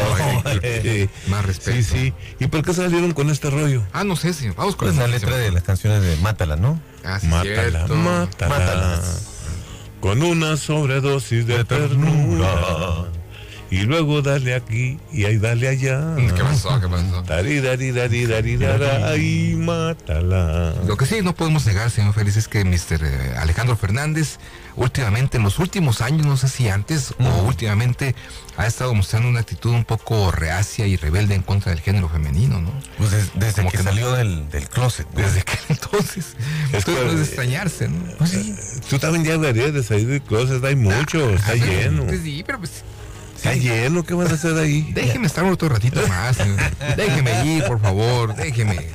sí.
Más respeto.
Sí, sí. ¿Y por qué salieron con este rollo?
Ah, no sé, señor. Vamos con
pues la letra de las canciones de Mátala, ¿no?
Ah, sí,
mátala,
cierto.
mátala, mátala. Con una sobredosis de, de ternura. ternura. Y luego dale aquí y ahí dale allá.
¿Qué pasó? ¿Qué pasó?
Dari, dari, dari, dari, dari, y mátala.
Lo que sí no podemos negar, señor Félix, es que mister Alejandro Fernández, últimamente, en los últimos años, no sé si antes mm. o últimamente, ha estado mostrando una actitud un poco reacia y rebelde en contra del género femenino, ¿no?
Pues des, desde Como que, que salió no, del, del closet, ¿no?
Desde que entonces.
Es
que no es de extrañarse, ¿no?
Pues sí. Tú también ya deberías de salir del closet, hay mucho, ah, está ah, lleno.
Pues sí, pero pues.
Está sí. lleno, ¿qué vas a hacer ahí?
Déjeme estar otro ratito más, señor. Déjeme ir, por favor, déjeme.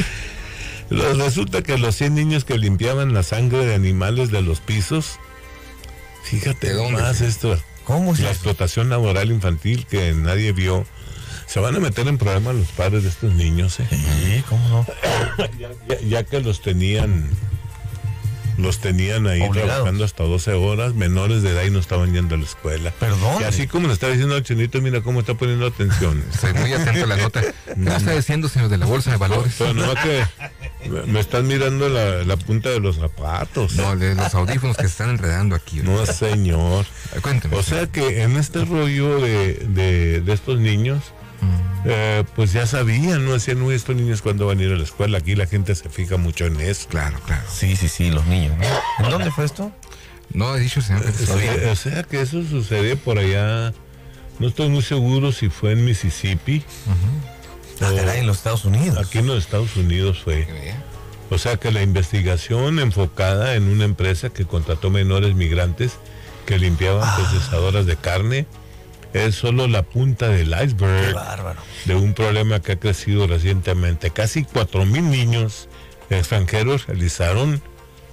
Resulta que los cien niños que limpiaban la sangre de animales de los pisos, fíjate más esto.
¿Cómo
la explotación laboral infantil que nadie vio. Se van a meter en problemas los padres de estos niños, ¿eh?
Sí, ¿cómo no?
ya, ya, ya que los tenían... Los tenían ahí Obligados. trabajando hasta doce horas, menores de edad y no estaban yendo a la escuela.
Perdón.
Y así como le estaba diciendo al Chinito, mira cómo está poniendo atención.
Estoy muy atento a la nota. ¿Qué está diciendo, señor, de la bolsa de valores?
Pero no, que me, me están mirando la, la punta de los zapatos.
No, de los audífonos que se están enredando aquí.
¿No? No, señor.
Cuénteme.
O sea que en este rollo de, de, de estos niños, Eh, pues ya sabían, no decían, no, estos niños cuando van a ir a la escuela. Aquí la gente se fija mucho en eso.
Claro, claro.
Sí, sí, sí, los niños, ¿no? ¿En dónde fue esto?
No, he dicho, señor.
O sea, o sea que eso sucedió por allá. No estoy muy seguro si fue en Mississippi.
Uh-huh. Ah, caray, en los Estados Unidos.
Aquí en los Estados Unidos fue. O sea que la investigación enfocada en una empresa que contrató menores migrantes que limpiaban ah. procesadoras de carne es solo la punta del iceberg de un problema que ha crecido recientemente. Casi cuatro mil niños extranjeros realizaron.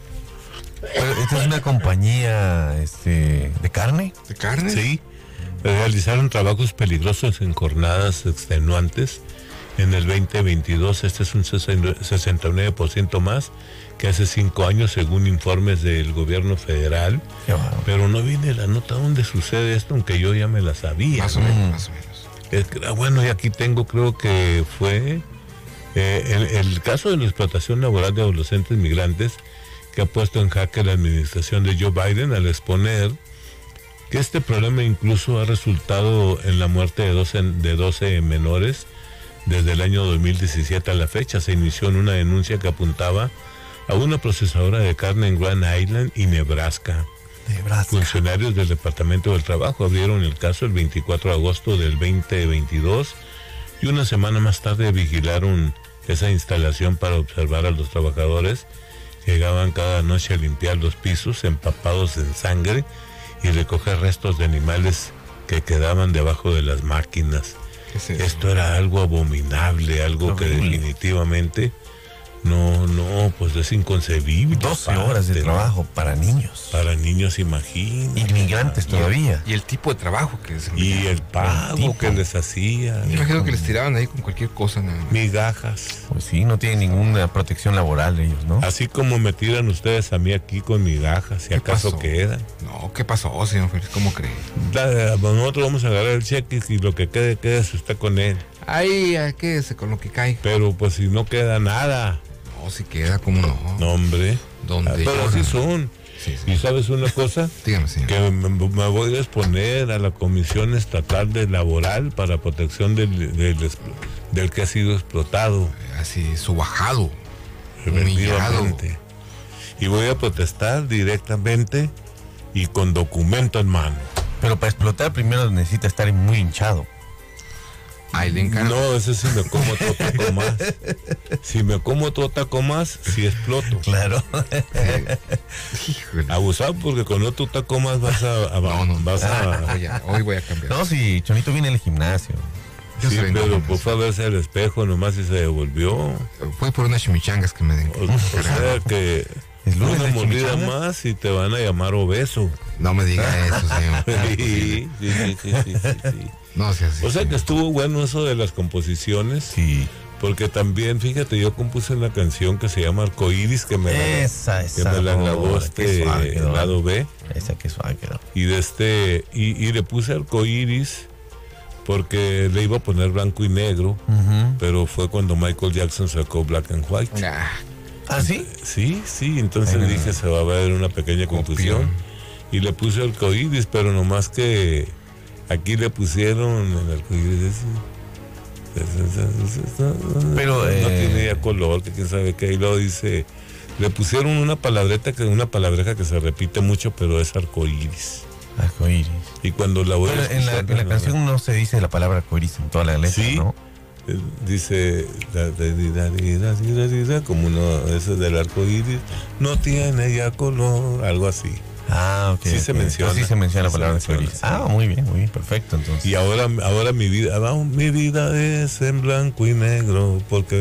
¿Esta es una compañía este, de carne?
¿De carne?
Sí. Realizaron trabajos peligrosos en jornadas extenuantes en el veinte veintidós. Este es un sesenta y nueve por ciento más que hace cinco años, según informes del gobierno federal. Bueno. Pero no viene la nota donde sucede esto, aunque yo ya me la sabía.
Más o menos, mm. más o menos.
Es que, bueno, y aquí tengo, creo que fue eh, el, el caso de la explotación laboral de adolescentes migrantes que ha puesto en jaque la administración de Joe Biden al exponer que este problema incluso ha resultado en la muerte de doce, de doce menores desde el año dos mil diecisiete a la fecha. Se inició en una denuncia que apuntaba a una procesadora de carne en Grand Island y Nebraska.
Nebraska.
Funcionarios del Departamento del Trabajo abrieron el caso el veinticuatro de agosto del veinte veintidós y una semana más tarde vigilaron esa instalación para observar a los trabajadores que llegaban cada noche a limpiar los pisos empapados en sangre y recoger restos de animales que quedaban debajo de las máquinas.
¿Qué es eso?
Esto era algo abominable, algo que definitivamente no, no, pues es inconcebible.
doce horas de trabajo para niños.
Para niños, imagínate.
Inmigrantes todavía.
Y el tipo de trabajo que es.
Y el pago que les hacía.
Me imagino que les tiraban ahí con cualquier cosa. Nada más.
Migajas.
Pues sí, no tienen ninguna protección laboral ellos, ¿no?
Así como me tiran ustedes a mí aquí con migajas, si acaso pasó? quedan.
No, ¿qué pasó, señor Félix? ¿Cómo cree?
Da, nosotros vamos a agarrar el cheque y lo que quede, quédese usted con él.
Ahí, quédese con lo que cae.
Pero pues si no queda nada.
No, si queda, ¿cómo no?
No, hombre.
¿Dónde?
Ah, pero así son.
Sí, sí.
¿Y sabes una cosa?
Dígame, señor.
Que me, me voy a exponer a la Comisión Estatal de Laboral para protección del, del, del que ha sido explotado.
Así, subajado.
Humillado. Y voy a protestar directamente y con documento en mano.
Pero para explotar primero necesita estar muy hinchado.
Ahí le encanta.
No, ese sí me como otro taco más. Si me como otro taco más, sí exploto.
Claro.
Eh, abusado, porque con otro taco más vas a... a no, no, vas a...
Oye, hoy voy a cambiar.
No, si Chonito viene al gimnasio.
Sí, pero pues fue a verse al espejo nomás y se devolvió.
Fue por unas chimichangas que me den.
O, o sea que una mordida más y te van a llamar obeso.
No me diga eso, señor.
Sí, sí, sí, sí, sí, sí.
No sea así.
O sea que estuvo bueno eso de las composiciones.
Sí.
Porque también, fíjate, yo compuse una canción que se llama Arcoíris, que me,
esa,
que
esa,
me la grabó
oh,
este
quedó,
lado B.
Esa que suave quedó.
Y de este, y, y le puse Arcoíris porque le iba a poner blanco y negro, uh-huh. pero fue cuando Michael Jackson sacó Black and White.
Ah, ¿Ah sí?
Sí, sí, entonces Ay, dije, no. se va a ver una pequeña confusión. Y le puse Arcoíris, pero nomás que aquí le pusieron el arcoíris. Pero no eh... tiene ya color, que quién sabe qué. Y luego dice, le pusieron una palabreta, que una palabreja que se repite mucho, pero es arcoíris.
Arcoíris.
Y cuando la voy
a escuchar, en la, en la canción no se dice la palabra arcoíris en toda la letra,
¿sí?
¿no?
Dice como uno, ese del arcoíris no tiene ya color, algo así.
Ah, ok.
Sí
okay.
se menciona.
Sí se menciona la palabra
arcoíris.
Sí. Ah, muy bien, muy bien, perfecto. Entonces.
Y ahora, ahora mi vida, mi vida es en blanco y negro, porque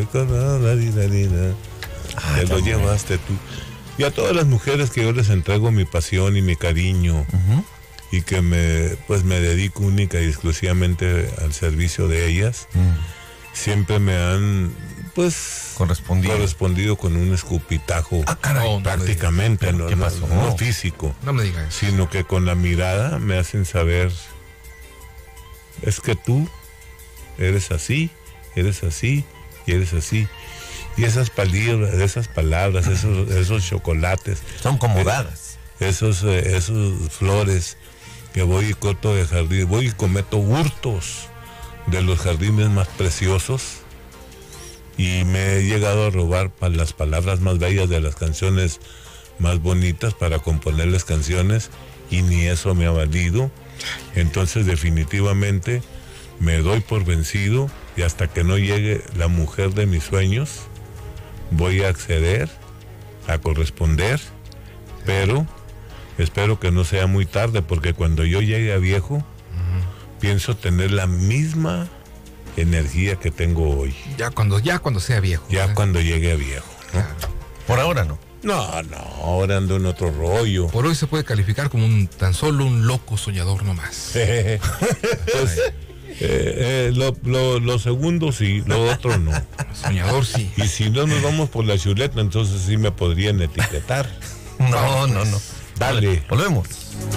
ah, te lo llevaste tú. Y a todas las mujeres que yo les entrego mi pasión y mi cariño, uh-huh. y que me, pues me dedico única y exclusivamente al servicio de ellas, uh-huh. siempre me han, pues,
correspondido,
correspondido con un escupitajo,
ah, caray,
prácticamente, no,
¿qué
no,
pasó?
no físico,
no me digas,
sino que con la mirada me hacen saber, es que tú eres así, eres así y eres así. Y esas palabras, esas palabras, esos, esos chocolates.
Son como dadas.
Esos, esos flores que voy y corto de jardín, voy y cometo hurtos de los jardines más preciosos. Y me he llegado a robar para las palabras más bellas de las canciones más bonitas para componerles canciones, y ni eso me ha valido. Entonces definitivamente me doy por vencido, y hasta que no llegue la mujer de mis sueños, voy a acceder a corresponder, pero espero que no sea muy tarde, porque cuando yo llegue a viejo, uh-huh. pienso tener la misma energía que tengo hoy.
Ya cuando, ya cuando sea viejo.
Ya ¿eh? Cuando llegue a viejo, ¿no?
Claro.
Por ahora no.
No, no, ahora ando en otro rollo.
Por hoy se puede calificar como un tan solo un loco soñador nomás.
Pues, Eh, eh, lo, lo, lo segundo sí, lo otro no.
Soñador sí.
Y si no nos vamos por la chuleta, entonces sí me podrían etiquetar.
No, no, no.
Dale.
Volvemos.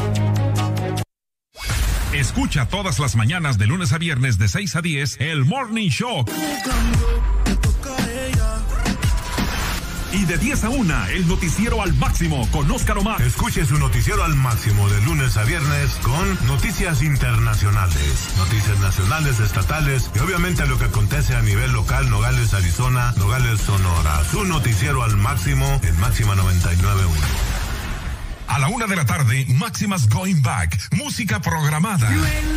Escucha todas las mañanas de lunes a viernes de seis a diez el Morning Show. Y de diez a una, el noticiero al máximo con Óscar Omar.
Escuche su noticiero al máximo de lunes a viernes con noticias internacionales, noticias nacionales, estatales y obviamente lo que acontece a nivel local, Nogales, Arizona, Nogales, Sonora. Su noticiero al máximo en Máxima noventa y nueve punto uno.
A la una de la tarde, Máximas Going Back, música programada.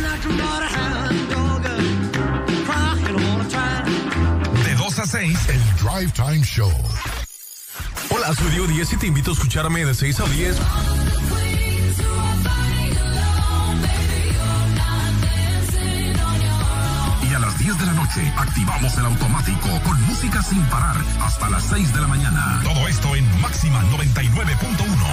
De dos a seis, el Drive Time Show. Hola, soy Diego Díez y te invito a escucharme de seis a diez. Y a las diez de la noche activamos el automático con música sin parar hasta las seis de la mañana. Todo esto en Máxima noventa y nueve punto uno.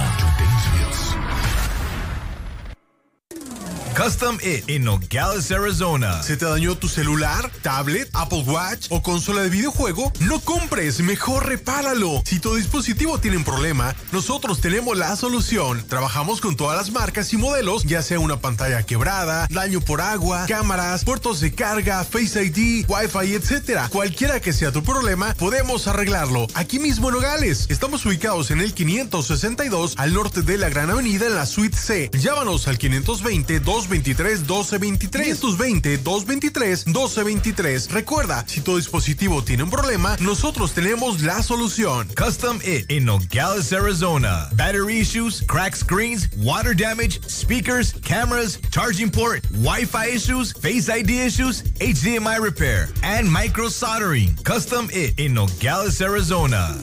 Custom It en Nogales, Arizona.
¿Se te dañó tu celular, tablet, Apple Watch o consola de videojuego? No compres, mejor repáralo. Si tu dispositivo tiene un problema, nosotros tenemos la solución. Trabajamos con todas las marcas y modelos, ya sea una pantalla quebrada, daño por agua, cámaras, puertos de carga, Face I D, Wi-Fi, etcétera. Cualquiera que sea tu problema, podemos arreglarlo. Aquí mismo en Nogales. Estamos ubicados en el quinientos sesenta y dos al norte de la Gran Avenida en la Suite C. Llámanos al quinientos veinte, dos dos veintitrés, doce veintitrés. quinientos veinte, dos veintitrés, doce veintitrés. Recuerda, si tu dispositivo tiene un problema, nosotros tenemos la solución.
Custom It in Nogales, Arizona. Battery issues, cracked screens, water damage, speakers, cameras, charging port, Wi-Fi issues, Face I D issues, H D M I repair, and micro soldering. Custom It in Nogales, Arizona.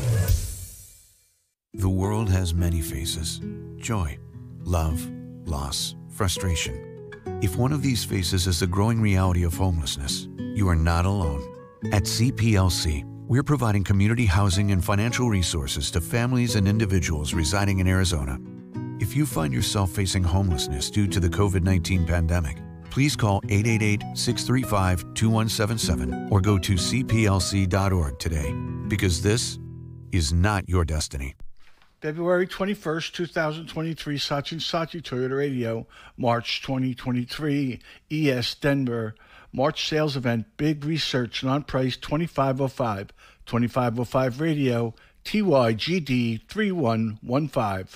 The world has many faces. Joy, love, loss, frustration. If one of these faces is the growing reality of homelessness, you are not alone. At C P L C, we're providing community housing and financial resources to families and individuals residing in Arizona. If you find yourself facing homelessness due to the COVID nineteen pandemic, please call eight eight eight, six three five, two one seven seven or go to c p l c dot org today, because this is not your destiny.
February twenty-first, twenty twenty-three, Sachin Sachi Toyota Radio, March twenty twenty-three, E S Denver, March sales event, Big Research, non-price twenty-five oh five, twenty-five oh five Radio, T Y G D three one one five.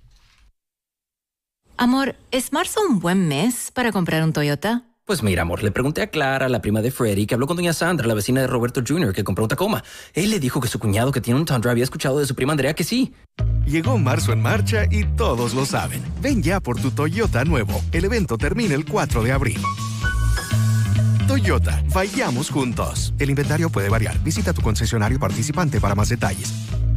Amor, ¿es marzo un buen mes para comprar un Toyota?
Pues mira, amor, le pregunté a Clara, la prima de Freddy, que habló con doña Sandra, la vecina de Roberto junior, que compró un Tacoma. Él le dijo que su cuñado, que tiene un Tundra, había escuchado de su prima Andrea que sí.
Llegó marzo en marcha y todos lo saben. Ven ya por tu Toyota nuevo. El evento termina el cuatro de abril. Toyota, vayamos juntos. El inventario puede variar. Visita tu concesionario participante para más detalles.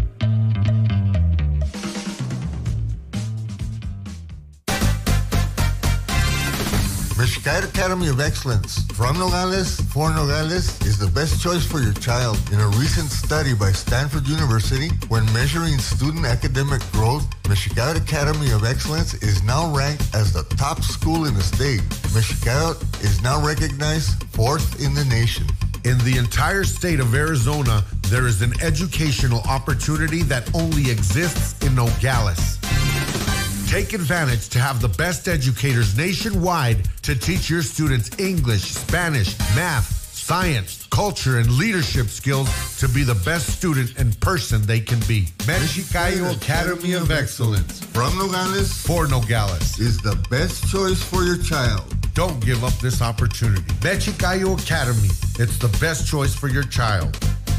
Mexicali Academy of Excellence from Nogales for Nogales is the best choice for your child. In a recent study by Stanford University, when measuring student academic growth, Mexicali Academy of Excellence is now ranked as the top school in the state. Mexicali is now recognized fourth in the nation.
In the entire state of Arizona, there is an educational opportunity that only exists in Nogales. Take advantage to have the best educators nationwide to teach your students English, Spanish, math, science, culture, and leadership skills to be the best student and person they can be.
Mexicali Academy of Excellence from Nogales
for Nogales
is the best choice for your child.
Don't give up this opportunity. Mexicali Academy, it's the best choice for your child.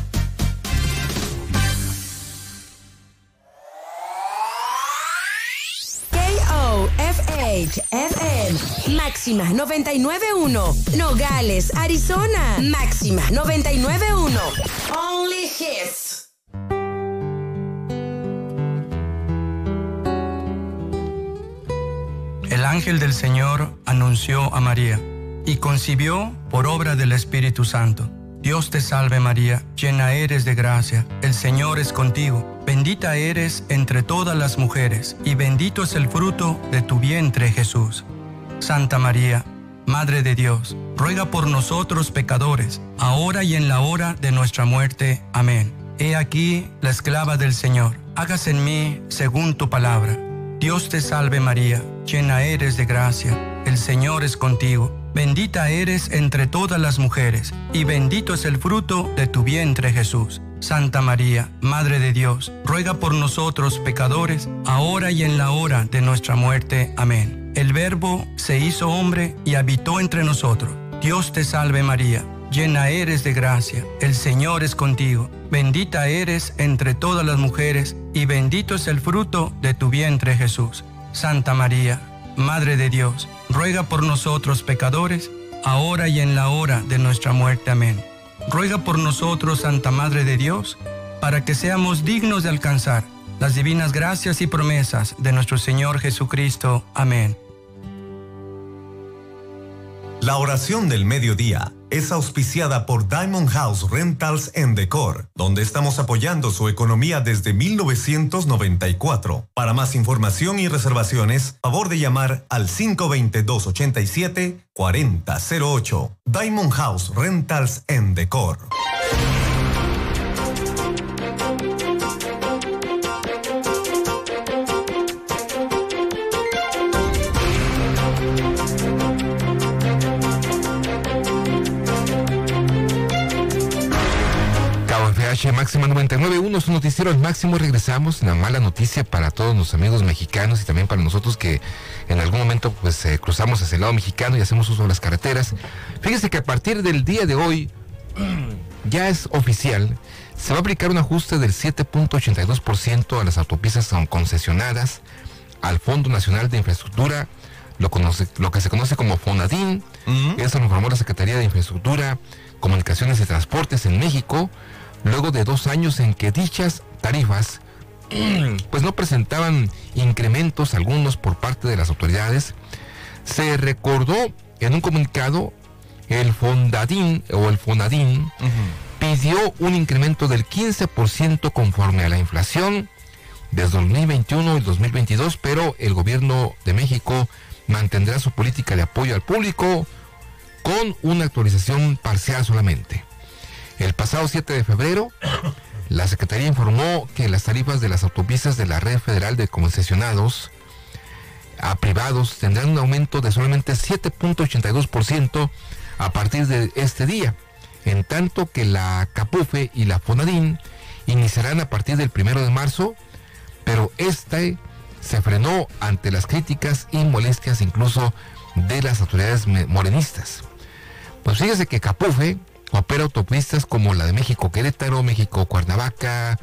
F H F M, Máxima noventa y nueve punto uno, Nogales, Arizona, Máxima noventa y nueve punto uno, Only Hits.
El ángel del Señor anunció a María y concibió por obra del Espíritu Santo. Dios te salve María, llena eres de gracia, el Señor es contigo. Bendita eres entre todas las mujeres, y bendito es el fruto de tu vientre, Jesús. Santa María, Madre de Dios, ruega por nosotros pecadores, ahora y en la hora de nuestra muerte. Amén. He aquí la esclava del Señor, hágase en mí según tu palabra. Dios te salve María, llena eres de gracia, el Señor es contigo. Bendita eres entre todas las mujeres, y bendito es el fruto de tu vientre, Jesús. Santa María, Madre de Dios, ruega por nosotros pecadores, ahora y en la hora de nuestra muerte. Amén. El Verbo se hizo hombre y habitó entre nosotros. Dios te salve María, llena eres de gracia, el Señor es contigo. Bendita eres entre todas las mujeres, y bendito es el fruto de tu vientre, Jesús. Santa María, Madre de Dios, ruega por nosotros pecadores, ahora y en la hora de nuestra muerte. Amén. Ruega por nosotros, Santa Madre de Dios, para que seamos dignos de alcanzar las divinas gracias y promesas de nuestro Señor Jesucristo. Amén.
La oración del mediodía es auspiciada por Diamond House Rentals and Decor, donde estamos apoyando su economía desde mil novecientos noventa y cuatro. Para más información y reservaciones, favor de llamar al cinco dos cero, dos ocho siete, cuatro cero cero ocho. Diamond House Rentals and Decor.
Escuche Máxima noventa y nueve punto uno, su noticiero al máximo. Regresamos. Una mala noticia para todos los amigos mexicanos y también para nosotros que en algún momento pues eh, cruzamos hacia el lado mexicano y hacemos uso de las carreteras. Fíjese que a partir del día de hoy ya es oficial, se va a aplicar un ajuste del siete punto ochenta y dos por ciento a las autopistas concesionadas al Fondo Nacional de Infraestructura, lo, conoce, lo que se conoce como FONADIN. Uh-huh. Eso lo informó la Secretaría de Infraestructura, Comunicaciones y Transportes en México, luego de dos años en que dichas tarifas pues no presentaban incrementos algunos por parte de las autoridades. Se recordó en un comunicado, el Fondadín o el Fonadín uh-huh. pidió un incremento del quince por ciento conforme a la inflación desde dos mil veintiuno y dos mil veintidós, pero el gobierno de México mantendrá su política de apoyo al público con una actualización parcial solamente. El pasado siete de febrero, la Secretaría informó que las tarifas de las autopistas de la Red Federal de Concesionados a privados tendrán un aumento de solamente siete punto ochenta y dos por ciento a partir de este día, en tanto que la CAPUFE y la FONADIN iniciarán a partir del primero de marzo, pero este se frenó ante las críticas y molestias incluso de las autoridades morenistas. Pues fíjese que CAPUFE opera autopistas como la de México-Querétaro, México-Cuernavaca,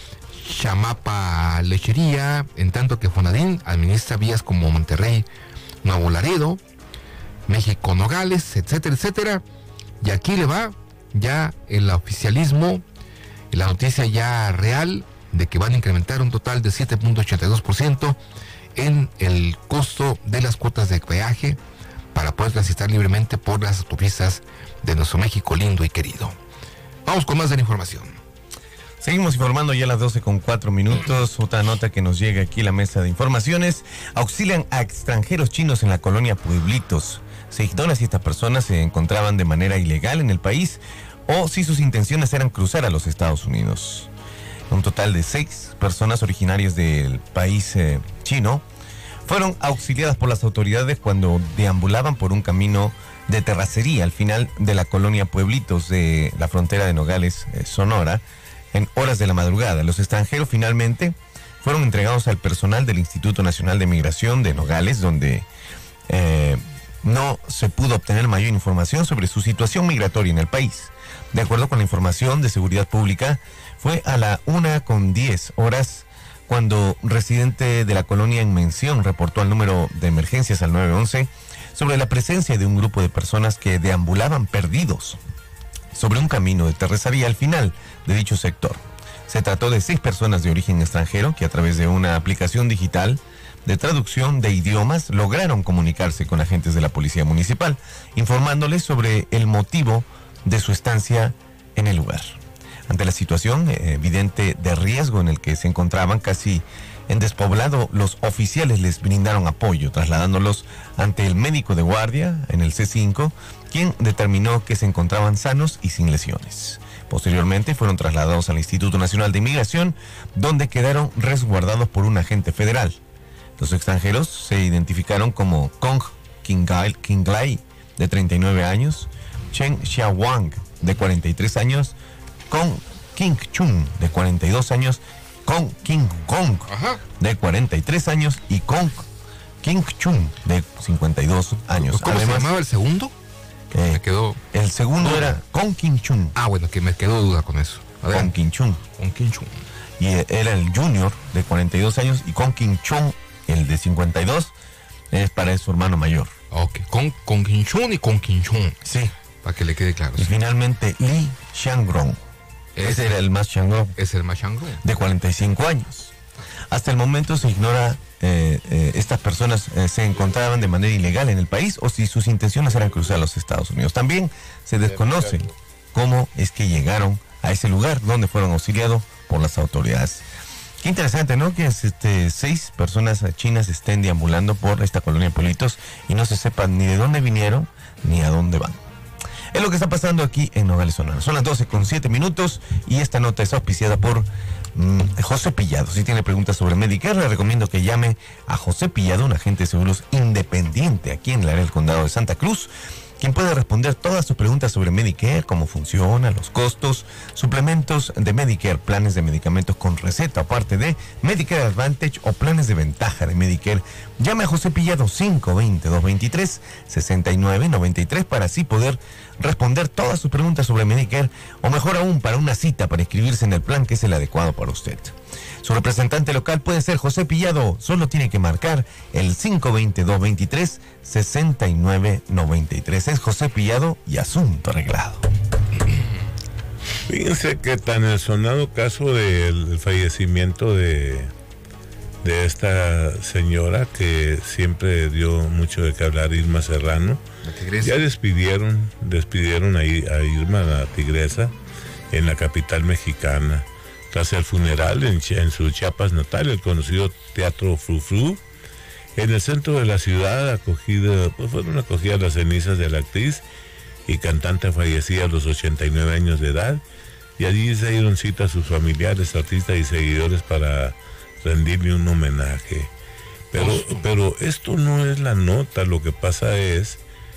Chamapa-Lechería, en tanto que FONADIN administra vías como Monterrey-Nuevo Laredo, México-Nogales, etcétera, etcétera. Y aquí le va ya el oficialismo, la noticia ya real de que van a incrementar un total de siete punto ochenta y dos por ciento en el costo de las cuotas de peaje para poder transitar libremente por las autopistas de nuestro México lindo y querido. Vamos con más de la información.
Seguimos informando ya a las doce con cuatro minutos. Otra nota que nos llega aquí a la mesa de informaciones. Auxilian a extranjeros chinos en la colonia Pueblitos. Se ignora si estas personas se encontraban de manera ilegal en el país o si sus intenciones eran cruzar a los Estados Unidos. Un total de seis personas originarias del país eh, chino fueron auxiliadas por las autoridades cuando deambulaban por un camino de terracería al final de la colonia Pueblitos de la frontera de Nogales, eh, Sonora, en horas de la madrugada. Los extranjeros finalmente fueron entregados al personal del Instituto Nacional de Migración de Nogales, donde eh, no se pudo obtener mayor información sobre su situación migratoria en el país. De acuerdo con la información de Seguridad Pública, fue a la una con diez horas cuando residente de la colonia en mención reportó al número de emergencias al nueve once sobre la presencia de un grupo de personas que deambulaban perdidos sobre un camino de terracería al final de dicho sector. Se trató de seis personas de origen extranjero que a través de una aplicación digital de traducción de idiomas lograron comunicarse con agentes de la policía municipal, informándoles sobre el motivo de su estancia en el lugar. Ante la situación eh, evidente de riesgo en el que se encontraban casi en despoblado, los oficiales les brindaron apoyo, trasladándolos ante el médico de guardia en el C cinco, quien determinó que se encontraban sanos y sin lesiones. Posteriormente fueron trasladados al Instituto Nacional de Inmigración, donde quedaron resguardados por un agente federal. Los extranjeros se identificaron como Kong Kinglai, Kinglai de treinta y nueve años, Chen Xiaowang, de cuarenta y tres años, Kong King Chung, de cuarenta y dos años, Kong King Gong, de cuarenta y tres años, y Kong King Chung, de cincuenta y dos años.
¿Cómo Además, se llamaba el segundo?
Eh,
me quedó...
El segundo duda. Era Kong King Chung.
Ah, bueno, que me quedó duda con eso.
Kong King Chung.
Kong King Chung.
Y era el junior, de cuarenta y dos años, y Kong King Chung, el de cincuenta y dos, es para su hermano mayor.
Ok, Kong, Kong King Chung y Kong King Chung.
Sí.
Para que le quede claro.
Y sí. Finalmente, Li Xiangrong. Ese, ese era el más changrón.
Es el más changrón.
De cuarenta y cinco años. Hasta el momento se ignora eh, eh, estas personas eh, se encontraban de manera ilegal en el país o si sus intenciones eran cruzar a los Estados Unidos. También se desconoce cómo es que llegaron a ese lugar donde fueron auxiliados por las autoridades. Qué interesante, ¿no? Que este, seis personas chinas estén deambulando por esta colonia de Pueblitos y no se sepan ni de dónde vinieron ni a dónde van. Es lo que está pasando aquí en Nogales, Sonora. Son las doce con siete minutos y esta nota es auspiciada por mmm, José Pillado. Si tiene preguntas sobre Medicare, le recomiendo que llame a José Pillado, un agente de seguros independiente aquí en el área del condado de Santa Cruz, quien puede responder todas sus preguntas sobre Medicare, cómo funciona, los costos, suplementos de Medicare, planes de medicamentos con receta, aparte de Medicare Advantage o planes de ventaja de Medicare. Llame a José Pillado cinco dos cero, dos dos tres, seis nueve nueve tres para así poder responder todas sus preguntas sobre Medicare, o mejor aún, para una cita para inscribirse en el plan que es el adecuado para usted. Su representante local puede ser José Pillado, solo tiene que marcar el cinco dos cero, dos dos tres, seis nueve nueve tres. Es José Pillado y asunto arreglado.
Fíjense que tan el sonado caso del fallecimiento de, de esta señora que siempre dio mucho de qué hablar, Irma Serrano. Ya despidieron, despidieron a, a Irma, la tigresa, en la capital mexicana. Tras el funeral en, en su Chiapas natal, el conocido Teatro Frufru, en el centro de la ciudad, acogida, pues fueron acogidas las cenizas de la actriz y cantante fallecida a los ochenta y nueve años de edad, y allí se dieron cita a sus familiares, artistas y seguidores para rendirle un homenaje. Pero, pero esto no es la nota, lo que pasa es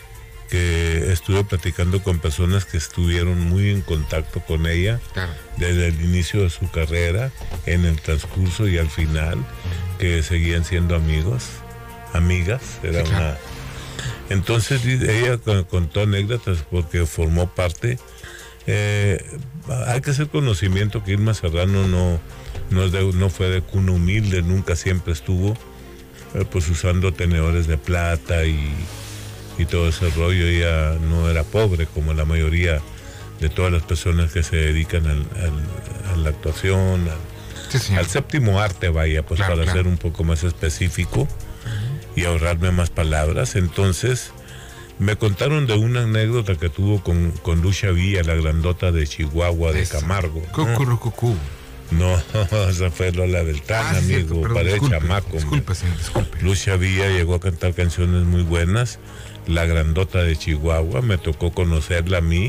que estuve platicando con personas que estuvieron muy en contacto con ella, claro, desde el inicio de su carrera, en el transcurso y al final, que seguían siendo amigos, amigas, era sí, claro, una... Entonces ella contó anécdotas porque formó parte. Eh, hay que hacer conocimiento que Irma Serrano no, no, es de, no fue de cuna humilde, nunca, siempre estuvo eh, pues usando tenedores de plata y y todo ese rollo. Ella no era pobre como la mayoría de todas las personas que se dedican al, al, a la actuación, al, sí, al séptimo arte, vaya, pues claro, para claro, ser un poco más específico, uh-huh, y ahorrarme más palabras. Entonces me contaron de una anécdota que tuvo con, con Lucha Villa, la grandota de Chihuahua, de Eso. Camargo.
Cucuru, cucú.
No, esa fue Lola Beltrán, ah, amigo, cierto, para el chamaco.
Disculpe, señor, disculpe.
Lucha Villa llegó a cantar canciones muy buenas. La grandota de Chihuahua, me tocó conocerla a mí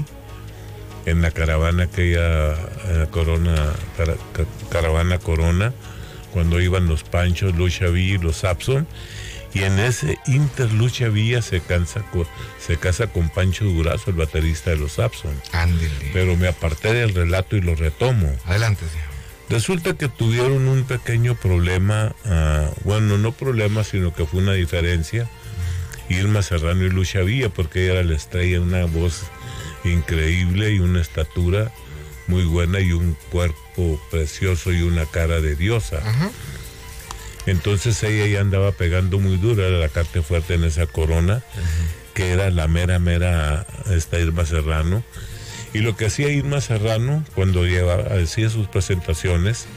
en la caravana aquella eh, Corona, cara, caravana Corona, cuando iban los Panchos, Lucha Villa y los Sapson, y en ese inter Lucha Villa se, cansa con, se casa con Pancho Durazo, el baterista de los Sapson.
Ándele.
Pero me aparté del relato y lo retomo.
Adelante, señor.
Resulta que tuvieron un pequeño problema, uh, bueno, no problema, sino que fue una diferencia, Irma Serrano y Lucha Villa, porque ella era la estrella, una voz increíble y una estatura muy buena y un cuerpo precioso y una cara de diosa. Uh-huh. Entonces ella ya andaba pegando muy dura, era la carta fuerte en esa Corona, uh-huh, que era la mera, mera, esta Irma Serrano. Y lo que hacía Irma Serrano cuando llevaba, hacía sus presentaciones,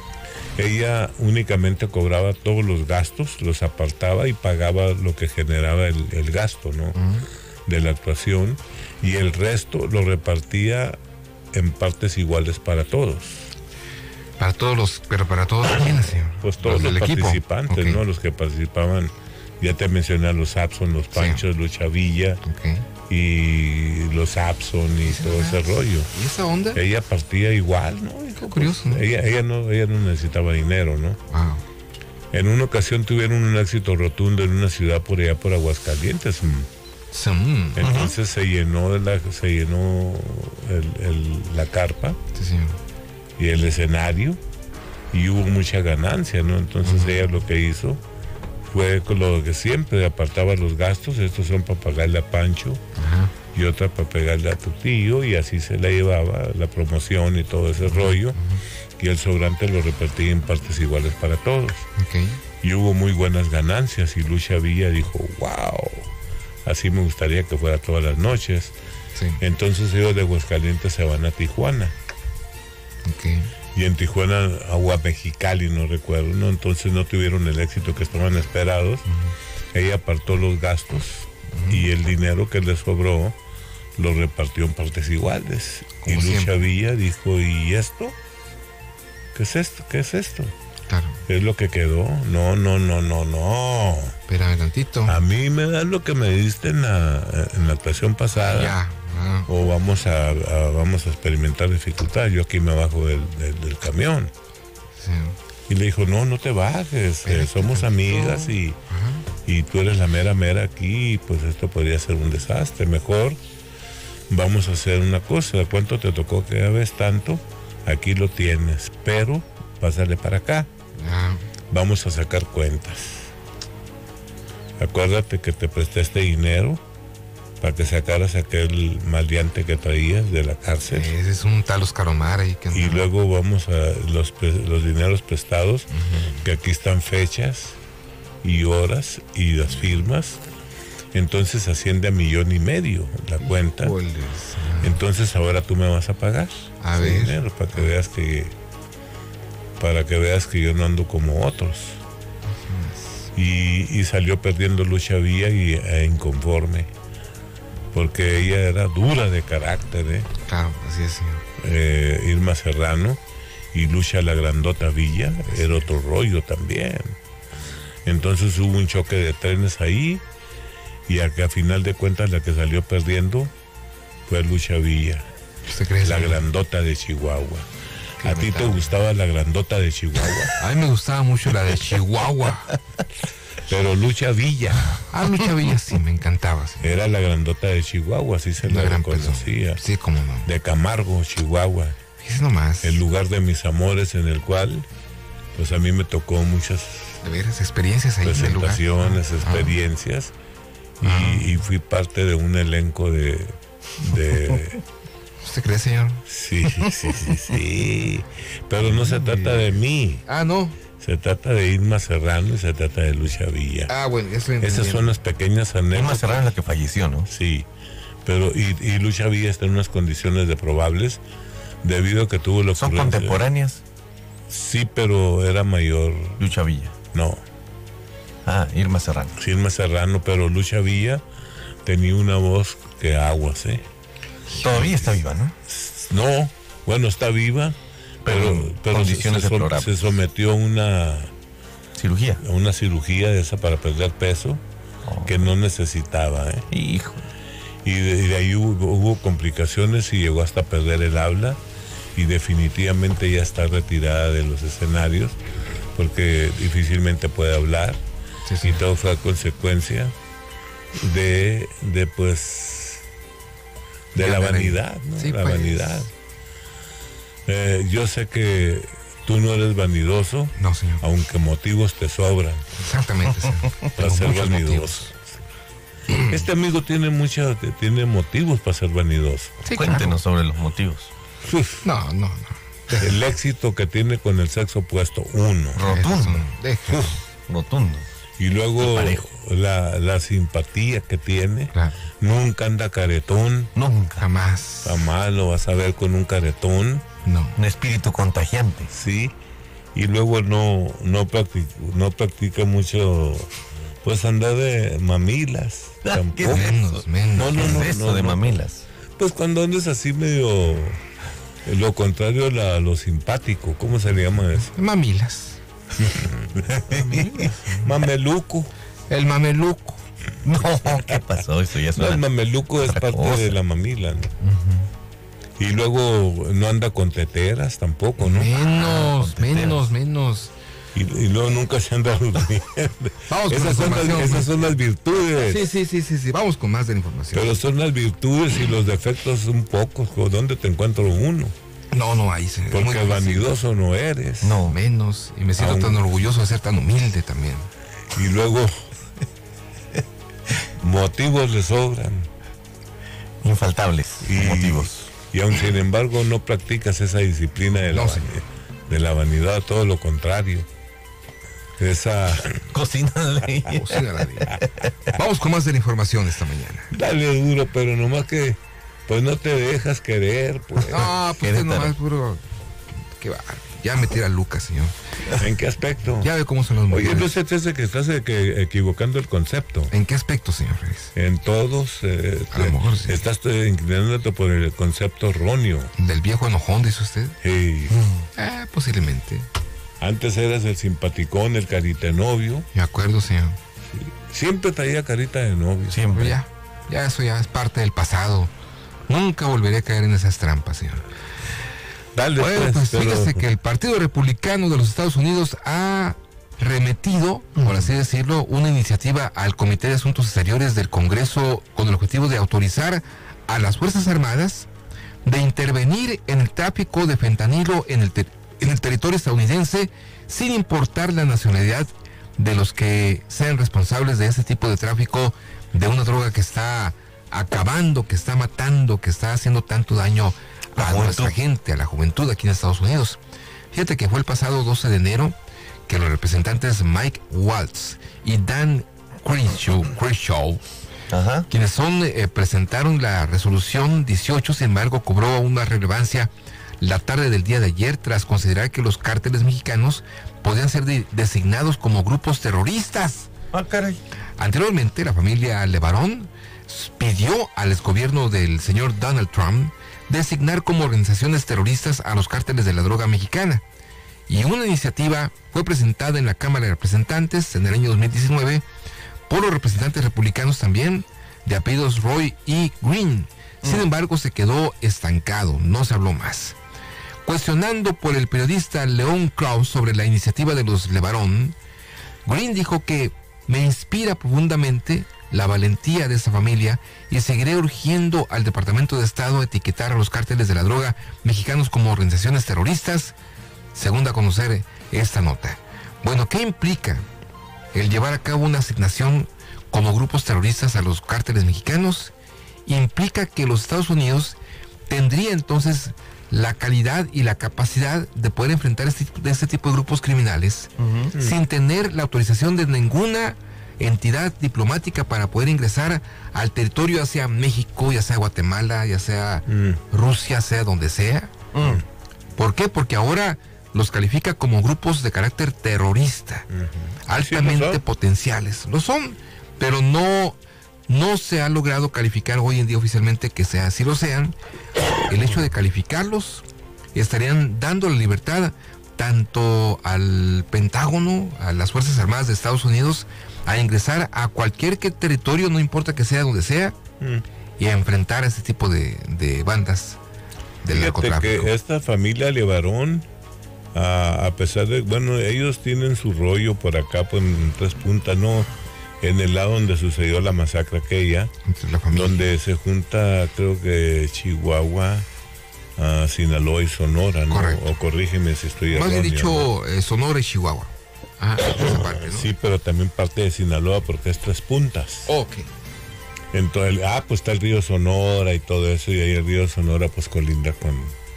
ella únicamente cobraba todos los gastos, los apartaba y pagaba lo que generaba el, el gasto, ¿no? Uh-huh. De la actuación, y el resto lo repartía en partes iguales para todos.
Para todos los, pero para todos quiénes, señor?
Pues todos los, los participantes, okay, ¿no? Los que participaban, ya te mencioné a los Sapson, los Panchos, sí, Lucha Villa, okay, y los Sapson y sí, todo ese rollo.
¿Y esa onda?
Ella partía igual, ¿no?
Qué curioso, ¿no?
Ella, ella no, ella no necesitaba dinero, ¿no? Wow. En una ocasión tuvieron un éxito rotundo en una ciudad por allá por Aguascalientes. Sí. Entonces, uh-huh, se llenó de la, se llenó el, el, la carpa, sí, señor, y el escenario, y hubo mucha ganancia, ¿no? Entonces, uh-huh, ella lo que hizo fue con lo que siempre apartaba los gastos. Estos son para pagarle a Pancho, uh-huh, y otra para pegarle a tu tío, y así se la llevaba la promoción y todo ese, uh-huh, rollo, uh-huh, y el sobrante lo repartía en partes iguales para todos. Okay. Y hubo muy buenas ganancias, y Lucha Villa dijo, wow, así me gustaría que fuera todas las noches. Sí. Entonces ellos de Aguascalientes se van a Tijuana. Okay. Y en Tijuana, Agua Mexicali, no recuerdo, ¿no? Entonces no tuvieron el éxito que estaban esperados. Uh-huh. Ella apartó los gastos, uh-huh, y el dinero que le sobró lo repartió en partes iguales. Y Lucha siempre. Villa dijo, ¿y esto? ¿Qué es esto? ¿Qué es esto? Claro. ¿Es lo que quedó? No, no, no, no, no.
Espérame tantito.
A mí me dan lo que me diste en la, en la actuación pasada. Ya. Ah. O vamos a, a vamos a experimentar dificultad. Yo aquí me bajo del, del, del camión. Sí. Y le dijo, no, no te bajes, eh, somos amigas y, y tú eres la mera mera aquí, pues esto podría ser un desastre. Mejor vamos a hacer una cosa, ¿cuánto te tocó que debes tanto? Aquí lo tienes, pero pásale para acá. Ah. Vamos a sacar cuentas. Acuérdate que te presté este dinero para que sacaras aquel maleante que traías de la cárcel.
Ese es un tal Oscar Omar ahí. Que
y no. Luego vamos a los, los dineros prestados, uh-huh. que aquí están fechas y horas y las firmas. Entonces asciende a millón y medio la cuenta. Híjoles. Entonces ahora tú me vas a pagar
a ver
dinero para que veas que para que veas que yo no ando como otros. Uh-huh. y, y salió perdiendo Lucha Villa y e inconforme, porque ella era dura de carácter, ¿eh?
Claro, así es, señor.
Eh, Irma Serrano, y Lucha la Grandota Villa era otro rollo también. Entonces hubo un choque de trenes ahí, y a que a final de cuentas la que salió perdiendo fue Lucha Villa.
¿Usted cree,
la
señor?
Grandota de Chihuahua. ¿A ti te gustaba la Grandota de Chihuahua?
A mí me gustaba mucho la de Chihuahua.
Pero Lucha Villa.
Ah, Lucha Villa sí, me encantaba. Sí.
Era la Grandota de Chihuahua, así se la reconocía.
Sí, cómo no.
De Camargo, Chihuahua.
Fíjese nomás.
El lugar de mis amores, en el cual, pues a mí me tocó muchas...
De veras, experiencias ahí
presentaciones,
en el
lugar. experiencias. Ah. Y, y fui parte de un elenco de... de
¿Usted cree, señor?
Sí, sí, sí, sí. Pero no se trata de mí.
Ah, no.
Se trata de Irma Serrano y se trata de Lucha Villa.
Ah, bueno, eso
esas son las pequeñas anécdotas.
Irma Serrano es la que falleció, ¿no?
Sí, pero y, y Lucha Villa está en unas condiciones deprobables debido a que tuvo lo que...
¿Son contemporáneas?
Sí, pero era mayor.
Lucha Villa.
No.
Ah, Irma Serrano.
Sí, Irma Serrano, pero Lucha Villa tenía una voz que aguas, ¿eh?
Todavía está viva, ¿no?
No, bueno, está viva. Pero, pero
condiciones
se,
deplorables.
Se sometió a una
cirugía,
a una cirugía de esa para perder peso, oh. que no necesitaba, ¿eh?
Hijo.
Y de, y de ahí hubo, hubo complicaciones y llegó hasta perder el habla, y definitivamente ya está retirada de los escenarios porque difícilmente puede hablar. Sí, sí. Y todo fue a consecuencia de, de pues de ya la vanidad, ¿no? Sí, la pues. vanidad. Eh, yo sé que tú no eres vanidoso,
no, señor.
Aunque motivos te sobran.
Exactamente, señor.
Para ser vanidoso. Motivos. Este amigo tiene muchos, tiene motivos para ser vanidoso.
Sí, cuéntenos claro. sobre los motivos.
Uf. No, no, no.
El éxito que tiene con el sexo opuesto, uno.
Rotundo. Uf. Rotundo.
Y luego la, la simpatía que tiene. Claro. Nunca anda caretón.
Nunca.
Jamás.
Jamás lo vas a ver con un caretón.
No. Un espíritu contagiante.
Sí. Y luego no, no practica, no practica mucho, pues andar de mamilas. Tampoco.
Menos, menos.
No, no, no. ¿Qué es eso no, de no. mamilas?
Pues cuando andes así medio, lo contrario a lo simpático. ¿Cómo se le llama eso?
Mamilas.
Mameluco.
El mameluco.
No, ¿qué pasó? Eso ya es
no, el mameluco es parte cosa. de la mamila, ¿no? Uh-huh. Y luego no anda con teteras tampoco, ¿no?
Menos, ah, menos, menos.
Y, y luego nunca se anda durmiendo.
Vamos
esas,
con
son las, esas son las virtudes.
Sí, sí, sí, sí, sí. Vamos con más de la información.
Pero son las virtudes y los defectos son pocos. ¿Dónde te encuentro uno?
No, no, ahí se...
Porque vanidoso no eres.
No, menos. Y me siento Aún. tan orgulloso de ser tan humilde también.
Y luego... motivos le sobran.
Infaltables
y,
motivos.
Y aún sin embargo no practicas esa disciplina de la, no, vanidad, de la vanidad, todo lo contrario. Esa...
Cocina la ley.
Vamos con más de la información esta mañana.
Dale duro, pero nomás que pues no te dejas querer. Pues.
No, pues nomás puro... Qué va. Ya me tira Lucas, señor.
¿En qué aspecto?
Ya ve cómo son los
motivos. Oye, no sé, te que estás que, equivocando el concepto.
¿En qué aspecto, señor Reyes?
En todos. Eh,
a lo mejor sí.
Estás inclinándote por el concepto erróneo.
¿Del viejo enojón, dice usted?
Sí.
Mm. Eh, posiblemente.
Antes eras el simpaticón, el carita de novio.
Me acuerdo, señor.
Sí. Siempre traía carita de novio.
Siempre. Ya, ya eso ya es parte del pasado. Nunca volveré a caer en esas trampas, señor.
Dale,
bueno, pues
pero...
fíjese que el Partido Republicano de los Estados Unidos ha remetido, por así decirlo, una iniciativa al Comité de Asuntos Exteriores del Congreso con el objetivo de autorizar a las Fuerzas Armadas de intervenir en el tráfico de fentanilo en el, ter- en el territorio estadounidense sin importar la nacionalidad de los que sean responsables de este tipo de tráfico de una droga que está acabando, que está matando, que está haciendo tanto daño a nuestra gente, a la juventud aquí en Estados Unidos. Fíjate que fue el pasado doce de enero que los representantes Mike Waltz y Dan Crenshaw, Crenshaw Ajá. quienes son eh, presentaron la resolución dieciocho, sin embargo cobró una relevancia la tarde del día de ayer tras considerar que los cárteles mexicanos podían ser de, designados como grupos terroristas.
Ah, caray.
Anteriormente, la familia LeBaron pidió al exgobierno del señor Donald Trump designar como organizaciones terroristas a los cárteles de la droga mexicana. Y una iniciativa fue presentada en la Cámara de Representantes en el año dos mil diecinueve por los representantes republicanos también, de apellidos Roy y Green. Sin embargo, se quedó estancado, no se habló más. Cuestionando por el periodista Leon Krauss sobre la iniciativa de los LeBaron, Green dijo que me inspira profundamente la valentía de esta familia y seguiré urgiendo al Departamento de Estado a etiquetar a los cárteles de la droga mexicanos como organizaciones terroristas, según a conocer esta nota. Bueno, ¿qué implica el llevar a cabo una asignación como grupos terroristas a los cárteles mexicanos? Implica que los Estados Unidos tendría entonces la calidad y la capacidad de poder enfrentar este, este tipo de grupos criminales uh-huh. sin tener la autorización de ninguna entidad diplomática para poder ingresar al territorio, ya sea México, ya sea Guatemala, ya sea mm. Rusia, sea donde sea. Mm. ¿Por qué? Porque ahora los califica como grupos de carácter terrorista, uh-huh. altamente sí, potenciales. Lo son, pero no, no se ha logrado calificar hoy en día oficialmente que sea, si lo sean. El hecho de calificarlos estarían dando la libertad tanto al Pentágono, a las Fuerzas Armadas de Estados Unidos, a ingresar a cualquier que territorio, no importa que sea donde sea, mm. y a enfrentar a este tipo de, de bandas del narcotráfico.
Que esta familia LeBaron, a, a pesar de, bueno, ellos tienen su rollo por acá, pues, en Tres Puntas, ¿no? En el lado donde sucedió la masacre aquella, donde se junta, creo que Chihuahua, uh, Sinaloa y Sonora, ¿no? Correcto. O corrígeme si estoy erróneo.
Más bien dicho, ¿no? eh, Sonora y Chihuahua. Ah, esa parte, ¿no?
Sí, pero también parte de Sinaloa porque es Tres Puntas.
Ok.
Entonces, ah, pues está el río Sonora y todo eso, y ahí el río Sonora pues colinda con,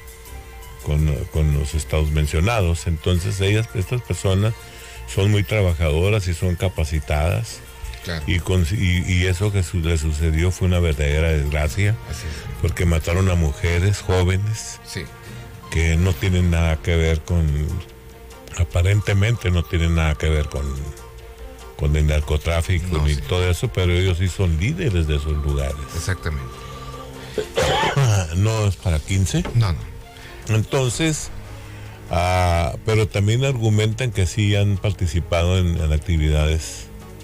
con, con los estados mencionados. Entonces ellas, estas personas son muy trabajadoras y son capacitadas. Claro. Y, con, y, y eso que su, le sucedió fue una verdadera desgracia. Así es. Porque mataron a mujeres jóvenes.
Sí.
Que no tienen nada que ver con, aparentemente no tienen nada que ver con, con el narcotráfico no, ni sí. todo eso, pero ellos sí son líderes de esos lugares.
Exactamente.
¿No es para quince?
No, no.
Entonces, uh, pero también argumentan que sí han participado en, en actividades.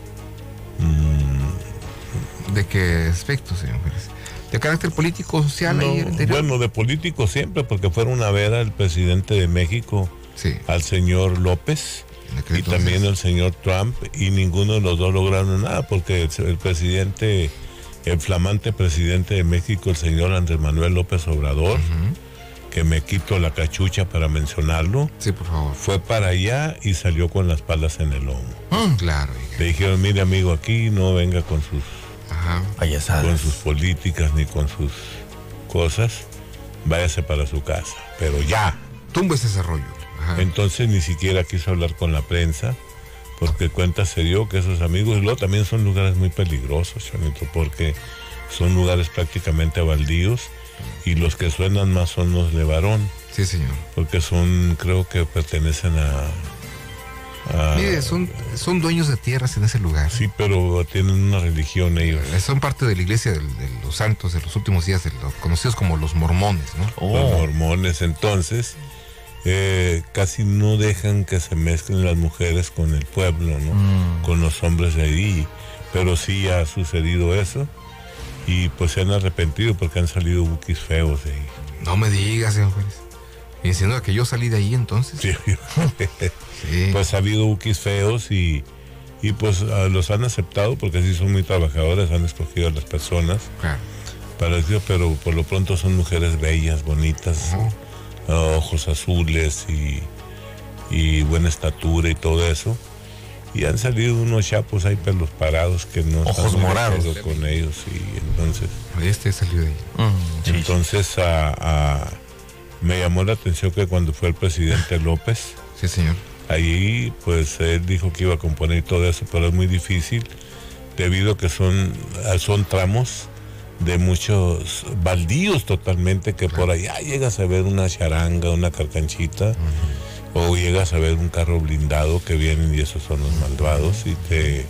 Mm, ¿De qué aspecto, señor Pérez? ¿De carácter político, social?
No,
ahí
bueno, de político siempre, porque fueron a ver al presidente de México,
sí.
al señor López, y también al señor Trump, y ninguno de los dos lograron nada, porque el, el presidente, el flamante presidente de México, el señor Andrés Manuel López Obrador, uh-huh. que me quito la cachucha para mencionarlo,
sí, por favor.
Fue para allá y salió con las palas en el lomo.
Mm, claro.
Le dijeron, mire amigo, aquí no venga con sus
Ajá.
con sus políticas ni con sus cosas, váyase para su casa, pero ya.
Tumba ese rollo. Ajá.
Entonces ni siquiera quiso hablar con la prensa, porque cuenta se dio que esos amigos, y luego también son lugares muy peligrosos, Chanito, porque son lugares prácticamente baldíos, y los que suenan más son los LeBaron.
Sí, señor.
Porque son, creo que pertenecen a...
a Mire, son, son dueños de tierras en ese lugar.
Sí, pero tienen una religión ellos.
Son parte de la iglesia de, de los santos de los últimos días, de los conocidos como los mormones, ¿no?
Oh. Los mormones, entonces... Eh, casi no dejan que se mezclen las mujeres con el pueblo, ¿no? Mm. Con los hombres de ahí, pero sí ha sucedido eso, y pues se han arrepentido porque han salido buquis feos de ahí.
No me digas, señor Juárez. Y diciendo que yo salí de ahí entonces.
Sí. Sí. Pues ha habido ukis feos y, y pues uh, los han aceptado porque sí son muy trabajadores, han escogido a las personas.
Claro.
Para eso, pero por lo pronto son mujeres bellas, bonitas, uh-huh. uh, ojos azules y, y buena estatura y todo eso. Y han salido unos chapos ahí pelos parados que no
ojos
están
morados
con ellos y entonces
este salió de ahí.
Mm, entonces a, a, me llamó la atención que cuando fue el presidente López,
sí señor,
ahí pues él dijo que iba a componer todo eso, pero es muy difícil debido a que son son tramos de muchos baldíos totalmente que claro. Por allá llegas a ver una charanga, una carcanchita. Uh-huh. O llegas a ver un carro blindado que vienen y esos son los malvados y te,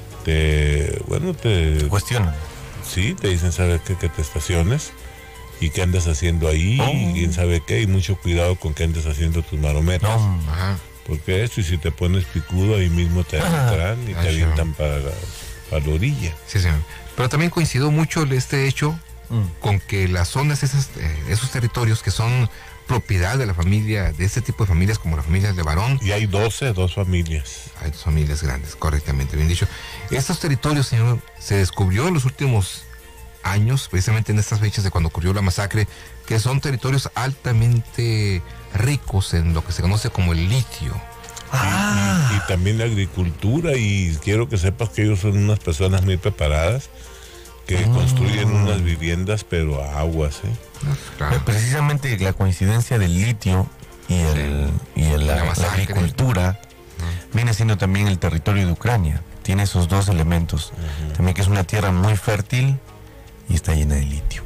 te bueno, te...
te cuestionan.
Sí, te dicen, ¿sabes qué? Que te estaciones y qué andas haciendo ahí oh. y quién sabe qué, y mucho cuidado con qué andas haciendo tus marometas. No. Ajá. Porque eso, y si te pones picudo ahí mismo te entran y Ay, te avientan para la, para la orilla.
Sí, señor. Pero también coincidió mucho este hecho mm. con que las zonas, esas, eh, esos territorios que son propiedad de la familia, de este tipo de familias como la familia de Barón.
Y hay doce, dos familias.
Hay dos familias grandes, correctamente, bien dicho. Estos territorios, señor, se descubrió en los últimos años, precisamente en estas fechas de cuando ocurrió la masacre, que son territorios altamente ricos en lo que se conoce como el litio.
Ah. Y, y, y también la agricultura, y quiero que sepas que ellos son unas personas muy preparadas, que oh. construyen unas viviendas, pero a aguas, ¿eh?
Claro. Precisamente la coincidencia del litio y, el, sí. y el, la, la, la agricultura uh-huh. viene siendo también el territorio de Ucrania. Tiene esos dos elementos. Uh-huh. También que es una tierra muy fértil y está llena de litio.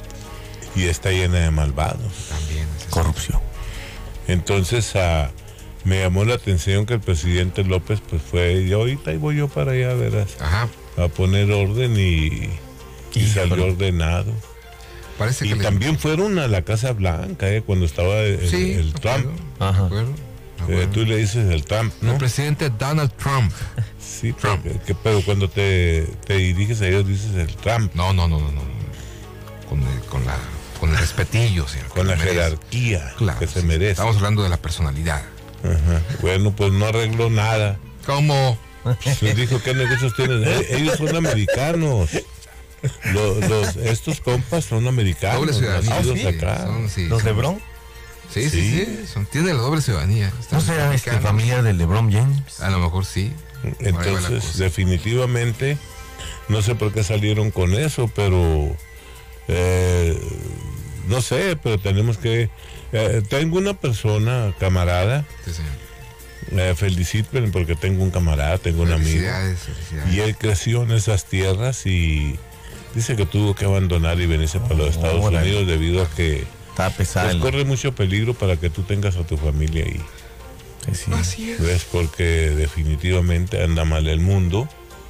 Y está llena de malvados.
También. Corrupción.
Entonces, uh, me llamó la atención que el presidente López pues fue, y ahorita voy yo para allá, verás, Ajá. a poner orden y, y salió pero... ordenado.
Parece
y
que
también le... fueron a la Casa Blanca, eh, cuando estaba el,
sí,
el Trump.
Ajá. Acuerdo,
eh, tú le dices el Trump, ¿no?
El presidente Donald Trump.
Sí, Trump. Pero, que, pero cuando te, te diriges a ellos dices el Trump.
No, no, no, no, no. Con el, con la, con el respetillo, señor.
Con la jerarquía claro, que se sí, merece.
Estamos hablando de la personalidad.
Ajá. Bueno, pues no arregló nada.
¿Cómo?
Les dijo, ¿qué negocios tienen? Ellos son americanos. Los, los, estos compas son americanos.
Doble ciudadanía.
Ah, sí,
acá. Son, sí, ¿Los LeBron?
Sí, sí, sí. sí son, tienen la doble ciudadanía.
¿No será este familia del LeBron James?
A lo mejor sí.
Entonces, definitivamente, no sé por qué salieron con eso, pero eh, no sé, pero tenemos que... Eh, tengo una persona, camarada.
Sí, sí.
Eh, feliciten porque tengo un camarada, tengo un amigo.
Felicidades.
Y él creció en esas tierras y dice que tuvo que abandonar y venirse oh, para los Estados oh, Unidos debido a que
está pesado.
Pues, corre mucho peligro para que tú tengas a tu familia ahí.
Sí.
Así es.
¿Ves? Porque definitivamente anda mal el mundo.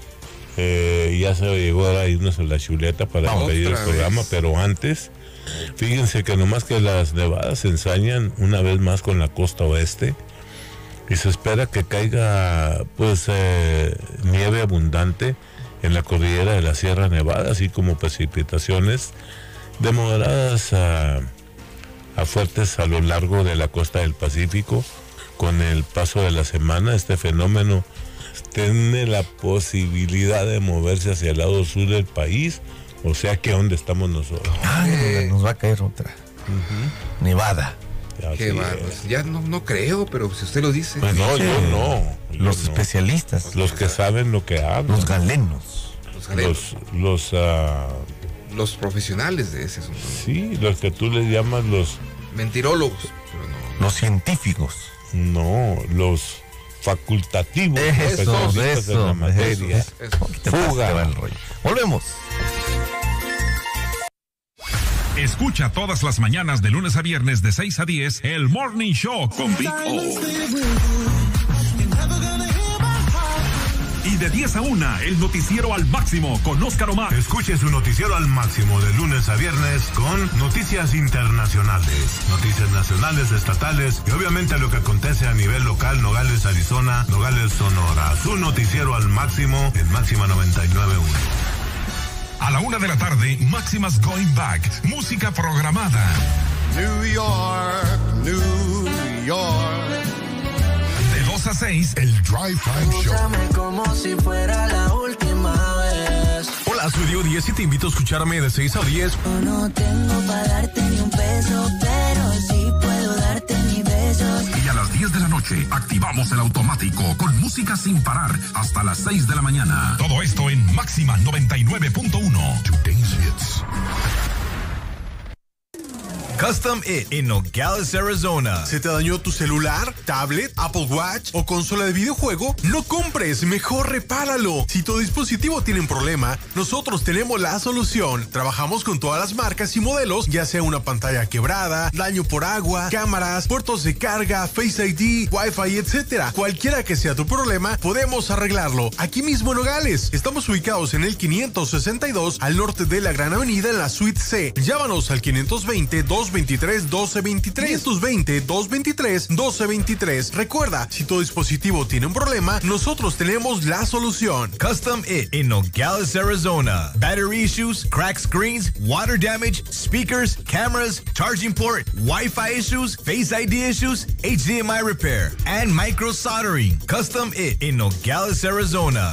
Eh, ya se llegó a irnos a la chuleta para despedir el programa, pero antes, fíjense que nomás que las nevadas se ensañan una vez más con la costa oeste. Y se espera que caiga pues eh, nieve abundante en la cordillera de la Sierra Nevada, así como precipitaciones de moderadas a, a fuertes a lo largo de la costa del Pacífico. Con el paso de la semana, este fenómeno tiene la posibilidad de moverse hacia el lado sur del país, o sea que ¿dónde estamos nosotros?
Ah, nos va a caer otra uh-huh. nevada.
Qué barbas. Ya no, no creo, pero si usted lo dice.
Pues no, yo no. Yo
los
no.
especialistas.
Los que saben lo que hablan.
Los galenos.
Los galenos.
Los, los, uh,
los profesionales de ese asunto.
Sí, los que tú les llamas los...
mentirólogos. Pero no,
los científicos.
No, los facultativos.
Eso, eso,
en la materia.
Eso, eso. Fuga. Volvemos.
Escucha todas las mañanas de lunes a viernes de seis a diez el Morning Show con Big O. Y de diez a una el noticiero Al Máximo con Óscar Omar.
Escuche su noticiero Al Máximo de lunes a viernes con noticias internacionales, noticias nacionales, estatales y obviamente lo que acontece a nivel local, Nogales, Arizona, Nogales, Sonora. Su noticiero Al Máximo en Máxima noventa y nueve punto uno.
A la una de la tarde, Máximas Going Back, música programada.
New York, New York.
De dos a seis, el Drive Time Show.
Como si fuera la última vez.
Hola, soy Diego Díez y te invito a escucharme de seis a diez.
Yo no tengo para darte ni un peso, pero sí puedo darte mis besos.
Y a las diez de la noche activamos el automático con música sin parar hasta las seis de la mañana. Todo esto en Máxima noventa y nueve punto uno. Today's Hits.
Custom It en Nogales, Arizona.
¿Se te dañó tu celular, tablet, Apple Watch o consola de videojuego? No compres, mejor repáralo. Si tu dispositivo tiene un problema, nosotros tenemos la solución. Trabajamos con todas las marcas y modelos, ya sea una pantalla quebrada, daño por agua, cámaras, puertos de carga, Face I D, Wi-Fi, etcétera. Cualquiera que sea tu problema, podemos arreglarlo. Aquí mismo en Nogales. Estamos ubicados en el quinientos sesenta y dos al norte de la Gran Avenida en la Suite C. Llámanos al quinientos veinte, doscientos veintitrés, doce veintitrés. quinientos veinte, doscientos veintitrés, doce veintitrés. Recuerda, si tu dispositivo tiene un problema, nosotros tenemos la solución.
Custom It en Nogales, Arizona. Battery issues, cracked screens, water damage, speakers, cameras, charging port, Wi-Fi issues, Face I D issues, H D M I repair, and micro soldering. Custom It en Nogales, Arizona.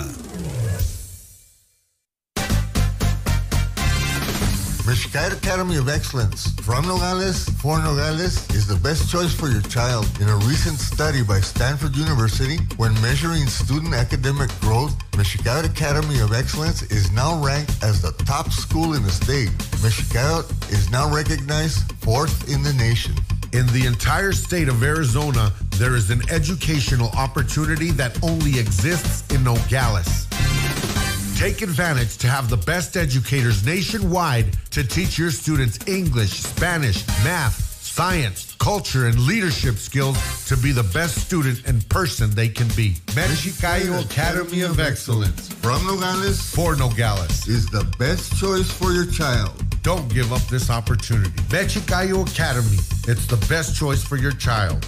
Mexicali Academy of Excellence from Nogales for Nogales is the best choice for your child. In a recent study by Stanford University, when measuring student academic growth, Mexicali Academy of Excellence is now ranked as the top school in the state. Mexicali is now recognized fourth in the nation.
In the entire state of Arizona, there is an educational opportunity that only exists in Nogales. Take advantage to have the best educators nationwide to teach your students English, Spanish, math, science, culture, and leadership skills to be the best student and person they can be. Mexicali Academy of Excellence
from Nogales
for Nogales
is the best choice for your child.
Don't give up this opportunity. Mexicali Academy, it's the best choice for your child.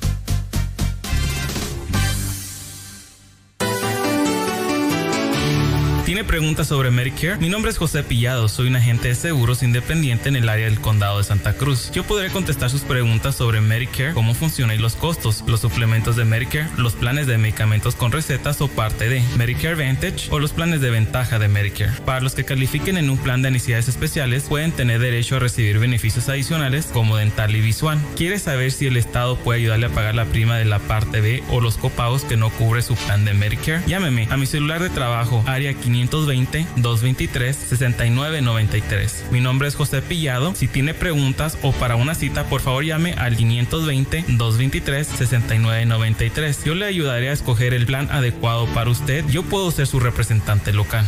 ¿Tiene preguntas sobre Medicare? Mi nombre es José Pillado, soy un agente de seguros independiente en el área del condado de Santa Cruz. Yo podré contestar sus preguntas sobre Medicare, cómo funciona y los costos, los suplementos de Medicare, los planes de medicamentos con recetas o parte de Medicare Advantage o los planes de ventaja de Medicare. Para los que califiquen en un plan de necesidades especiales, pueden tener derecho a recibir beneficios adicionales como dental y visual. ¿Quiere saber si el Estado puede ayudarle a pagar la prima de la parte B o los copagos que no cubre su plan de Medicare? Llámeme a mi celular de trabajo, área quinientos veinte, doscientos veintitrés, sesenta y nueve noventa y tres. Mi nombre es José Pillado. Si tiene preguntas o para una cita, por favor llame al quinientos veinte, doscientos veintitrés, sesenta y nueve noventa y tres. Yo le ayudaré a escoger el plan adecuado para usted. Yo puedo ser su representante local.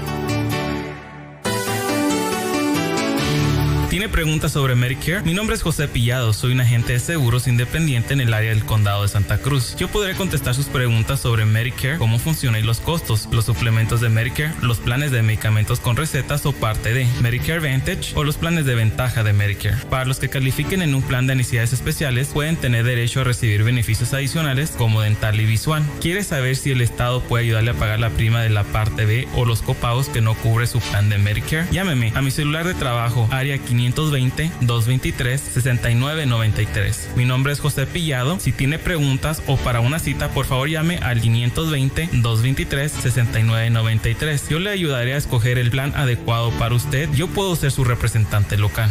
¿Tiene preguntas sobre Medicare? Mi nombre es José Pillado, soy un agente de seguros independiente en el área del condado de Santa Cruz. Yo podré contestar sus preguntas sobre Medicare, cómo funciona y los costos, los suplementos de Medicare, los planes de medicamentos con recetas o parte de Medicare Advantage o los planes de ventaja de Medicare. Para los que califiquen en un plan de necesidades especiales, pueden tener derecho a recibir beneficios adicionales como dental y visual. ¿Quiere saber si el Estado puede ayudarle a pagar la prima de la parte B o los copagos que no cubre su plan de Medicare? Llámeme a mi celular de trabajo, área quinientos veinte, doscientos veintitrés, sesenta y nueve noventa y tres. Mi nombre es José Pillado. Si tiene preguntas o para una cita, por favor llame al quinientos veinte, doscientos veintitrés, sesenta y nueve noventa y tres. Yo le ayudaré a escoger el plan adecuado para usted. Yo puedo ser su representante local.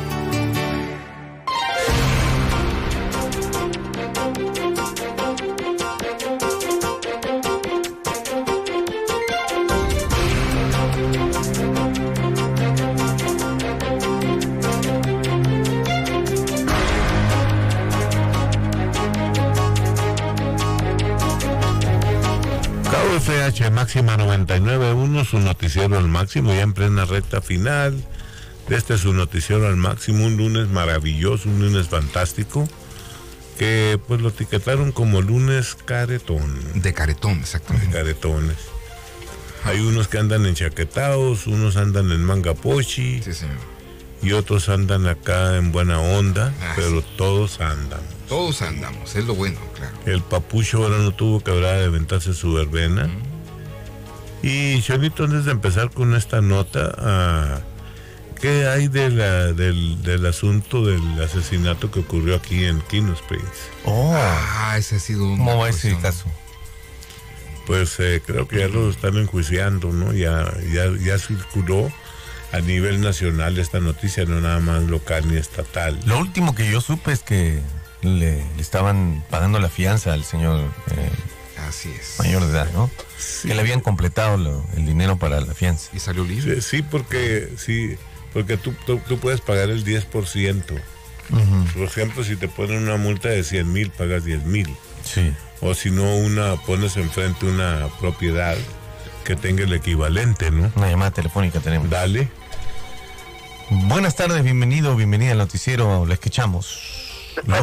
F H Máxima noventa y nueve punto uno, su noticiero al máximo, ya en plena recta final de este su noticiero al máximo, un lunes maravilloso, un lunes fantástico, que pues lo etiquetaron como lunes caretón.
De caretón, exactamente.
De caretones. Hay unos que andan enchaquetados, unos andan en manga pochi,
sí, señor,
y otros andan acá en buena onda, ah, pero sí, todos andan.
Todos andamos, es lo bueno, claro.
El papucho ahora no tuvo que hablar de aventarse su verbena. Mm. Y Cholito, antes de empezar con esta nota, uh, ¿qué hay de la, del, del asunto del asesinato que ocurrió aquí en Kino Springs?
Oh.
Ah, ese ha sido un...
¿Cómo va ese caso?
Pues eh, creo que ya lo están enjuiciando, ¿no? Ya, ya, ya circuló a nivel nacional esta noticia, no nada más local ni estatal.
Lo último que yo supe es que le, le estaban pagando la fianza al señor eh,
Así es.
mayor de edad, ¿no?
Sí.
Que le habían completado lo, el dinero para la fianza.
Y salió libre.
Sí, sí, porque, sí, porque tú, tú, tú puedes pagar el diez por ciento.
Uh-huh.
Por ejemplo, si te ponen una multa de cien mil, pagas diez mil.
Sí.
O si no, una pones enfrente una propiedad que tenga el equivalente, ¿no?
Una llamada telefónica tenemos.
Dale.
Buenas tardes, bienvenido, bienvenida al noticiero, le escuchamos.
No.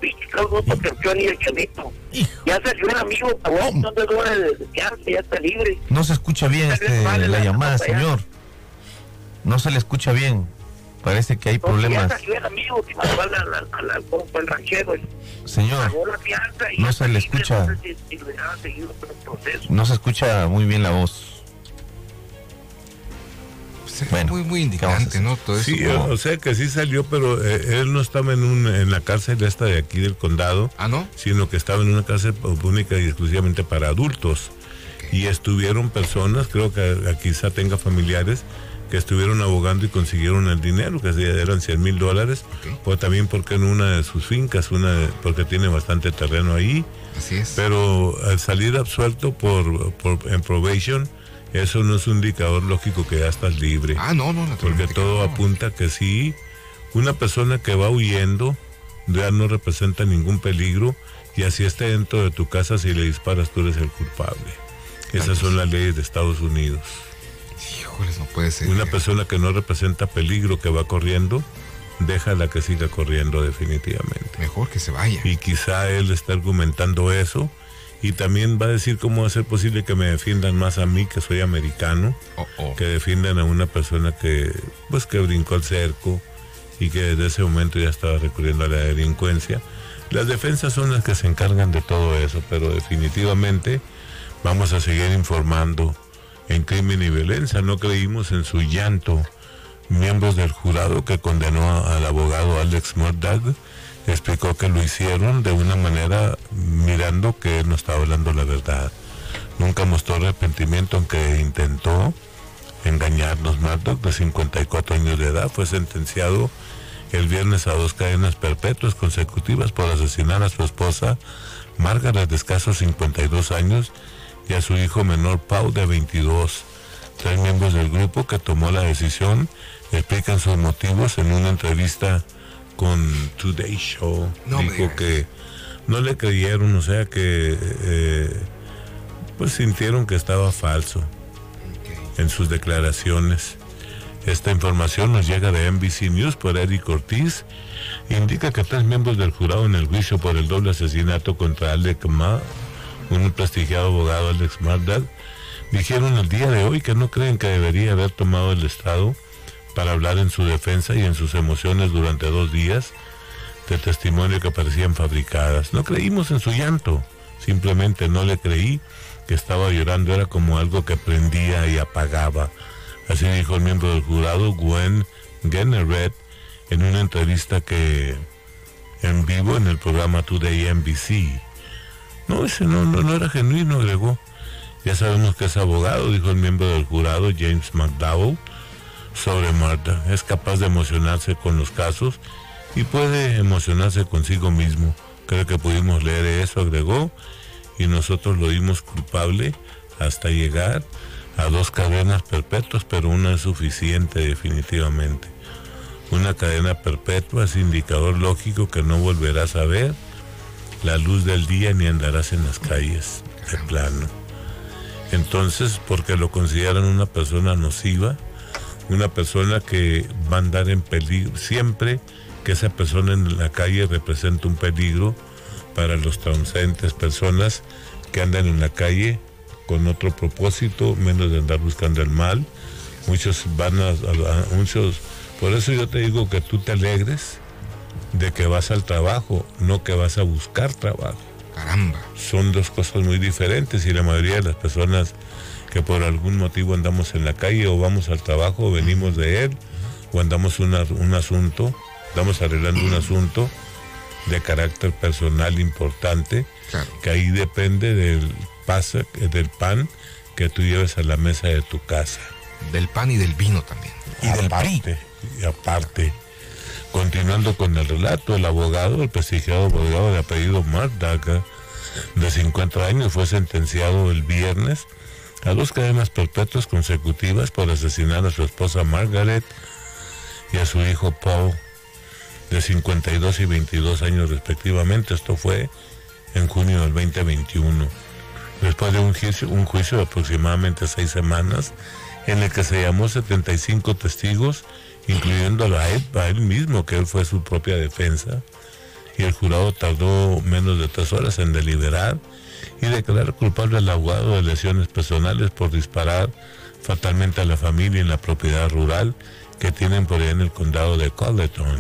Ya salió el amigo, ¿dónde dura de fianza? Ya está libre.
No se escucha bien este, la llamada, señor. No se le escucha bien. Parece que hay problemas.
Ya salió el amigo que mandó al, al, al, al, al ranchero.
Señor, no se le escucha. No se escucha muy bien la voz.
Bueno, muy, muy indignante, ¿no? Todo eso.
Sí, como... o sea que sí salió, pero eh, él no estaba en, un, en la cárcel esta de aquí del condado.
¿Ah, no?
Sino que estaba en una cárcel única y exclusivamente para adultos. Okay. Y estuvieron personas, creo que a, a quizá tenga familiares, que estuvieron abogando y consiguieron el dinero, que eran cien mil dólares, okay. O también porque en una de sus fincas, una de, porque tiene bastante terreno ahí.
Así es.
Pero al salir absuelto por, por en probation, eso no es un indicador lógico que ya estás libre.
Ah, no, no,
porque todo no. apunta que sí, una persona que va huyendo ya no representa ningún peligro, y así esté dentro de tu casa, si le disparas tú eres el culpable. Esas son las leyes de Estados Unidos.
Híjoles, no puede ser.
Una persona que no representa peligro, que va corriendo, déjala que siga corriendo definitivamente.
Mejor que se vaya.
Y quizá él está argumentando eso, y también va a decir cómo va a ser posible que me defiendan más a mí, que soy americano,
oh, oh.
que defiendan a una persona que, pues, que brincó el cerco y que desde ese momento ya estaba recurriendo a la delincuencia. Las defensas son las que se encargan de todo eso, pero definitivamente vamos a seguir informando en Crimen y Violencia. No creímos en su llanto. Miembros del jurado que condenó al abogado Alex Murdaugh explicó que lo hicieron de una manera mirando que él no estaba hablando la verdad. Nunca mostró arrepentimiento, aunque intentó engañarnos. Murdaugh, de cincuenta y cuatro años de edad, fue sentenciado el viernes a dos cadenas perpetuas consecutivas por asesinar a su esposa Margaret, de escasos cincuenta y dos años, y a su hijo menor Pau, de veintidós. Tres miembros del grupo que tomó la decisión explican sus motivos en una entrevista con Today Show. No, dijo que no le creyeron, o sea que eh, pues sintieron que estaba falso, okay, en sus declaraciones. Esta información nos llega de N B C News por Eric Ortiz. Indica que tres miembros del jurado en el juicio por el doble asesinato contra Alec Ma, un prestigiado abogado, Alex Murdaugh, dijeron el día de hoy que no creen que debería haber tomado el Estado para hablar en su defensa y en sus emociones durante dos días de testimonio que parecían fabricadas. No creímos en su llanto, simplemente no le creí que estaba llorando, era como algo que prendía y apagaba. Así dijo el miembro del jurado, Gwen Genneret, en una entrevista que en vivo en el programa Today N B C. No, ese no, no, no era genuino, agregó. Ya sabemos que es abogado, dijo el miembro del jurado, James McDowell, sobre Martha. Es capaz de emocionarse con los casos y puede emocionarse consigo mismo. Creo que pudimos leer eso, agregó, y nosotros lo dimos culpable hasta llegar a dos cadenas perpetuas, pero una es suficiente definitivamente. Una cadena perpetua es indicador lógico que no volverás a ver la luz del día ni andarás en las calles de plano. Entonces, porque lo consideran una persona nociva, una persona que va a andar en peligro, siempre que esa persona en la calle representa un peligro para los transeúntes, personas que andan en la calle con otro propósito, menos de andar buscando el mal. Muchos van a, a, a muchos, por eso yo te digo que tú te alegres de que vas al trabajo, no que vas a buscar trabajo.
Caramba.
Son dos cosas muy diferentes, y la mayoría de las personas que por algún motivo andamos en la calle o vamos al trabajo o venimos de él, o andamos una, un asunto, estamos arreglando un asunto de carácter personal importante,
claro,
que ahí depende del, pasa, del pan que tú lleves a la mesa de tu casa.
Del pan y del vino también.
Y aparte, del y aparte, continuando con el relato, el abogado, el prestigiado abogado de apellido Mark Daga, de cincuenta años, fue sentenciado el viernes a dos cadenas perpetuas consecutivas por asesinar a su esposa Margaret y a su hijo Paul, de cincuenta y dos y veintidós años respectivamente. Esto fue en junio del veinte veintiuno, después de un juicio, un juicio de aproximadamente seis semanas, en el que se llamó setenta y cinco testigos, incluyendo a él, a él mismo, que él fue su propia defensa, y el jurado tardó menos de tres horas en deliberar y declarar culpable al abogado de lesiones personales por disparar fatalmente a la familia en la propiedad rural que tienen por ahí en el condado de Colleton.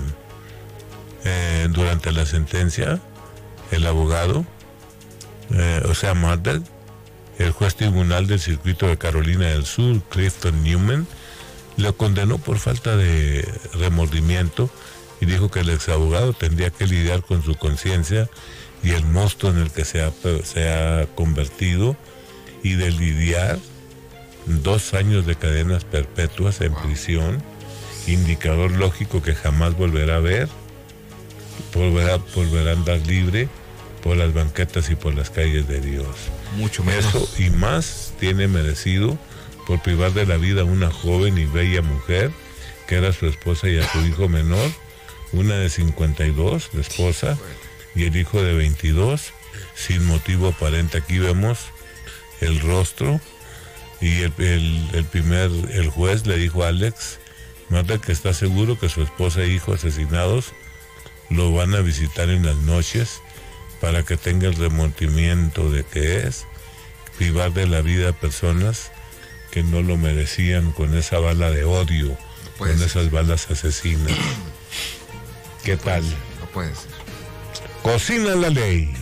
Eh, durante la sentencia, el abogado, eh, o sea, Mardell, el juez tribunal del circuito de Carolina del Sur, Clifton Newman, lo condenó por falta de remordimiento y dijo que el exabogado tendría que lidiar con su conciencia y el monstruo en el que se ha, se ha convertido, y de lidiar dos años de cadenas perpetuas en prisión, indicador lógico que jamás volverá a ver, volverá, volverá a andar libre por las banquetas y por las calles de Dios.
Mucho menos.
Eso y más tiene merecido por privar de la vida a una joven y bella mujer que era su esposa, y a su hijo menor, una de cincuenta y dos, la esposa, y el hijo de veintidós, sin motivo aparente. Aquí vemos el rostro, y el, el, el primer, el juez le dijo a Alex Mardell que está seguro que su esposa e hijo asesinados lo van a visitar en las noches para que tenga el remordimiento de que es privar de la vida a personas que no lo merecían con esa bala de odio, no con ser. Esas balas asesinas. ¿Qué
no
tal?
Ser, no puede ser.
Cocina la ley.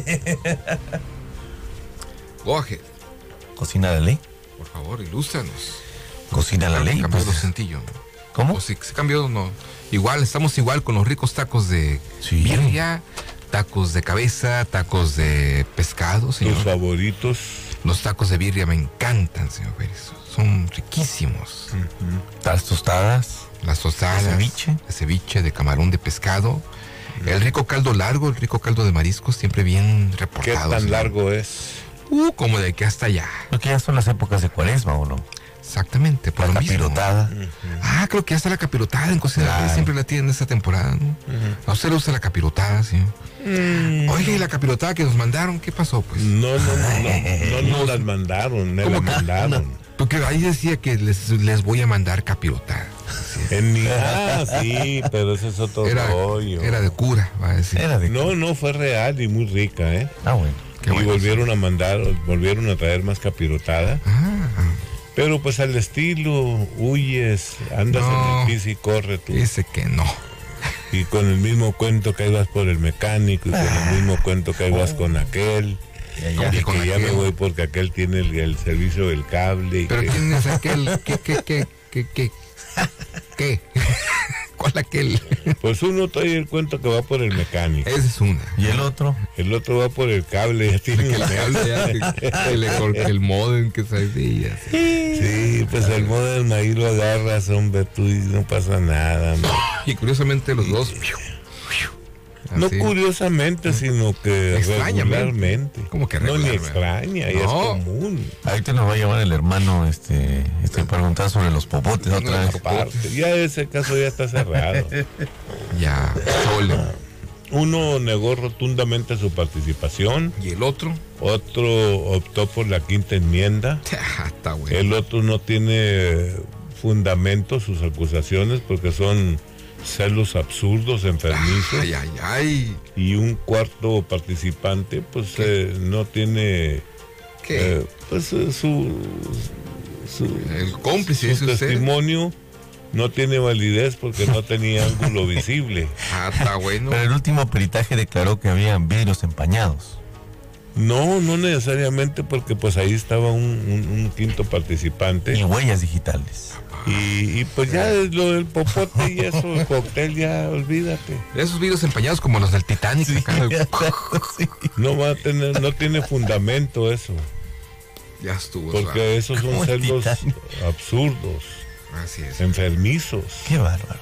Goje.
¿Cocina la ley?
Por favor, ilústranos.
¿Cocina la ley?
Cambió
Pues,
lo sencillo.
¿Cómo?
O si se cambió, no. Igual, estamos igual con los ricos tacos de
sí.
birria, tacos de cabeza, tacos de pescado, señor.
¿Tus favoritos?
Los tacos de birria me encantan, señor Pérez. Son riquísimos.
Uh-huh. Las tostadas.
Las tostadas.
El ceviche.
El ceviche de camarón, de pescado. Uh-huh. El rico caldo largo, el rico caldo de mariscos, siempre bien reportado.
¿Qué tan
señor.
largo es?
Uh, como de aquí hasta allá.
Porque ya son las épocas de Cuaresma, ¿o no?
Exactamente, por
la
lo
capirotada.
Mismo. Uh-huh. Ah, creo que ya está la capirotada en Cocina claro. Pérez, siempre la tienen esta temporada, ¿no? Uh-huh. A usted le gusta la capirotada, sí. Mm. Oye, ¿y la capirotada que nos mandaron? ¿Qué pasó, pues?
No, no, no, no, no, no las mandaron, me la mandaron.
No, porque ahí decía que les, les voy a mandar capirotada.
Sí. En mi, ah, sí, pero ese es otro
era,
rollo.
Era de cura, va a decir.
Era de no, no, fue real y muy rica, ¿eh?
Ah, bueno.
Qué y bueno, volvieron sí. a mandar, volvieron a traer más capirotada.
Ah.
Pero pues al estilo, huyes, andas no, en el piso y corre tú.
Dice que no.
Y con el mismo cuento que ahí vas por el mecánico, y con ah. el mismo cuento que ahí vas con aquel. Ya, ya, y que ya aquel. me voy porque aquel tiene el, el servicio del cable. Y
pero
que...
¿quién es aquel? ¿Qué, qué, qué, qué, qué? ¿Qué? ¿Cuál aquel?
Pues uno trae el cuento que va por el mecánico.
Esa es una.
¿Y el otro?
El otro va por el cable. Ya tiene
el cable ya, que, el, el modem que trae de ella.
Sí, sí, pues el modem ahí lo agarras, hombre, tú y no pasa nada. ¿No?
Y curiosamente los dos...
No curiosamente, sino que regularmente.
¿Cómo que
no, ni extraña, no. Ya es común.
Ahorita nos va a llamar el hermano este, este preguntar sobre los popotes otra vez.
Parte. Ya ese caso ya está cerrado.
Ya, sole.
Uno negó rotundamente su participación.
¿Y el otro?
Otro optó por la quinta enmienda.
Está bueno.
El otro no tiene fundamento sus acusaciones porque son celos absurdos, enfermizos.
Ay, ay, ay.
Y un cuarto participante, pues eh, no tiene.
¿Qué?
Eh, pues eh, su, su.
El cómplice,
su testimonio usted? No tiene validez porque no tenía ángulo visible.
Ah, está bueno.
Pero el último peritaje declaró que había vidrios empañados.
No, no necesariamente, porque pues ahí estaba un, un, un quinto participante.
Y huellas digitales.
Y, y pues ya lo del popote y eso, el cóctel, ya olvídate.
Esos vidrios empañados como los del Titanic.
Sí,
acá.
sí. No va a tener, no tiene fundamento eso.
Ya estuvo.
Porque
suave.
esos son celos absurdos.
Así es.
Enfermizos.
Qué bárbaro.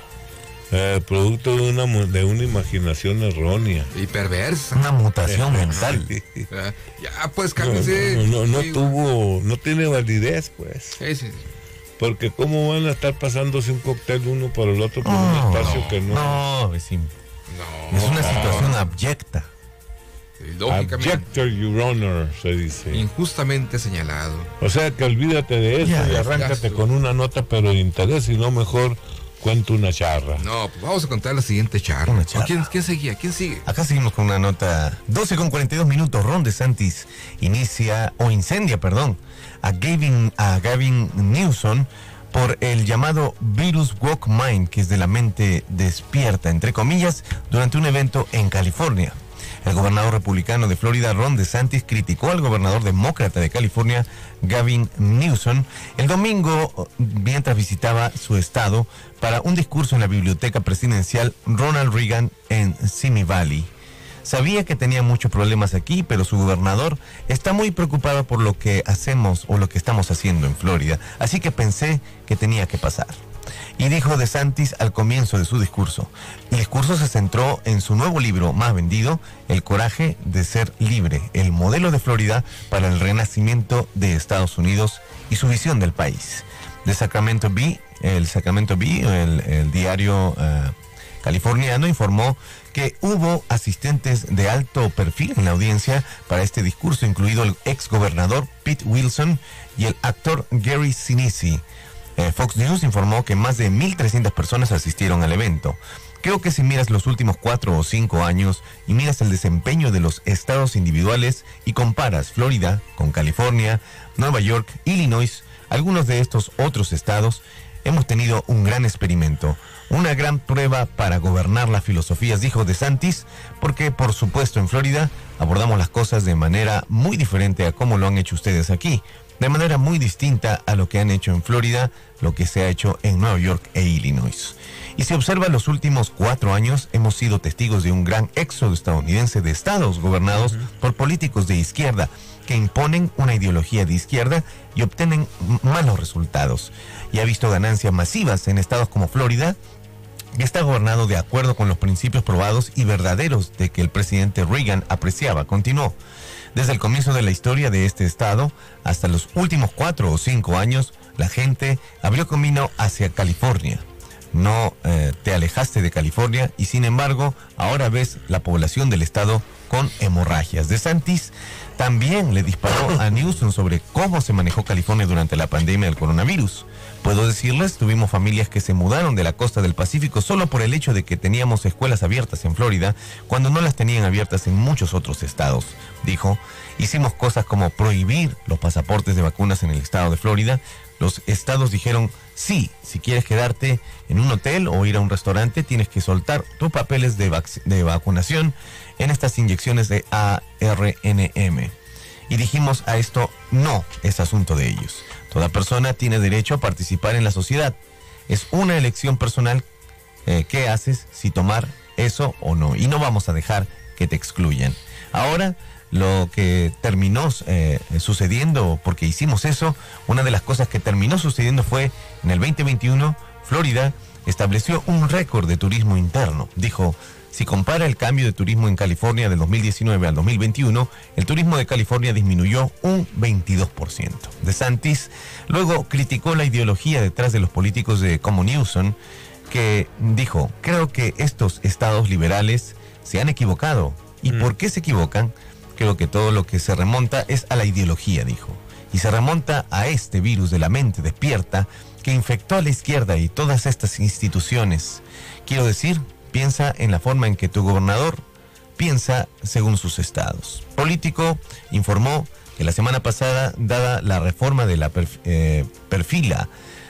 Eh, producto de una de una imaginación errónea.
Y perversa.
Una mutación mental.
Ya, ya, pues cálmense.
No, no, no, no tuvo, no tiene validez, pues.
Sí, sí.
Porque cómo van a estar pasándose un cóctel uno para el otro por un
No,
espacio que no.
No, vecino.
No.
Es una situación abyecta.
Lógicamente.
Objector, your honor, se dice.
Injustamente señalado.
O sea que olvídate de eso
Ya,
y
ya,
arráncate
ya,
con una nota pero de interés y no mejor cuento una charra.
No, pues vamos a contar la siguiente charla.
Una charla.
¿Quién, ¿Quién seguía? ¿Quién sigue?
Acá seguimos con una nota. doce con cuarenta y dos minutos. Ron DeSantis inicia, o incendia, perdón, a Gavin, a Gavin Newsom por el llamado virus Woke Mind, que es de la mente despierta, entre comillas, durante un evento en California. El gobernador republicano de Florida, Ron DeSantis, criticó al gobernador demócrata de California, Gavin Newsom, el domingo mientras visitaba su estado para un discurso en la biblioteca presidencial Ronald Reagan en Simi Valley. Sabía que tenía muchos problemas aquí, pero su gobernador está muy preocupado por lo que hacemos o lo que estamos haciendo en Florida, así que pensé que tenía que pasar. Y dijo DeSantis al comienzo de su discurso. El discurso se centró en su nuevo libro más vendido, El coraje de ser libre, el modelo de Florida para el renacimiento de Estados Unidos y su visión del país. De Sacramento Bee, el Sacramento Bee, el, el diario uh, californiano, informó que hubo asistentes de alto perfil en la audiencia para este discurso, incluido el ex gobernador Pete Wilson y el actor Gary Sinise. Eh, Fox News informó que más de mil trescientas personas asistieron al evento. Creo que si miras los últimos cuatro o cinco años y miras el desempeño de los estados individuales y comparas Florida con California, Nueva York, Illinois, algunos de estos otros estados, hemos tenido un gran experimento, una gran prueba para gobernar las filosofías, dijo DeSantis, porque por supuesto en Florida abordamos las cosas de manera muy diferente a cómo lo han hecho ustedes aquí, de manera muy distinta a lo que han hecho en Florida, lo que se ha hecho en Nueva York e Illinois. Y si observa los últimos cuatro años, hemos sido testigos de un gran éxodo estadounidense de estados gobernados uh-huh. por políticos de izquierda que imponen una ideología de izquierda y obtienen malos resultados. Y ha visto ganancias masivas en estados como Florida, que está gobernado de acuerdo con los principios probados y verdaderos de que el presidente Reagan apreciaba. Continuó. Desde el comienzo de la historia de este estado hasta los últimos cuatro o cinco años, la gente abrió camino hacia California. No eh, te alejaste de California y sin embargo ahora ves la población del estado con hemorragias. DeSantis también le disparó a Newsom sobre cómo se manejó California durante la pandemia del coronavirus. Puedo decirles, tuvimos familias que se mudaron de la costa del Pacífico solo por el hecho de que teníamos escuelas abiertas en Florida cuando no las tenían abiertas en muchos otros estados. Dijo, hicimos cosas como prohibir los pasaportes de vacunas en el estado de Florida. Los estados dijeron, sí, si quieres quedarte en un hotel o ir a un restaurante, tienes que soltar tus papeles de, vac- de vacunación en estas inyecciones de A R N M. Y dijimos a esto, no es asunto de ellos. Toda persona tiene derecho a participar en la sociedad. Es una elección personal eh, qué haces, si tomar eso o no. Y no vamos a dejar que te excluyan. Ahora, lo que terminó eh, sucediendo, porque hicimos eso, una de las cosas que terminó sucediendo fue en el veinte veintiuno, Florida estableció un récord de turismo interno. Dijo, si compara el cambio de turismo en California del dos mil diecinueve al dos mil veintiuno, el turismo de California disminuyó un veintidós por ciento. DeSantis luego criticó la ideología detrás de los políticos de como Newsom, que dijo, creo que estos estados liberales se han equivocado. ¿Y mm. por qué se equivocan? Creo que todo lo que se remonta es a la ideología, dijo. Y se remonta a este virus de la mente despierta que infectó a la izquierda y todas estas instituciones. Quiero decir, piensa en la forma en que tu gobernador piensa según sus estados. Político informó que la semana pasada, dada la reforma de la perf- eh, perfila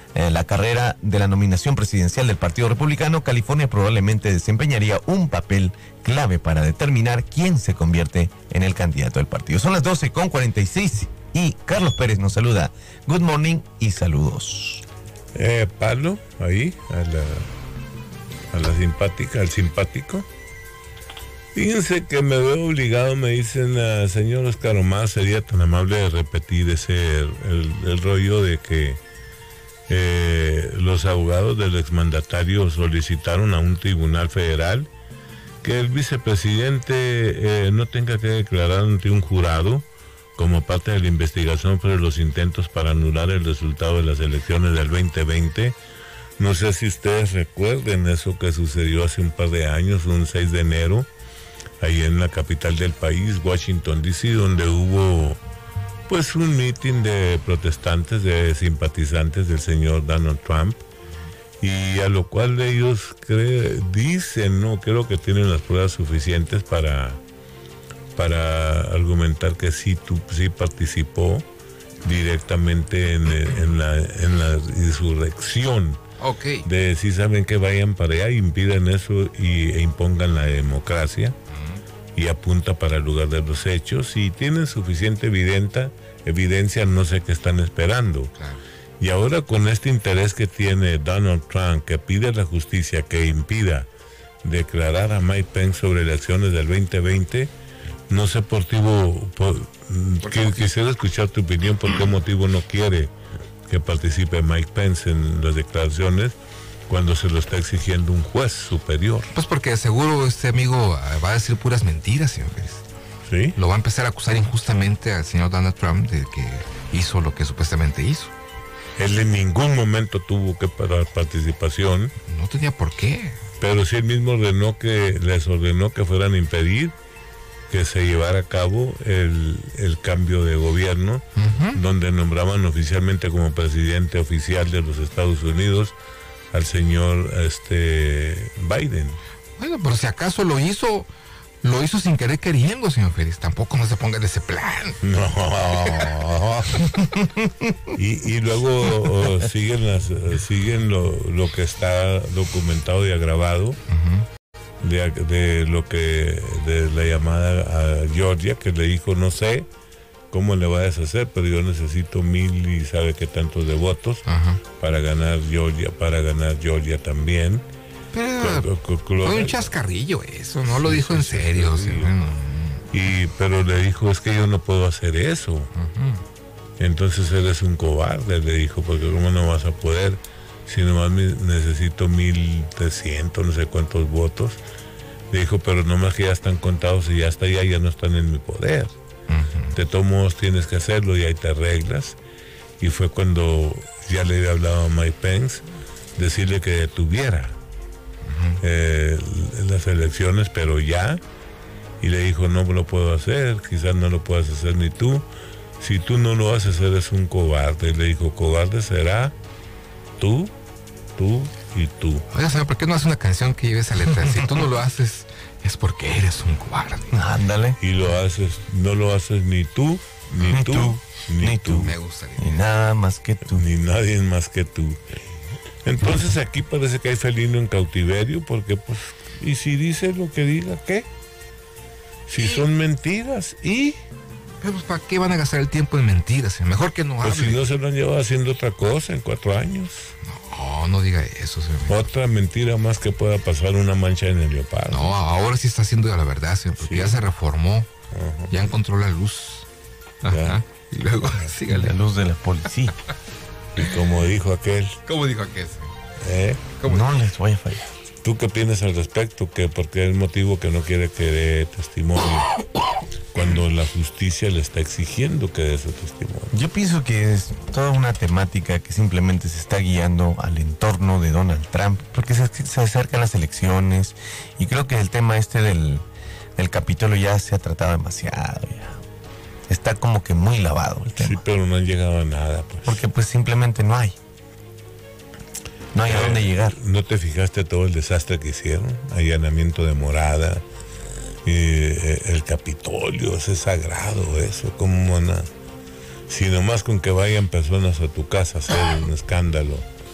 eh, la carrera de la nominación presidencial del Partido Republicano, California probablemente desempeñaría un papel clave para determinar quién se convierte en el candidato del partido. Son las doce con cuarenta y seis y Carlos Pérez nos saluda. Good morning y saludos.
Eh, Pablo, ahí, a la, a la simpática, al simpático. Fíjense que me veo obligado, me dicen, uh, señor Oscar Omar, sería tan amable de repetir ese, el, el rollo de que eh, los abogados del exmandatario solicitaron a un tribunal federal que el vicepresidente eh, no tenga que declarar ante un jurado como parte de la investigación sobre los intentos para anular el resultado de las elecciones del veinte veinte. No sé si ustedes recuerden eso que sucedió hace un par de años, un seis de enero, ahí en la capital del país, Washington D C, donde hubo pues un mitin de protestantes, de simpatizantes del señor Donald Trump, y a lo cual ellos cree, dicen, no creo que tienen las pruebas suficientes para, para argumentar que sí, tú, sí participó directamente en, en, la, en la insurrección.
Okay.
De si saben que vayan para allá, impidan eso y, e impongan la democracia. Y apunta para el lugar de los hechos. Si tienen suficiente evidenta, evidencia, no sé qué están esperando.
Claro.
Y ahora con este interés que tiene Donald Trump, que pide a la justicia que impida declarar a Mike Pence sobre elecciones del veinte veinte, no sé por motivo, por, ¿Por que, quisiera escuchar tu opinión, por qué motivo no quiere que participe Mike Pence en las declaraciones cuando se lo está exigiendo un juez superior.
Pues porque seguro este amigo va a decir puras mentiras, señor Pérez.
¿Sí?
Lo va a empezar a acusar injustamente al señor Donald Trump de que hizo lo que supuestamente hizo.
Él en ningún momento tuvo que parar participación.
No tenía por qué.
Pero sí él mismo ordenó que, les ordenó que fueran a impedir que se llevara a cabo el, el cambio de gobierno, uh-huh. donde nombraban oficialmente como presidente oficial de los Estados Unidos al señor este Biden.
Bueno, pero si acaso lo hizo, lo hizo sin querer queriendo, señor Félix. Tampoco no se ponga en ese plan.
No. y, y luego oh, siguen las siguen lo, lo que está documentado y agravado, uh-huh. de, de lo que de la llamada a Georgia, que le dijo no sé cómo le va a deshacer, pero yo necesito mil y sabe qué tantos de votos uh-huh. para ganar Georgia, para ganar Georgia también.
Pero fue un chascarrillo eso, no lo dijo en serio. Sí, bueno.
Y pero le dijo, es que yo no puedo hacer eso. Uh-huh. Entonces eres un cobarde, le dijo, porque cómo no vas a poder, si nomás necesito mil trescientos, no sé cuántos votos. Le dijo, pero nomás que ya están contados y ya está allá, ya no están en mi poder. Uh-huh. De todos modos tienes que hacerlo y ahí te arreglas. Y fue cuando ya le había hablado a Mike Pence, decirle que detuviera uh-huh. eh, las elecciones, pero ya. Y le dijo, no lo puedo hacer, quizás no lo puedas hacer ni tú. Si tú no lo haces, eres un cobarde. Y le dijo, cobarde será tú, tú y tú.
Oiga, señor, ¿por qué no hace una canción que lleve esa letra? Si tú no lo haces, es porque eres un cobarde.
Ándale.
Y lo haces, no lo haces ni tú, ni, ni tú, tú, ni, ni tú.
Me gustaría.
Ni nada más que tú.
Ni nadie más que tú. Entonces aquí parece que hay felino en cautiverio, porque pues, y si dice lo que diga, ¿qué? Si son mentiras, ¿y?
Pero pues, ¿para qué van a gastar el tiempo en mentiras? Mejor que no hable.
Pues si no se lo han llevado haciendo otra cosa en cuatro años.
No, no diga eso, señor.
Otra mentira más que pueda pasar una mancha en el leopardo.
No, ahora sí está haciendo la verdad, señor, porque sí. Ya se reformó. Ajá. Ya encontró la luz. Ajá. Y luego, sígale.
La luz de la policía.
Y como dijo aquel.
¿Cómo dijo aquel?
¿Eh?
¿Cómo no dijo? Les voy a fallar.
¿Tú qué piensas al respecto? Que porque es el motivo que no quiere que dé testimonio cuando la justicia le está exigiendo que dé su testimonio.
Yo pienso que es toda una temática que simplemente se está guiando al entorno de Donald Trump, porque se, se acercan las elecciones y creo que el tema este del, del Capitolio ya se ha tratado demasiado. Ya. Está como que muy lavado el tema.
Sí, pero no han llegado a nada. Pues.
Porque pues simplemente no hay. No hay eh, a dónde llegar.
¿No te fijaste todo el desastre que hicieron? Allanamiento de morada, eh, el Capitolio, ese es sagrado eso, como una... Si nomás con que vayan personas a tu casa a hacer un escándalo,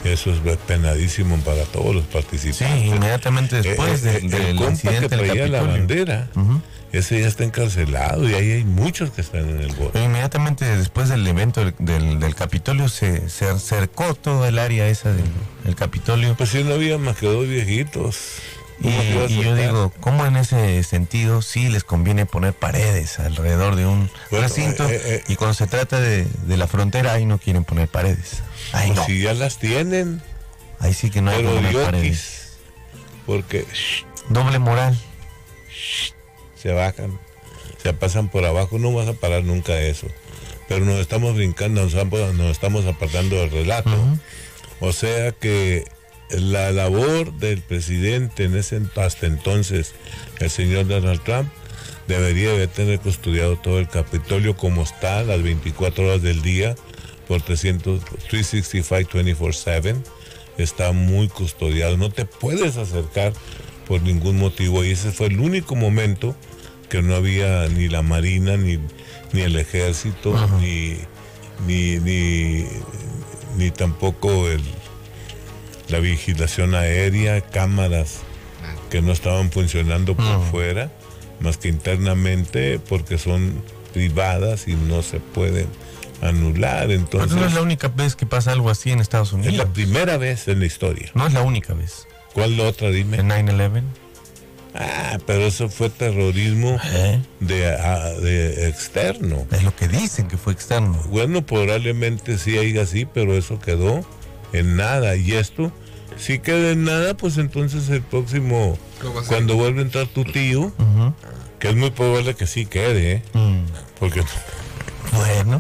Eso es penadísimo para todos los participantes.
Sí, inmediatamente después
eh,
de,
eh,
del
el compa
incidente
que
del
traía la
Capitolio.
bandera,
uh-huh.
ese ya está encarcelado y ahí hay muchos que están en el bote.
Pero inmediatamente después del evento del, del, del Capitolio se, se cercó todo el área esa del, del Capitolio.
Pues si no había más que dos viejitos.
Y, y yo digo, ¿cómo en ese sentido sí les conviene poner paredes alrededor de un
bueno,
recinto?
Eh, eh,
y cuando se trata de, de la frontera, ahí no quieren poner paredes. Ahí
pues
no.
si ya las tienen.
Ahí sí que no hay que
pero
poner
yoquis,
paredes.
porque shh,
doble moral.
Shh, se bajan, se pasan por abajo, no vas a parar nunca eso. Pero nos estamos brincando, nos, nos estamos apartando del relato. Uh-huh. O sea que la labor del presidente en ese hasta entonces, el señor Donald Trump, debería de tener custodiado todo el Capitolio como está, las veinticuatro horas del día, por trescientos, trescientos sesenta y cinco, veinticuatro siete. Está muy custodiado, no te puedes acercar por ningún motivo, y ese fue el único momento que no había ni la Marina, ni, ni el Ejército, uh-huh. ni, ni, ni, ni tampoco el la vigilación aérea, cámaras que no estaban funcionando por uh-huh. fuera, más que internamente, porque son privadas y no se pueden anular. Entonces,
pero no es la única vez que pasa algo así en Estados Unidos.
Es la primera vez en la historia.
No es la única vez.
¿Cuál la otra? Dime.
¿En nueve once?
Ah, pero eso fue terrorismo ¿Eh? de, a, de externo.
Es lo que dicen que fue externo.
Bueno, probablemente sí haya así, pero eso quedó en nada. Y esto, si queda en nada, pues entonces el próximo, cuando vuelva a entrar tu tío, uh-huh. que es muy probable que sí quede, ¿eh? Mm. Porque
bueno,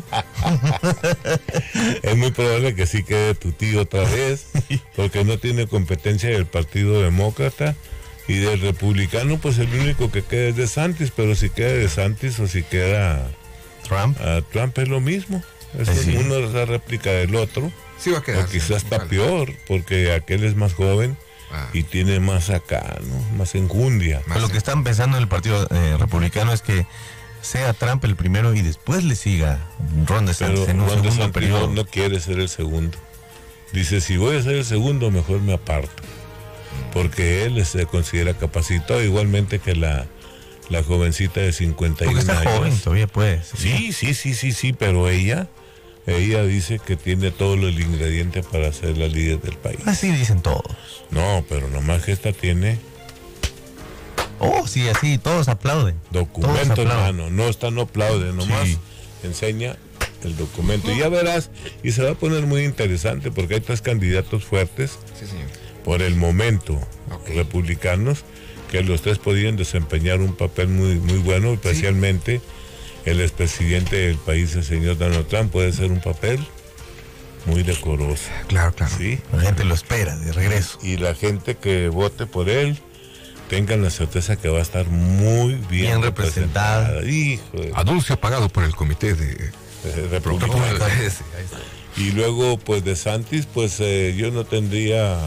es muy probable que sí quede tu tío otra vez, porque no tiene competencia del Partido Demócrata. Y del Republicano, pues el único que queda es DeSantis, pero si queda DeSantis o si queda
Trump,
uh, Trump es lo mismo. Es sí. Uno es la réplica del otro.
Sí va a quedar.
O quizás está vale. peor, porque aquel es más joven ah. y tiene más acá, ¿no? Más enjundia.
Pues lo que están pensando en el Partido eh, Republicano es que sea Trump el primero y después le siga Ron DeSantis
pero
en un
Ron
segundo periodo.
No, no quiere ser el segundo. Dice, si voy a ser el segundo, mejor me aparto. Porque él se considera capacitado, igualmente que la, la jovencita de cincuenta y uno
está
años.
Joven, todavía puede.
Sí, sí, sí, sí, sí, pero ella, ella dice que tiene todos los ingredientes para ser la líder del país.
Así dicen todos.
No, pero nomás que esta tiene.
Oh, sí, así, todos aplauden.
Documento, hermano, no, esta no aplaude, nomás sí. enseña el documento. Y ya verás, y se va a poner muy interesante porque hay tres candidatos fuertes.
Sí, señor.
Por el momento, okay. republicanos, que los tres podían desempeñar un papel muy, muy bueno, especialmente sí. el expresidente del país, el señor Donald Trump, puede ser un papel muy decoroso.
Claro, claro.
¿Sí?
La gente lo espera de regreso.
Y la gente que vote por él, tengan la certeza que va a estar muy bien,
bien representada. representada.
Hijo de...
Anuncio pagado por el comité de,
de republicanos. Y luego, pues, DeSantis, pues eh, yo no tendría...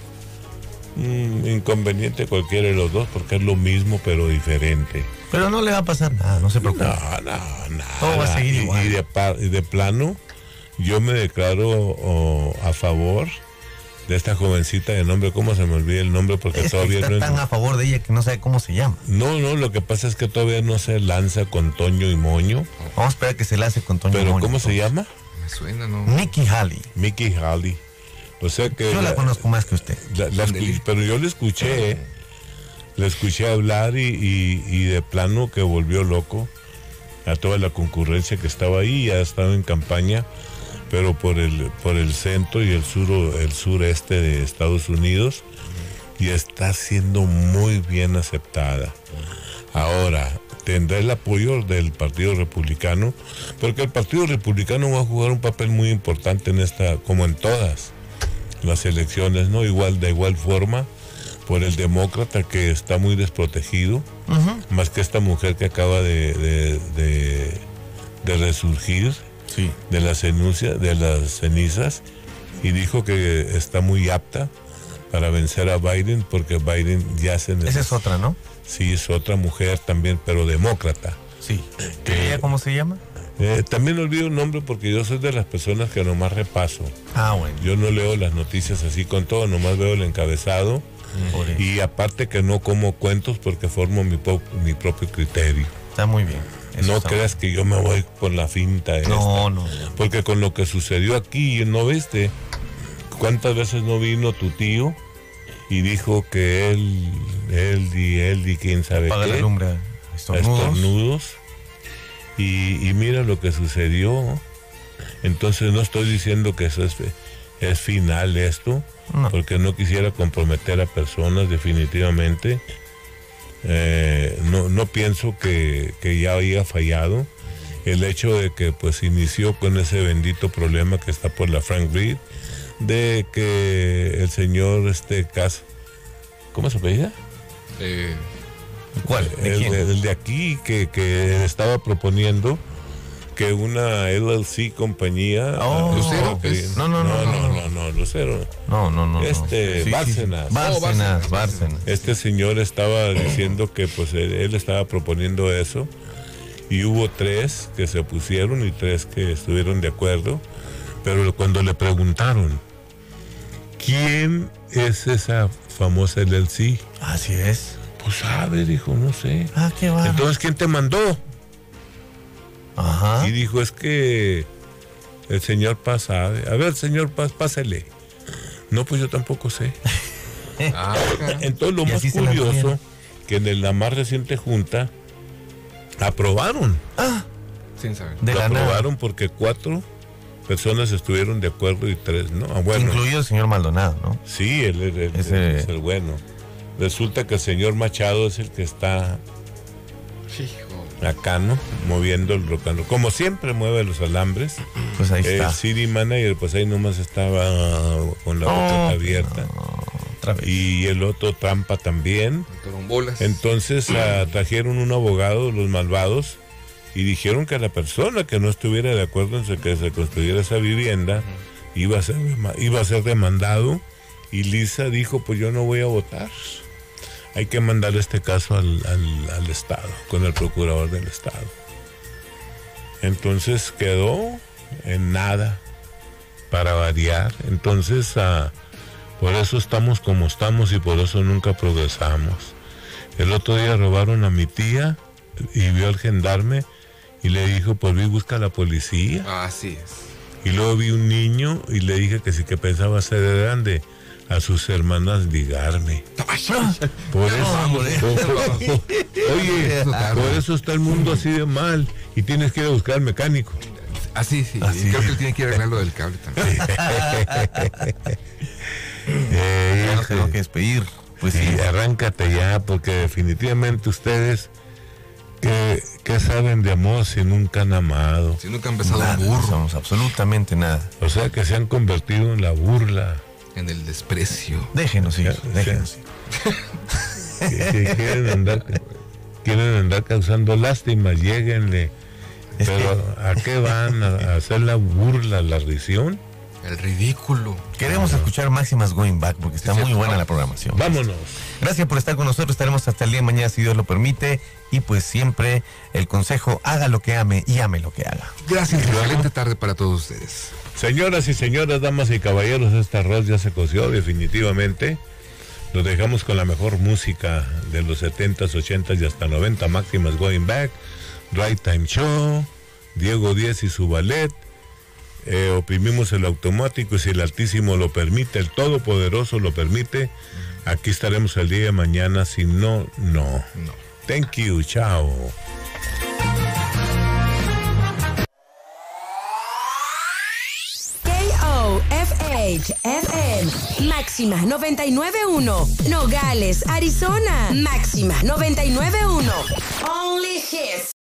Mm, inconveniente cualquiera de los dos porque es lo mismo pero diferente.
Pero no le va a pasar nada, no se preocupe.
No, no, nada.
Todo va a seguir
y,
igual.
Y de, y de plano, yo me declaro oh, a favor de esta jovencita de nombre, ¿cómo se me olvida el nombre? Porque
es
todavía
que está
no
tan
es...
a favor de ella que no sabe cómo se llama.
No, no, lo que pasa es que todavía no se lanza con Toño y Moño.
Vamos a esperar que se lance con Toño
pero
y Moño.
¿Pero cómo
entonces.
se llama?
Me suena, ¿no?
Nikki Haley.
Nikki Haley. O sea que
yo la, la conozco más que usted.
La, la escuché, pero yo le escuché, eh, le escuché hablar y, y, y de plano que volvió loco a toda la concurrencia que estaba ahí. Ya estaba en campaña, pero por el por el centro y el sur el sureste de Estados Unidos, y está siendo muy bien aceptada. Ahora tendrá el apoyo del Partido Republicano, porque el Partido Republicano va a jugar un papel muy importante en esta, como en todas las elecciones, ¿no? Igual, de igual forma, por el demócrata que está muy desprotegido, uh-huh. más que esta mujer que acaba de, de, de, de resurgir
sí.
de las cenizas, de las cenizas, y dijo que está muy apta para vencer a Biden, porque Biden ya se necesita.
Esa es otra, ¿no?
Sí, es otra mujer también, pero demócrata.
Sí. ¿Que ella cómo se llama?
Eh, también olvido el nombre porque yo soy de las personas que nomás repaso.
Ah, bueno.
Yo no leo las noticias así con todo, nomás veo el encabezado. Mm. Y aparte que no como cuentos porque formo mi, po- mi propio criterio.
Está muy bien.
Eso no creas bien. Que yo me voy por la finta esta.
No, no, no.
Porque con lo que sucedió aquí, ¿no viste? ¿Cuántas veces no vino tu tío y dijo que él, él y él y quién sabe
Paga
qué?
la lumbre. Estornudos.
Estornudos. Y, y mira lo que sucedió. Entonces no estoy diciendo que eso es, es final esto, no. Porque no quisiera comprometer a personas definitivamente. Eh, no, no pienso que, que ya haya fallado el hecho de que pues inició con ese bendito problema que está por la Frank Reed, de que el señor este Cas, ¿cómo se apellida?
Eh,
¿Cuál? ¿De
el,
quién?
el de aquí que, que estaba proponiendo que una L L C compañía.
Oh,
Lucero,
okay.
es,
no, no, no,
no,
no,
no, no, no, Lucero.
No, no, no.
Este,
sí,
Bárcenas.
Sí, sí. Bárcenas, oh, Bárcenas.
Este señor estaba diciendo que pues él, él estaba proponiendo eso y hubo tres que se opusieron y tres que estuvieron de acuerdo, pero cuando le preguntaron ¿quién es esa famosa L L C?
Así es.
Pues sabe, dijo, no sé.
Ah, qué va.
Entonces, ¿quién te mandó?
Ajá.
Y dijo, es que el señor Paz sabe. A ver, señor Paz, pásele. No, pues yo tampoco sé. Ah, entonces, lo más curioso, que en la más reciente junta aprobaron.
Ah,
sin saber.
De lo aprobaron nada. Porque cuatro personas estuvieron de acuerdo y tres, ¿no? Ah, bueno.
Incluido el señor Maldonado, ¿no?
Sí, él, él, él,
Ese...
él es el bueno. Resulta que el señor Machado es el que está acá, ¿no? Moviendo el rock and roll. Como siempre mueve los alambres.
Pues ahí está.
El city manager, pues ahí nomás estaba con la
oh,
boca abierta.
No,
y el otro trampa también. Entonces uh, trajeron un abogado, los malvados, y dijeron que la persona que no estuviera de acuerdo en que se construyera esa vivienda uh-huh. iba a ser, iba a ser demandado. Y Lisa dijo, pues yo no voy a votar. Hay que mandar este caso al, al, al Estado, con el procurador del Estado. Entonces quedó en nada, para variar. Entonces, uh, por eso estamos como estamos y por eso nunca progresamos. El otro día robaron a mi tía y vio al gendarme y le dijo, pues vi, busca a la policía.
Así es.
Y luego vi un niño y le dije que si que pensaba ser grande, a sus hermanas ligarme. Por eso, no, por, por, por, oye, por eso está el mundo así de mal y tienes que ir a buscar al mecánico.
Así, sí,
así.
Creo que él tiene que ir a arreglar lo del cable también.
eh,
ya nos tengo que despedir.
Pues sí, sí, arráncate ya, porque definitivamente ustedes ¿qué, qué saben de amor si nunca han amado?
Si nunca han besado
nada,
un burro.
No somos absolutamente nada.
O sea que se han convertido en la burla.
En el desprecio.
Déjenos ir, déjenos ir.
que, que quieren andar, quieren andar causando lástima, lléguenle. Es pero que... ¿a qué van? ¿A hacer la burla, la risión?
El ridículo.
Queremos ah, escuchar Máximas Going Back porque está sí, muy buena la programación.
Vámonos.
Gracias por estar con nosotros. Estaremos hasta el día de mañana si Dios lo permite. Y pues siempre el consejo, haga lo que ame y ame lo que haga.
Gracias. Excelente tarde para todos ustedes.
Señoras y señores, damas y caballeros, este arroz ya se coció definitivamente. Lo dejamos con la mejor música de los setentas, ochentas y hasta noventa, Máximas Going Back, Right Time Show, Diego Díaz y su ballet. Eh, oprimimos el automático y si el Altísimo lo permite, el Todopoderoso lo permite, aquí estaremos el día de mañana. Si no, no. no. Thank you, chao.
F H F M Máxima noventa y nueve punto uno Nogales, Arizona. Máxima noventa y nueve punto uno Only hits.